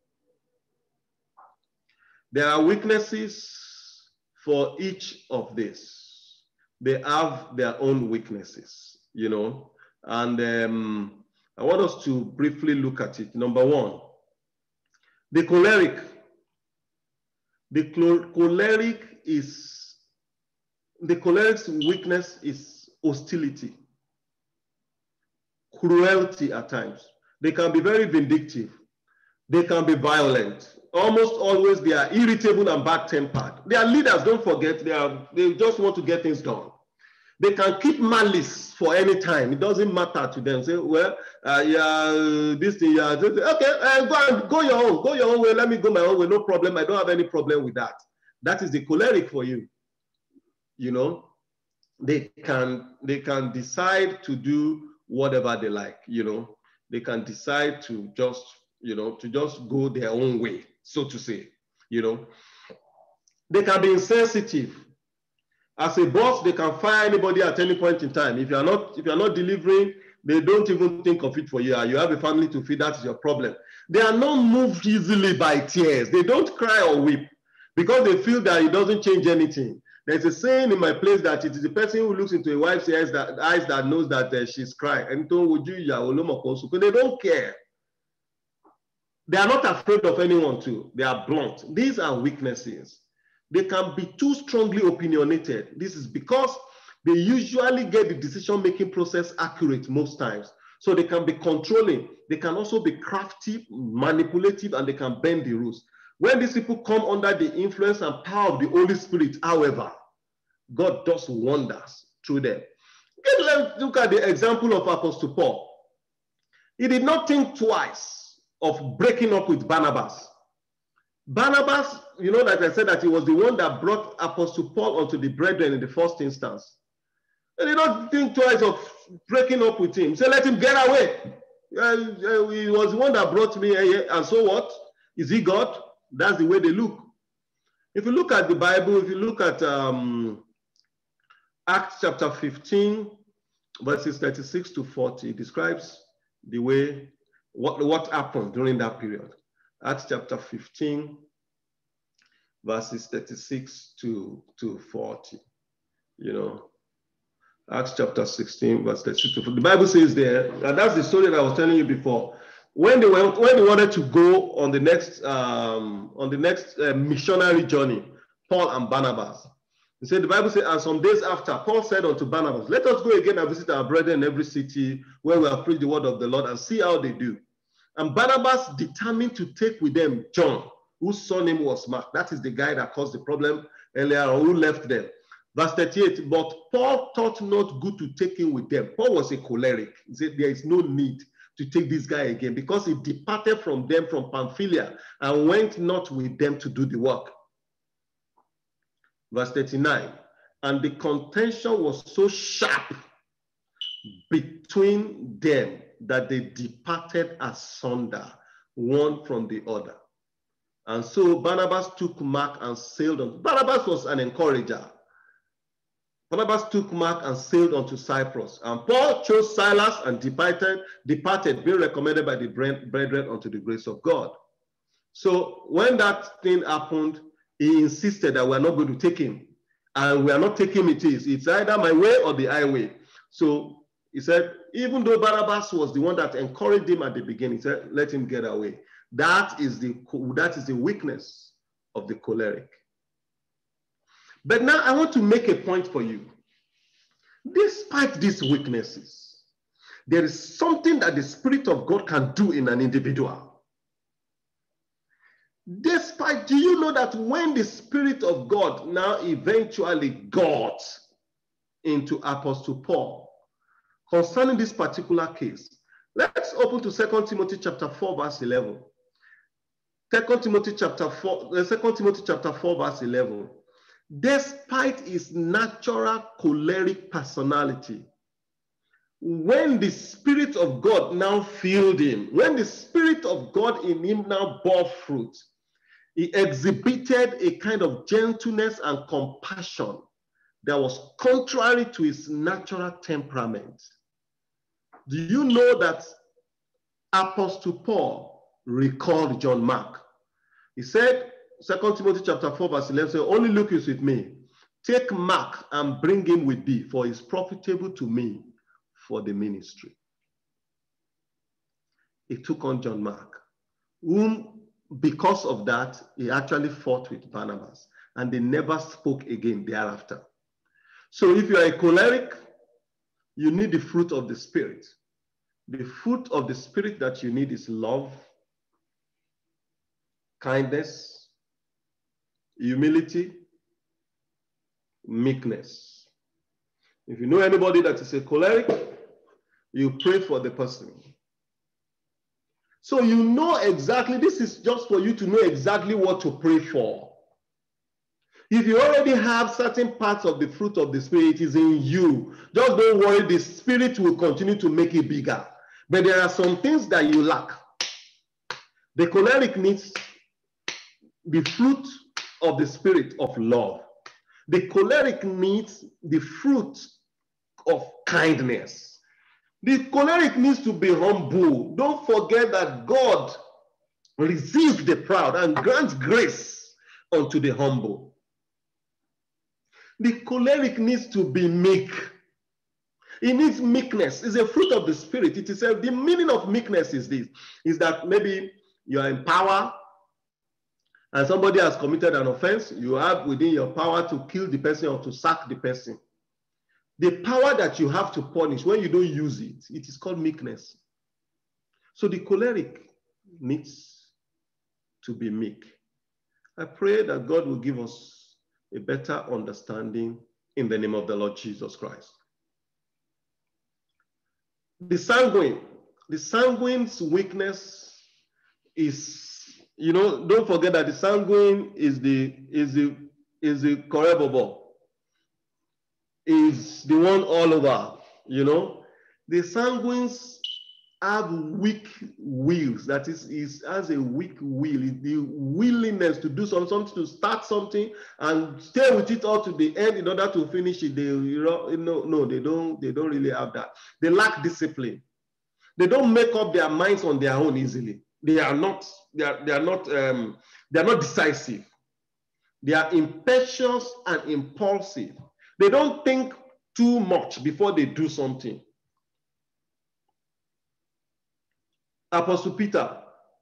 There are weaknesses for each of this. They have their own weaknesses, you know. And um, I want us to briefly look at it. Number one, the choleric. The choleric is, the choleric's weakness is hostility, cruelty at times. They can be very vindictive. They can be violent. Almost always they are irritable and bad-tempered. They are leaders, don't forget. They are, they just want to get things done. They can keep malice for any time. It doesn't matter to them. Say, well, uh, yeah, this thing, yeah, this, okay, uh, go and go your own, go your own way. Let me go my own way. No problem. I don't have any problem with that. That is the choleric for you. You know, they can they can decide to do whatever they like. You know, they can decide to just you know to just go their own way, so to say. You know, they can be insensitive. As a boss, they can fire anybody at any point in time. If you are not, if you are not delivering, they don't even think of it for you. You have a family to feed, that's your problem. They are not moved easily by tears. They don't cry or weep because they feel that it doesn't change anything. There's a saying in my place that it is the person who looks into a wife's eyes that, eyes that knows that uh, she's crying. And they don't care. They are not afraid of anyone too. They are blunt. These are weaknesses. They can be too strongly opinionated. This is because they usually get the decision-making process accurate most times. So they can be controlling. They can also be crafty, manipulative, and they can bend the rules. When these people come under the influence and power of the Holy Spirit, however, God does wonders through them. Let's look at the example of Apostle Paul. He did not think twice of breaking up with Barnabas. Barnabas, you know, like I said, that he was the one that brought Apostle Paul onto the brethren in the first instance. He did not think twice of breaking up with him. He said, let him get away. Uh, he was the one that brought me here, and so what? Is he God? That's the way they look. If you look at the Bible, if you look at um, Acts chapter fifteen, verses thirty-six to forty, it describes the way, what, what happened during that period. Acts chapter fifteen, verses thirty-six to, to forty. You know, Acts chapter sixteen, verse thirty-six to forty. The Bible says there, and that's the story that I was telling you before. When they went, when they wanted to go on the next um, on the next uh, missionary journey, Paul and Barnabas, he said, the Bible said, and some days after, Paul said unto Barnabas, let us go again and visit our brethren in every city where we have preached the word of the Lord and see how they do. And Barnabas determined to take with them John, whose surname was Mark. That is the guy that caused the problem earlier, or who left them. Verse thirty-eight, but Paul thought not good to take him with them. Paul was a choleric. He said, there is no need to take this guy again because he departed from them from Pamphylia and went not with them to do the work. Verse thirty-nine, and the contention was so sharp between them that they departed asunder, one from the other. And so Barnabas took Mark and sailed on. Barnabas was an encourager. Barnabas took Mark and sailed on to Cyprus. And Paul chose Silas and departed, departed, being recommended by the brethren unto the grace of God. So when that thing happened, he insisted that we're not going to take him. And we are not taking it is. It's either my way or the highway. So he said, even though Barnabas was the one that encouraged him at the beginning, he said, let him get away. That is the, that is the weakness of the choleric. But now I want to make a point for you. Despite these weaknesses, there is something that the Spirit of God can do in an individual. Despite, do you know that when the Spirit of God now eventually got into Apostle Paul, concerning this particular case, let's open to Second Timothy chapter four, verse eleven. Second Timothy chapter four, Second Timothy chapter four, verse eleven. Despite his natural choleric personality, when the Spirit of God now filled him, when the Spirit of God in him now bore fruit, he exhibited a kind of gentleness and compassion that was contrary to his natural temperament. Do you know that Apostle Paul recalled John Mark? He said, Second Timothy chapter four, verse eleven, says, only look with me. Take Mark and bring him with thee, for he is profitable to me for the ministry. He took on John Mark, whom, because of that, he actually fought with Barnabas, and they never spoke again thereafter. So if you are a choleric, you need the fruit of the Spirit. The fruit of the Spirit that you need is love, kindness, humility, meekness. If you know anybody that is a choleric, you pray for the person. So you know exactly, this is just for you to know exactly what to pray for. If you already have certain parts of the fruit of the Spirit, it is in you. Just don't worry, the Spirit will continue to make it bigger. But there are some things that you lack. The choleric needs the fruit of the Spirit of love. The choleric needs the fruit of kindness. The choleric needs to be humble. Don't forget that God resists the proud and grants grace unto the humble. The choleric needs to be meek. It needs meekness. It's a fruit of the Spirit. It is a, the meaning of meekness is this, is that maybe you are in power and somebody has committed an offense. You have within your power to kill the person or to sack the person. The power that you have to punish, when you don't use it, it is called meekness. So the choleric needs to be meek. I pray that God will give us a better understanding in the name of the Lord Jesus Christ. The sanguine, the sanguine's weakness is, you know, don't forget that the sanguine is the is the is the corruptible. Is the one all over, you know. The sanguines have weak wills. That is, is has a weak will. The willingness to do some, something, to start something and stay with it all to the end in order to finish it. They, you know, no, no, they don't. They don't really have that. They lack discipline. They don't make up their minds on their own easily. They are not. They are. They are not. Um, they are not decisive. They are impetuous and impulsive. They don't think too much before they do something. Apostle Peter,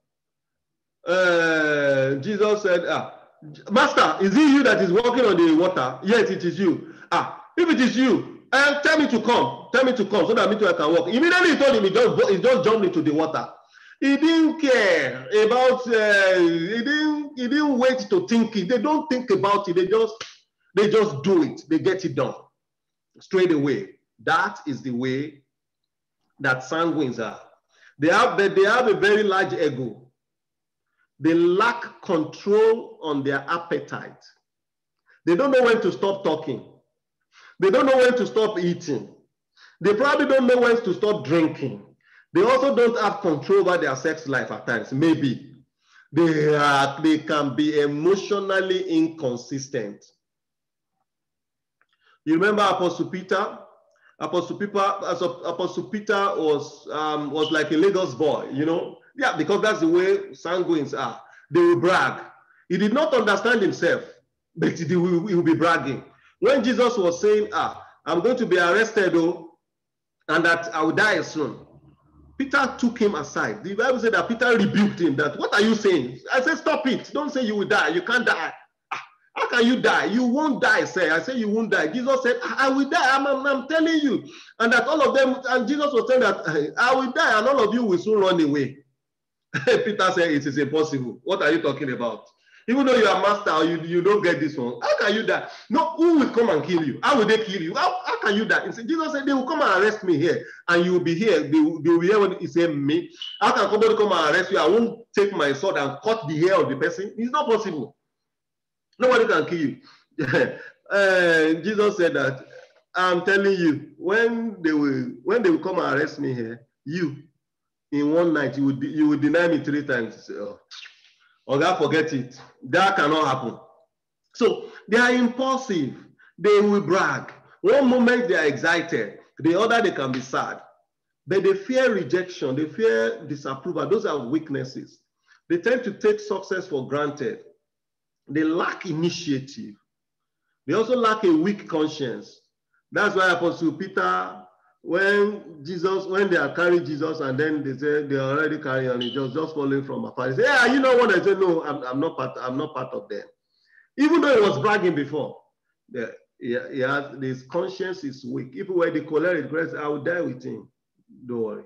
uh, Jesus said, ah, Master, is it you that is walking on the water? Yes, it is you. Ah, if it is you, uh, tell me to come. Tell me to come so that me too I can walk. Immediately he told him, he just, he just jumped into the water. He didn't care about, uh, he, didn't, he didn't wait to think it. They don't think about it. They just, they just do it. They get it done straight away. That is the way that sanguines are. They have, they have a very large ego. They lack control on their appetite. They don't know when to stop talking. They don't know when to stop eating. They probably don't know when to stop drinking. They also don't have control over their sex life at times, maybe. They, are, they can be emotionally inconsistent. You remember Apostle Peter? Apostle Peter, Apostle Peter was, um, was like a Lagos boy, you know? Yeah, because that's the way sanguines are. They will brag. He did not understand himself, but he will, he will be bragging. When Jesus was saying, ah, I'm going to be arrested, oh, and that I will die soon, Peter took him aside. The Bible said that Peter rebuked him, that, what are you saying? I said, stop it. Don't say you will die. You can't die. How can you die? You won't die, say. I say you won't die. Jesus said, I will die. I'm, I'm, I'm telling you. And that all of them, and Jesus was saying that I will die and all of you will soon run away. Peter said, it is impossible. What are you talking about? Even though you are master, you, you don't get this one. How can you die? No, who will come and kill you? How will they kill you? How, how can you die? He said, Jesus said, they will come and arrest me here. And you will be here. They will, they will be here when he said, me. How can somebody come and arrest you? I won't take my sword and cut the hair of the person. It's not possible. Nobody can kill you. uh, Jesus said that, I'm telling you, when they will when they will come and arrest me here, you, in one night, you would you would deny me three times. Say, oh, oh, God, forget it. That cannot happen. So they are impulsive. They will brag. One moment they are excited, the other they can be sad. But they fear rejection. They fear disapproval. Those are weaknesses. They tend to take success for granted. They lack initiative. They also lack a weak conscience. That's why Apostle Peter when Jesus, when they are carrying Jesus and then they say they are already carrying on, just, just following from afar. They say, yeah, you know what? I say, no, I'm, I'm not part, I'm not part of them. Even though he was bragging before, the, he, he has, his conscience is weak. If he were the choleric, I would die with him. Don't worry.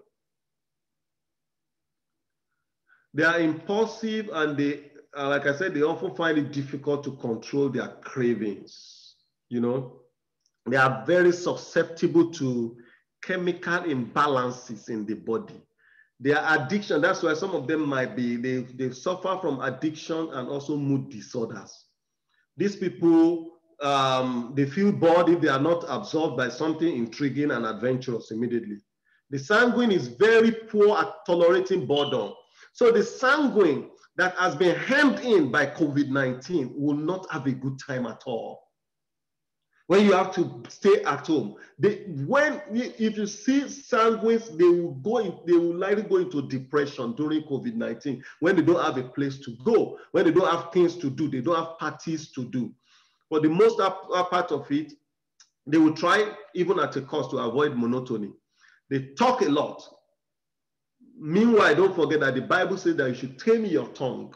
They are impulsive and they, uh, like I said, they often find it difficult to control their cravings. You know, they are very susceptible to chemical imbalances in the body. Their addiction, that's why some of them might be, they, they suffer from addiction and also mood disorders. These people, um, they feel bored if they are not absorbed by something intriguing and adventurous immediately. The sanguine is very poor at tolerating boredom. So the sanguine that has been hemmed in by COVID nineteen will not have a good time at all. When you have to stay at home, they, when if you see sanguines, they will go in, they will likely go into depression during COVID nineteen when they don't have a place to go, when they don't have things to do, they don't have parties to do. For the most part of it, they will try even at a cost to avoid monotony. They talk a lot. Meanwhile, don't forget that the Bible says that you should tame your tongue.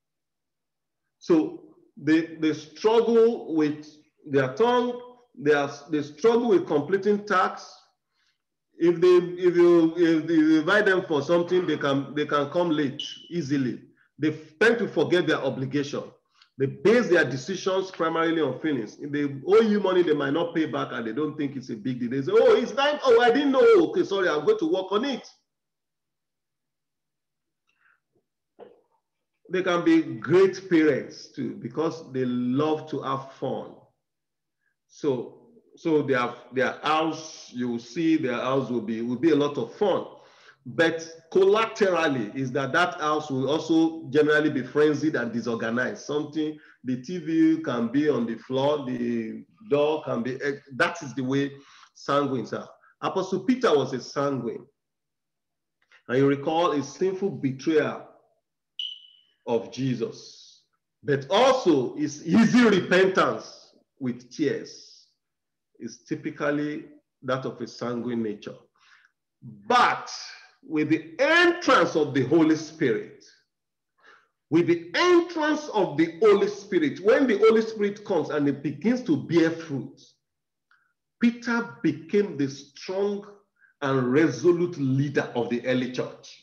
So they, they struggle with their tongue, they, are, they struggle with completing tasks. If they if you if you invite them for something, they can they can come late easily. They tend to forget their obligation. They base their decisions primarily on feelings. If they owe you money, they might not pay back and they don't think it's a big deal. They say, oh, it's time. Oh, I didn't know. Okay, sorry, I'm going to work on it. They can be great parents too because they love to have fun. So, so their, their house, you will see their house will be, will be a lot of fun. But collaterally is that that house will also generally be frenzied and disorganized. Something, the T V can be on the floor, the door can be, that is the way sanguines are. Apostle Peter was a sanguine. And you recall his sinful betrayal of Jesus, but also his easy repentance with tears is typically that of a sanguine nature. But with the entrance of the Holy Spirit, with the entrance of the Holy Spirit, when the Holy Spirit comes and it begins to bear fruit, Peter became the strong and resolute leader of the early church.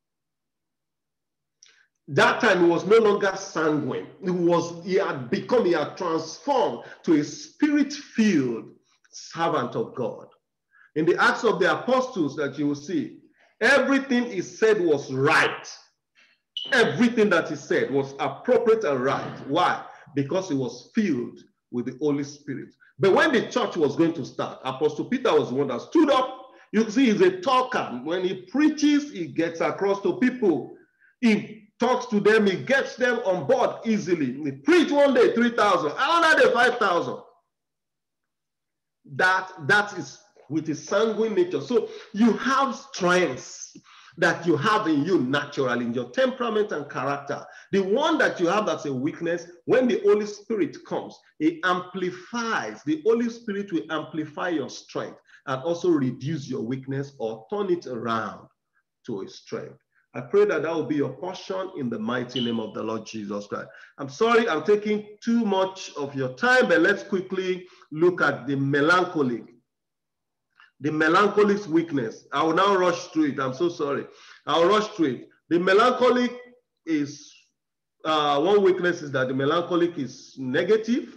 That time he was no longer sanguine. He was, he had become, he had transformed to a spirit-filled servant of God. In the Acts of the Apostles that you will see, everything he said was right. Everything that he said was appropriate and right. Why? Because he was filled with the Holy Spirit. But when the church was going to start, Apostle Peter was the one that stood up. You see, he's a talker. When he preaches, he gets across to people. He talks to them, he gets them on board easily. He preached one day three thousand, another day five thousand. That, that is with his sanguine nature. So you have strengths that you have in you naturally, in your temperament and character. The one that you have that's a weakness, when the Holy Spirit comes, it amplifies. The Holy Spirit will amplify your strength and also reduce your weakness or turn it around to a strength. I pray that that will be your portion in the mighty name of the Lord Jesus Christ. I'm sorry I'm taking too much of your time, but let's quickly look at the melancholic. The melancholic's weakness. I will now rush through it. I'm so sorry. I'll rush through it. The melancholic is, uh, one weakness is that the melancholic is negative.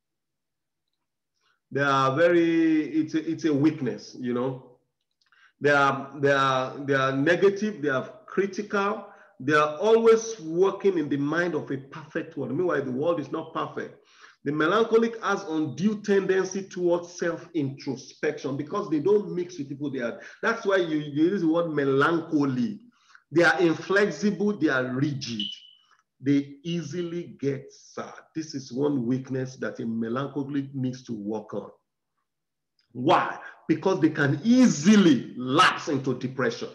They are very, it's a, it's a weakness, you know. They are, they are, they are negative, they are critical, they are always working in the mind of a perfect world. Meanwhile, the world is not perfect. The melancholic has undue tendency towards self-introspection because they don't mix with people they are. That's why you, you use the word melancholy. They are inflexible, they are rigid. They easily get sad. This is one weakness that a melancholic needs to work on. Why? Because they can easily lapse into depression.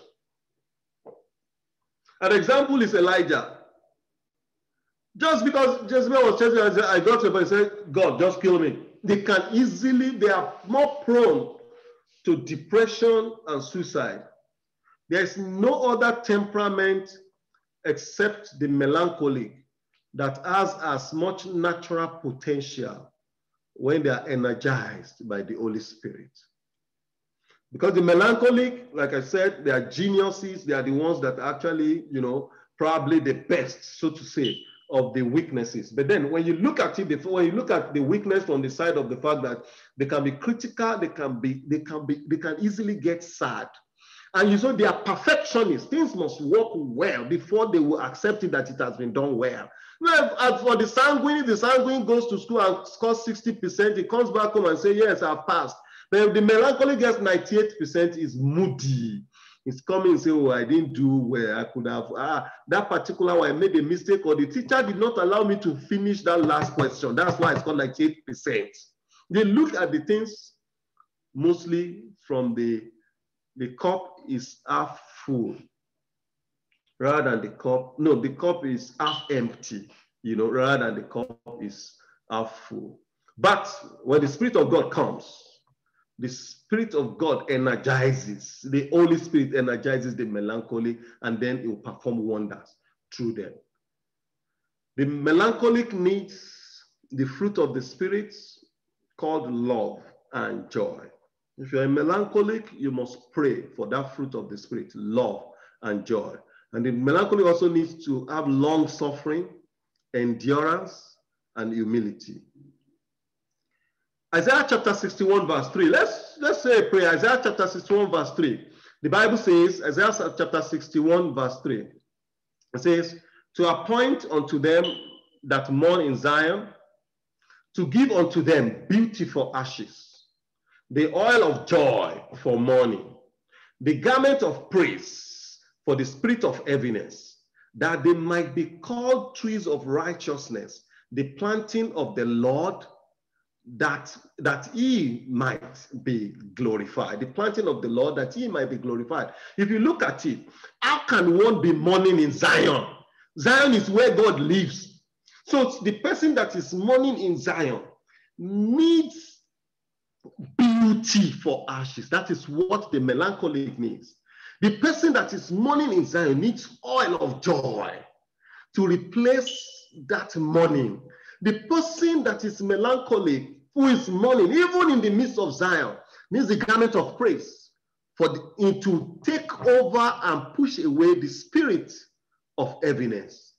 An example is Elijah. Just because Jezebel was chasing, I said, I got to, but he said, God, just kill me. They can easily, they are more prone to depression and suicide. There's no other temperament except the melancholic that has as much natural potential when they are energized by the Holy Spirit. Because the melancholic, like I said, they are geniuses. They are the ones that actually, you know, probably the best, so to say, of the weaknesses. But then when you look at it, when you look at the weakness from the side of the fact that they can be critical, they can be, they can be, they can easily get sad. And you know, they are perfectionists. Things must work well before they will accept it that it has been done well. Well, as for the sanguine, the sanguine goes to school and scores sixty percent. He comes back home and says, yes, I've passed. But the melancholic gets ninety-eight percent, is moody. He's coming and say, oh, I didn't do well. I could have, ah, that particular one, I made a mistake, or the teacher did not allow me to finish that last question. That's why it's called ninety-eight percent. They look at the things mostly from the, the cup is half full rather than the cup, no, the cup is half empty, you know, rather than the cup is half full. But when the Spirit of God comes, the Spirit of God energizes, the Holy Spirit energizes the melancholy, and then it will perform wonders through them. The melancholic needs the fruit of the Spirit called love and joy. If you're a melancholic, you must pray for that fruit of the Spirit, love and joy. And the melancholic also needs to have long suffering, endurance, and humility. Isaiah chapter sixty-one, verse three. Let's, let's say a prayer. Isaiah chapter sixty-one, verse three. The Bible says, Isaiah chapter sixty-one, verse three. It says, to appoint unto them that mourn in Zion, to give unto them beauty for ashes, the oil of joy for mourning, the garment of praise for the spirit of heaviness, that they might be called trees of righteousness, the planting of the Lord, that, that he might be glorified. The planting of the Lord, that he might be glorified. If you look at it, how can one be mourning in Zion? Zion is where God lives. So the person that is mourning in Zion needs beauty for ashes. That is what the melancholic needs. The person that is mourning in Zion needs oil of joy to replace that mourning. The person that is melancholic, who is mourning, even in the midst of Zion, needs the garment of praise for the, to take over and push away the spirit of heaviness.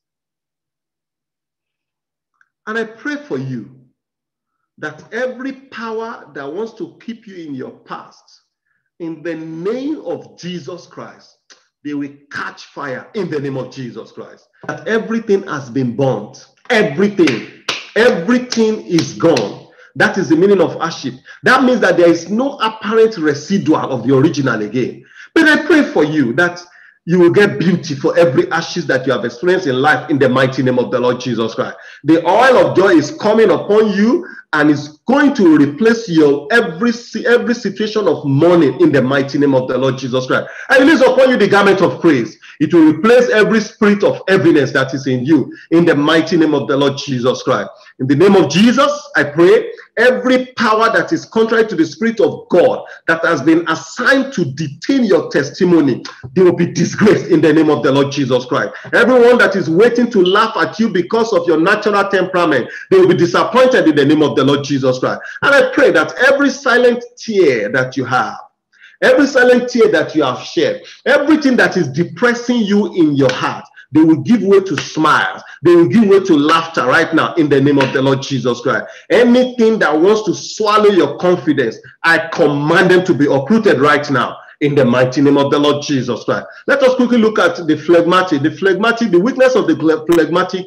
And I pray for you that every power that wants to keep you in your past, in the name of Jesus Christ, they will catch fire in the name of Jesus Christ. That everything has been burnt. Everything. Everything is gone. That is the meaning of ashes. That means that there is no apparent residual of the original again. But I pray for you that you will get beauty for every ashes that you have experienced in life in the mighty name of the Lord Jesus Christ. The oil of joy is coming upon you and is going to replace your every, every situation of mourning in the mighty name of the Lord Jesus Christ. And release upon you the garment of praise. It will replace every spirit of heaviness that is in you in the mighty name of the Lord Jesus Christ. In the name of Jesus, I pray every power that is contrary to the Spirit of God that has been assigned to detain your testimony, they will be disgraced in the name of the Lord Jesus Christ. Everyone that is waiting to laugh at you because of your natural temperament, they will be disappointed in the name of the Lord Jesus Christ. And I pray that every silent tear that you have, every silent tear that you have shed, everything that is depressing you in your heart, they will give way to smiles. They will give way to laughter right now in the name of the Lord Jesus Christ. Anything that wants to swallow your confidence, I command them to be uprooted right now in the mighty name of the Lord Jesus Christ. Let us quickly look at the phlegmatic. The phlegmatic, the weakness of the phlegmatic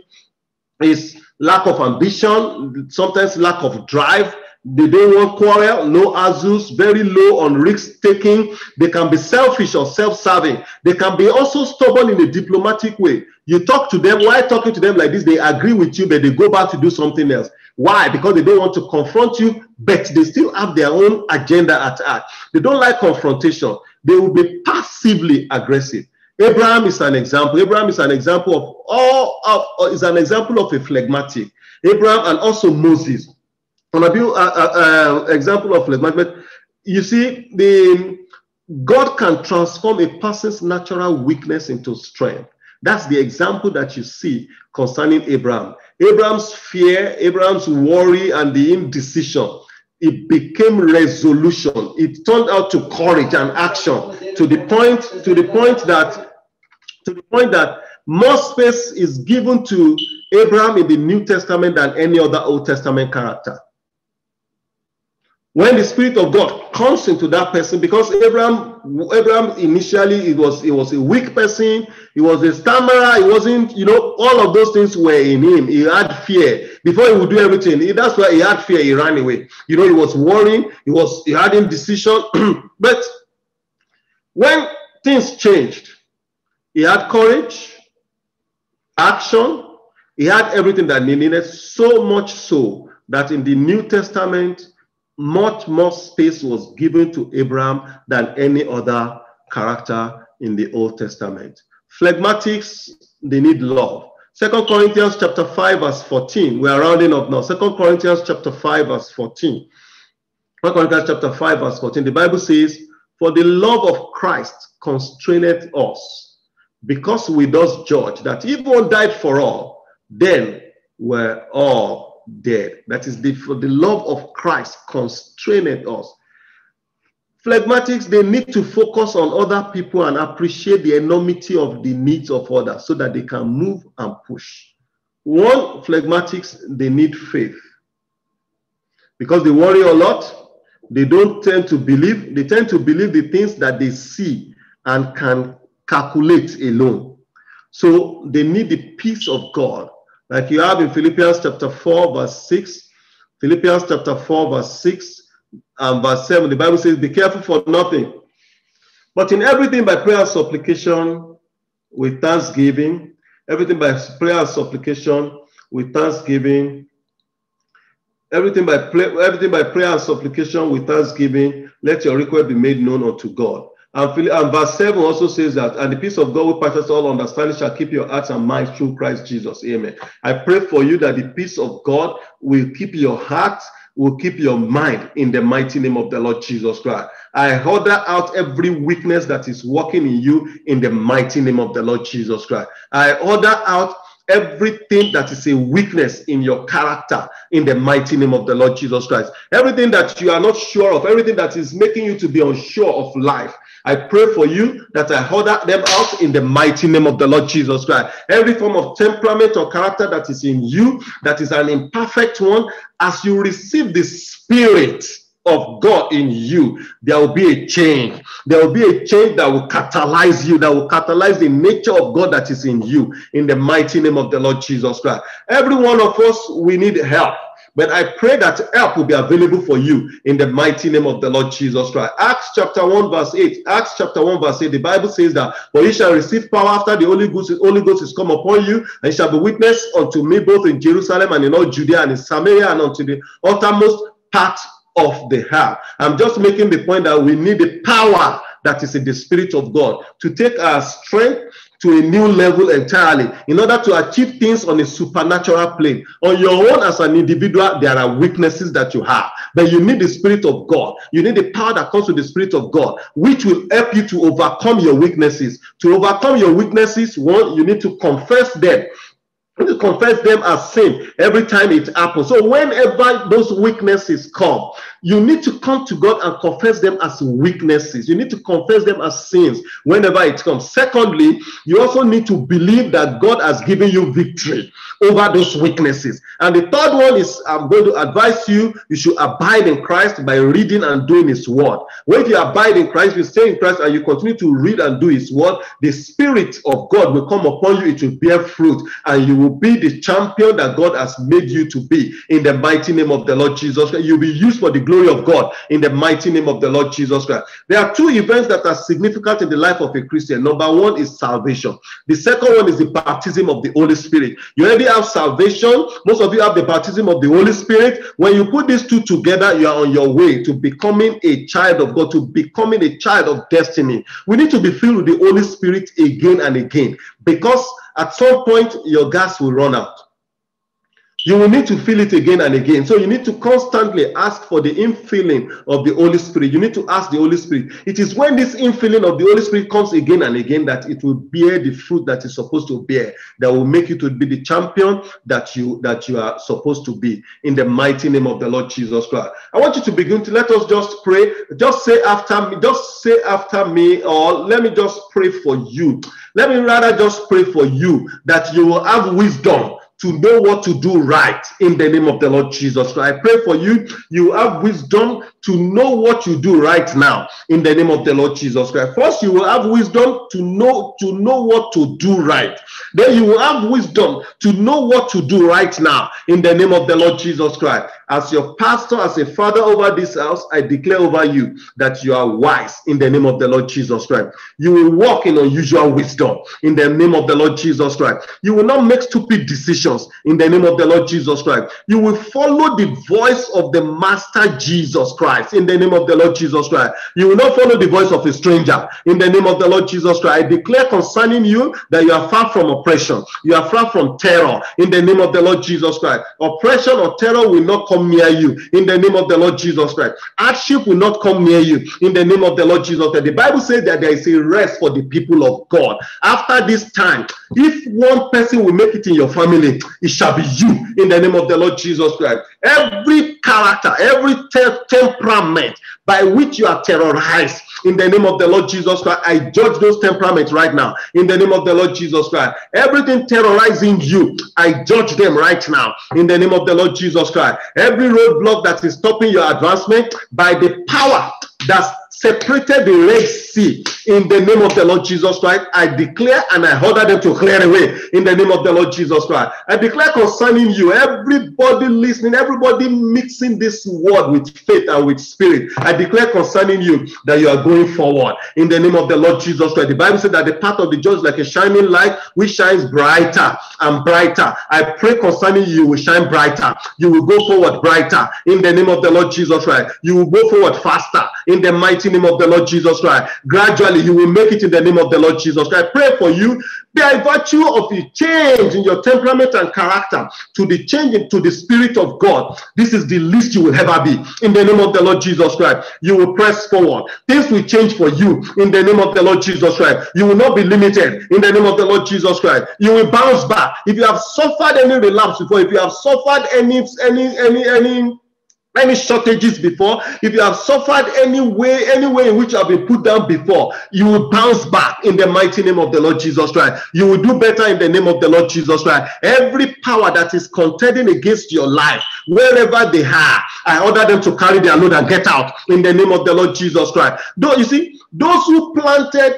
is lack of ambition, sometimes lack of drive. They don't want quarrel, no azus, very low on risk taking. They can be selfish or self-serving. They can be also stubborn in a diplomatic way. You talk to them, while talking to them like this, they agree with you, but they go back to do something else. Why? Because they don't want to confront you, but they still have their own agenda at heart. They don't like confrontation. They will be passively aggressive. Abraham is an example. Abraham is an example of all of, is an example of a phlegmatic. Abraham and also Moses. On a uh, uh, uh, example of phlegmatic, you see, the God can transform a person's natural weakness into strength. That's the example that you see concerning Abraham. Abraham's fear, Abraham's worry, and the indecision, it became resolution. It turned out to courage and action to the point, to the point that, to the point that more space is given to Abraham in the New Testament than any other Old Testament character. When the Spirit of God comes into that person, because Abraham, Abraham initially it was it was a weak person, he was a stammerer, he wasn't, you know, all of those things were in him. He had fear before he would do everything. He, that's why he had fear. He ran away. You know, he was worrying. He was he had indecision. But when things changed, he had courage, action. He had everything that he needed. So much so that in the New Testament, much more space was given to Abraham than any other character in the Old Testament. Phlegmatics, they need love. Second Corinthians chapter five verse fourteen. We are rounding up now. Second Corinthians chapter five verse fourteen. Second Corinthians chapter five verse fourteen. The Bible says, "For the love of Christ constraineth us, because we thus judge that if one died for all, then we're all dead." That is, the, for the love of Christ constrained us. Phlegmatics, they need to focus on other people and appreciate the enormity of the needs of others so that they can move and push. One, phlegmatics, they need faith. Because they worry a lot, they don't tend to believe. They tend to believe the things that they see and can calculate alone. So they need the peace of God. Like you have in Philippians chapter four, verse six, Philippians chapter four, verse six and verse seven, the Bible says, "Be careful for nothing, but in everything by prayer and supplication with thanksgiving," everything by prayer and supplication with thanksgiving, everything by, everything by prayer and supplication with thanksgiving, let your request be made known unto God. And, and verse seven also says that, "And the peace of God which passes all understanding shall keep your hearts and minds through Christ Jesus." Amen. I pray for you that the peace of God will keep your heart, will keep your mind in the mighty name of the Lord Jesus Christ. I order out every weakness that is working in you in the mighty name of the Lord Jesus Christ. I order out everything that is a weakness in your character in the mighty name of the Lord Jesus Christ. Everything that you are not sure of, everything that is making you to be unsure of life, I pray for you that I order them out in the mighty name of the Lord Jesus Christ. Every form of temperament or character that is in you, that is an imperfect one, as you receive the Spirit of God in you, there will be a change. There will be a change that will catalyze you, that will catalyze the nature of God that is in you, in the mighty name of the Lord Jesus Christ. Every one of us, we need help. But I pray that help will be available for you in the mighty name of the Lord Jesus Christ. Acts chapter one verse eight. Acts chapter one verse eight. The Bible says that, "For you shall receive power after the Holy Ghost, Holy Ghost is come upon you, and you shall be witness unto me both in Jerusalem and in all Judea and in Samaria and unto the uttermost part of the earth." I'm just making the point that we need the power that is in the Spirit of God to take our strength to a new level entirely in order to achieve things on a supernatural plane. On your own as an individual, there are weaknesses that you have, but you need the Spirit of God. You need the power that comes with the Spirit of God, which will help you to overcome your weaknesses. To overcome your weaknesses, one, you need to confess them. You need to confess them as sin every time it happens. So whenever those weaknesses come, you need to come to God and confess them as weaknesses. You need to confess them as sins whenever it comes. Secondly, you also need to believe that God has given you victory over those weaknesses. And the third one is, I'm going to advise you, you should abide in Christ by reading and doing His word. When you abide in Christ, you stay in Christ and you continue to read and do His word, the Spirit of God will come upon you. It will bear fruit, and you will be the champion that God has made you to be in the mighty name of the Lord Jesus Christ. You'll be used for the glory of God in the mighty name of the Lord Jesus Christ. There are two events that are significant in the life of a Christian. Number one is salvation. The second one is the baptism of the Holy Spirit. You already have salvation. Most of you have the baptism of the Holy Spirit. When you put these two together, you are on your way to becoming a child of God, to becoming a child of destiny. We need to be filled with the Holy Spirit again and again, because at some point your gas will run out. You will need to feel it again and again. So you need to constantly ask for the infilling of the Holy Spirit. You need to ask the Holy Spirit. It is when this infilling of the Holy Spirit comes again and again that it will bear the fruit that it's supposed to bear, that will make you to be the champion that you that you are supposed to be, in the mighty name of the Lord Jesus Christ. I want you to begin to let us just pray. Just say after me, just say after me, or let me just pray for you. Let me rather just pray for you that you will have wisdom to know what to do right, in the name of the Lord Jesus Christ. I pray for you, you have wisdom to know what you do right now, in the name of the Lord Jesus Christ. First, you will have wisdom to know to know what to do right. Then you will have wisdom to know what to do right now, in the name of the Lord Jesus Christ. As your pastor, as a father over this house, I declare over you that you are wise, in the name of the Lord Jesus Christ. You will walk in unusual wisdom, in the name of the Lord Jesus Christ. You will not make stupid decisions, in the name of the Lord Jesus Christ. You will follow the voice of the Master Jesus Christ, in the name of the Lord Jesus Christ. You will not follow the voice of a stranger, in the name of the Lord Jesus Christ. I declare concerning you that you are far from oppression. You are far from terror, in the name of the Lord Jesus Christ. Oppression or terror will not come near you, in the name of the Lord Jesus Christ. Hardship will not come near you, in the name of the Lord Jesus Christ. The Bible says that there is a rest for the people of God. After this time, if one person will make it in your family, it shall be you, in the name of the Lord Jesus Christ. Every character, every te temperament by which you are terrorized, in the name of the Lord Jesus Christ, I judge those temperaments right now, in the name of the Lord Jesus Christ. Everything terrorizing you, I judge them right now, in the name of the Lord Jesus Christ. Every roadblock that is stopping your advancement, by the power that separated the Red Sea, in the name of the Lord Jesus Christ, I declare and I order them to clear away, in the name of the Lord Jesus Christ. I declare concerning you, everybody listening, everybody mixing this word with faith and with spirit, I declare concerning you that you are going forward, in the name of the Lord Jesus Christ. The Bible said that the path of the just is like a shining light which shines brighter and brighter. I pray concerning you, you will shine brighter. You will go forward brighter, in the name of the Lord Jesus Christ. You will go forward faster, in the mighty name of the Lord Jesus Christ. Gradually you will make it, in the name of the Lord Jesus Christ. I pray for you, by virtue of the change in your temperament and character, to the change into the Spirit of God. This is the least you will ever be, in the name of the Lord Jesus Christ. You will press forward. Things will change for you, in the name of the Lord Jesus Christ. You will not be limited, in the name of the Lord Jesus Christ. You will bounce back. If you have suffered any relapse before, if you have suffered any any any any any shortages before, if you have suffered any way, any way in which you have been put down before, you will bounce back, in the mighty name of the Lord Jesus Christ. You will do better, in the name of the Lord Jesus Christ. Every power that is contending against your life, wherever they are, I order them to carry their load and get out, in the name of the Lord Jesus Christ. Though you see, those who planted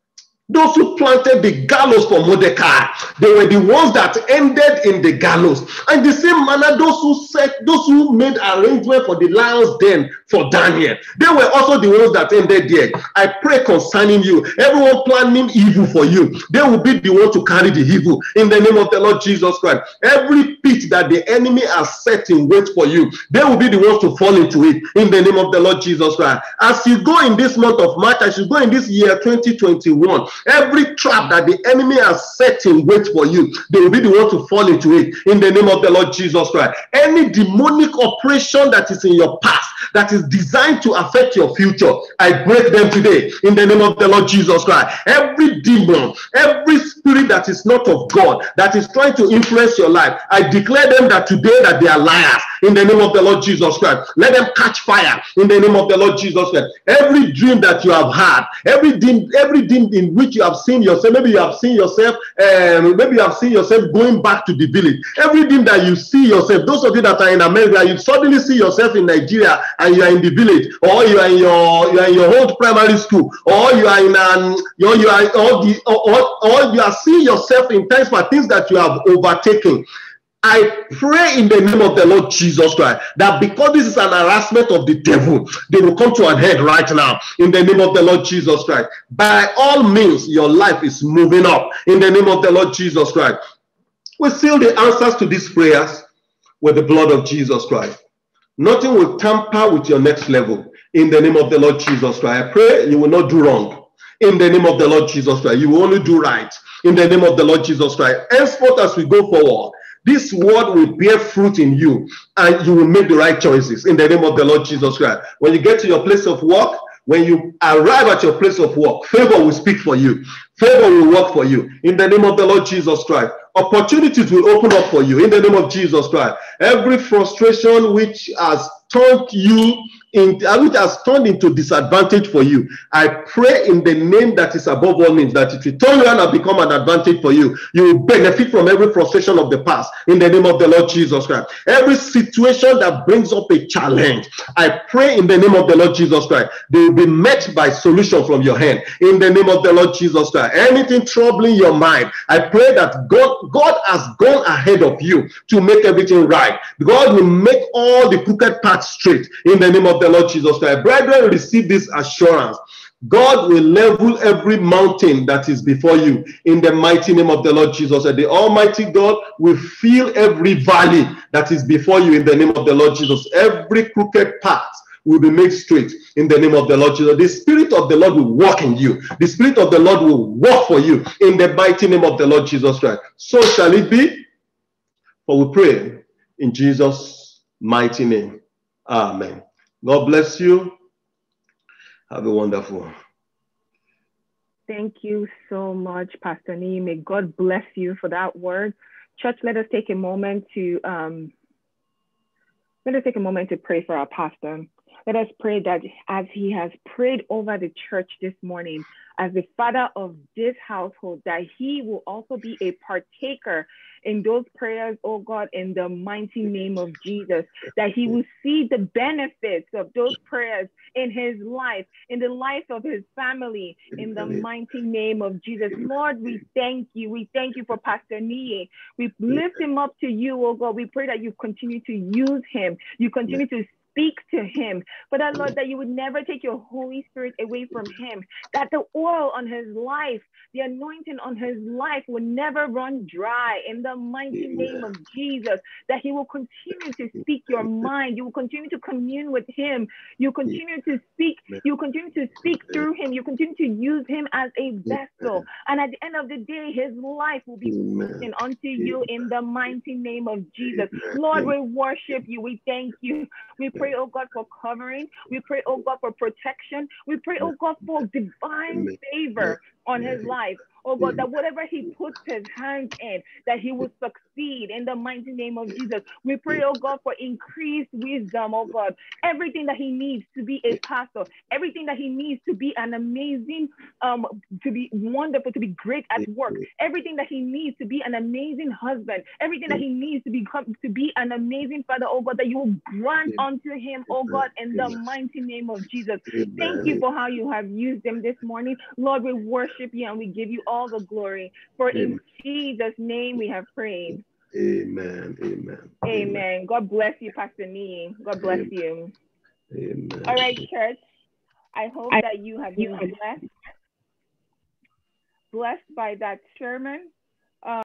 Those who planted the gallows for Mordecai, they were the ones that ended in the gallows. And the same manner, those who set, those who made arrangement for the lion's den for Daniel, they were also the ones that ended there. I pray concerning you, everyone planning evil for you, they will be the one to carry the evil, in the name of the Lord Jesus Christ. Every pit that the enemy has set in wait for you, they will be the ones to fall into it, in the name of the Lord Jesus Christ. As you go in this month of March, as you go in this year twenty twenty-one, every trap that the enemy has set in wait for you, they will be the one to fall into it, in the name of the Lord Jesus Christ. Any demonic operation that is in your past, that is designed to affect your future, I break them today, in the name of the Lord Jesus Christ. Every demon, every spirit that is not of God, that is trying to influence your life, I declare them that today that they are liars, in the name of the Lord Jesus Christ. Let them catch fire, in the name of the Lord Jesus Christ. Every dream that you have had, every dream, every dream in which you have seen yourself, maybe you have seen yourself, um, maybe you have seen yourself going back to the village. Every dream that you see yourself, those of you that are in America, you suddenly see yourself in Nigeria and you are in the village, or you are in your you are in your old primary school, or you are in an you know, you are or the or, or, or you are seeing yourself in times for things that you have overtaken. I pray in the name of the Lord Jesus Christ that because this is an harassment of the devil, they will come to an end right now, in the name of the Lord Jesus Christ. By all means, your life is moving up, in the name of the Lord Jesus Christ. We seal the answers to these prayers with the blood of Jesus Christ. Nothing will tamper with your next level, in the name of the Lord Jesus Christ. I pray you will not do wrong, in the name of the Lord Jesus Christ. You will only do right, in the name of the Lord Jesus Christ. Henceforth, as we go forward, this word will bear fruit in you, and you will make the right choices in the name of the Lord Jesus Christ. When you get to your place of work, when you arrive at your place of work, favor will speak for you. Favor will work for you in the name of the Lord Jesus Christ. Opportunities will open up for you in the name of Jesus Christ. Every frustration which has turned you in, which has turned into disadvantage for you, I pray in the name that is above all names, that if you turn around and become an advantage for you, you will benefit from every frustration of the past in the name of the Lord Jesus Christ. Every situation that brings up a challenge, I pray in the name of the Lord Jesus Christ, they will be met by solution from your hand in the name of the Lord Jesus Christ. Anything troubling your mind, I pray that God, God has gone ahead of you to make everything right. God will make all the crooked paths straight in the name of the Lord Jesus Christ. Brethren, receive this assurance. God will level every mountain that is before you in the mighty name of the Lord Jesus. And the Almighty God will fill every valley that is before you in the name of the Lord Jesus. Every crooked path will be made straight in the name of the Lord Jesus. The Spirit of the Lord will walk in you. The Spirit of the Lord will walk for you in the mighty name of the Lord Jesus Christ. So shall it be. For we pray in Jesus' mighty name. Amen. God bless you. Have a wonderful. Thank you so much, Pastor Niyi. May God bless you for that word. Church, let us take a moment to um, let us take a moment to pray for our pastor. Let us pray that as he has prayed over the church this morning, as the father of this household, that he will also be a partaker in those prayers, oh God, in the mighty name of Jesus, that he will see the benefits of those prayers in his life, in the life of his family, in the mighty name of Jesus. Lord, we thank you. We thank you for Pastor Niyi. We lift him up to you, oh God. We pray that you continue to use him. You continue to speak to him, but that, Lord, that you would never take your Holy Spirit away from him, that the oil on his life, the anointing on his life will never run dry in the mighty name of Jesus, that he will continue to speak your mind. You will continue to commune with him. You continue to speak. You continue to speak through him. You continue to use him as a vessel. And at the end of the day, his life will be pleasing unto you in the mighty name of Jesus. Lord, we worship you. We thank you. We pray, oh God, for covering. We pray, oh God, for protection. We pray, oh God, for divine favor on his life. Oh God, that whatever he puts his hands in, that he will succeed in the mighty name of Jesus. We pray, oh God, for increased wisdom, oh God. Everything that he needs to be a pastor, everything that he needs to be an amazing, um, to be wonderful, to be great at work, everything that he needs to be an amazing husband, everything that he needs to become to be an amazing father, oh God, that you will grant unto him, oh God, in the mighty name of Jesus. Thank you for how you have used him this morning. Lord, we worship you and we give you all the glory. For in Jesus' name we have prayed. Amen. Amen. Amen. God bless you, Pastor Niyi. God bless Amen. you. Amen. All right, church. I hope that you have been blessed. Blessed by that sermon.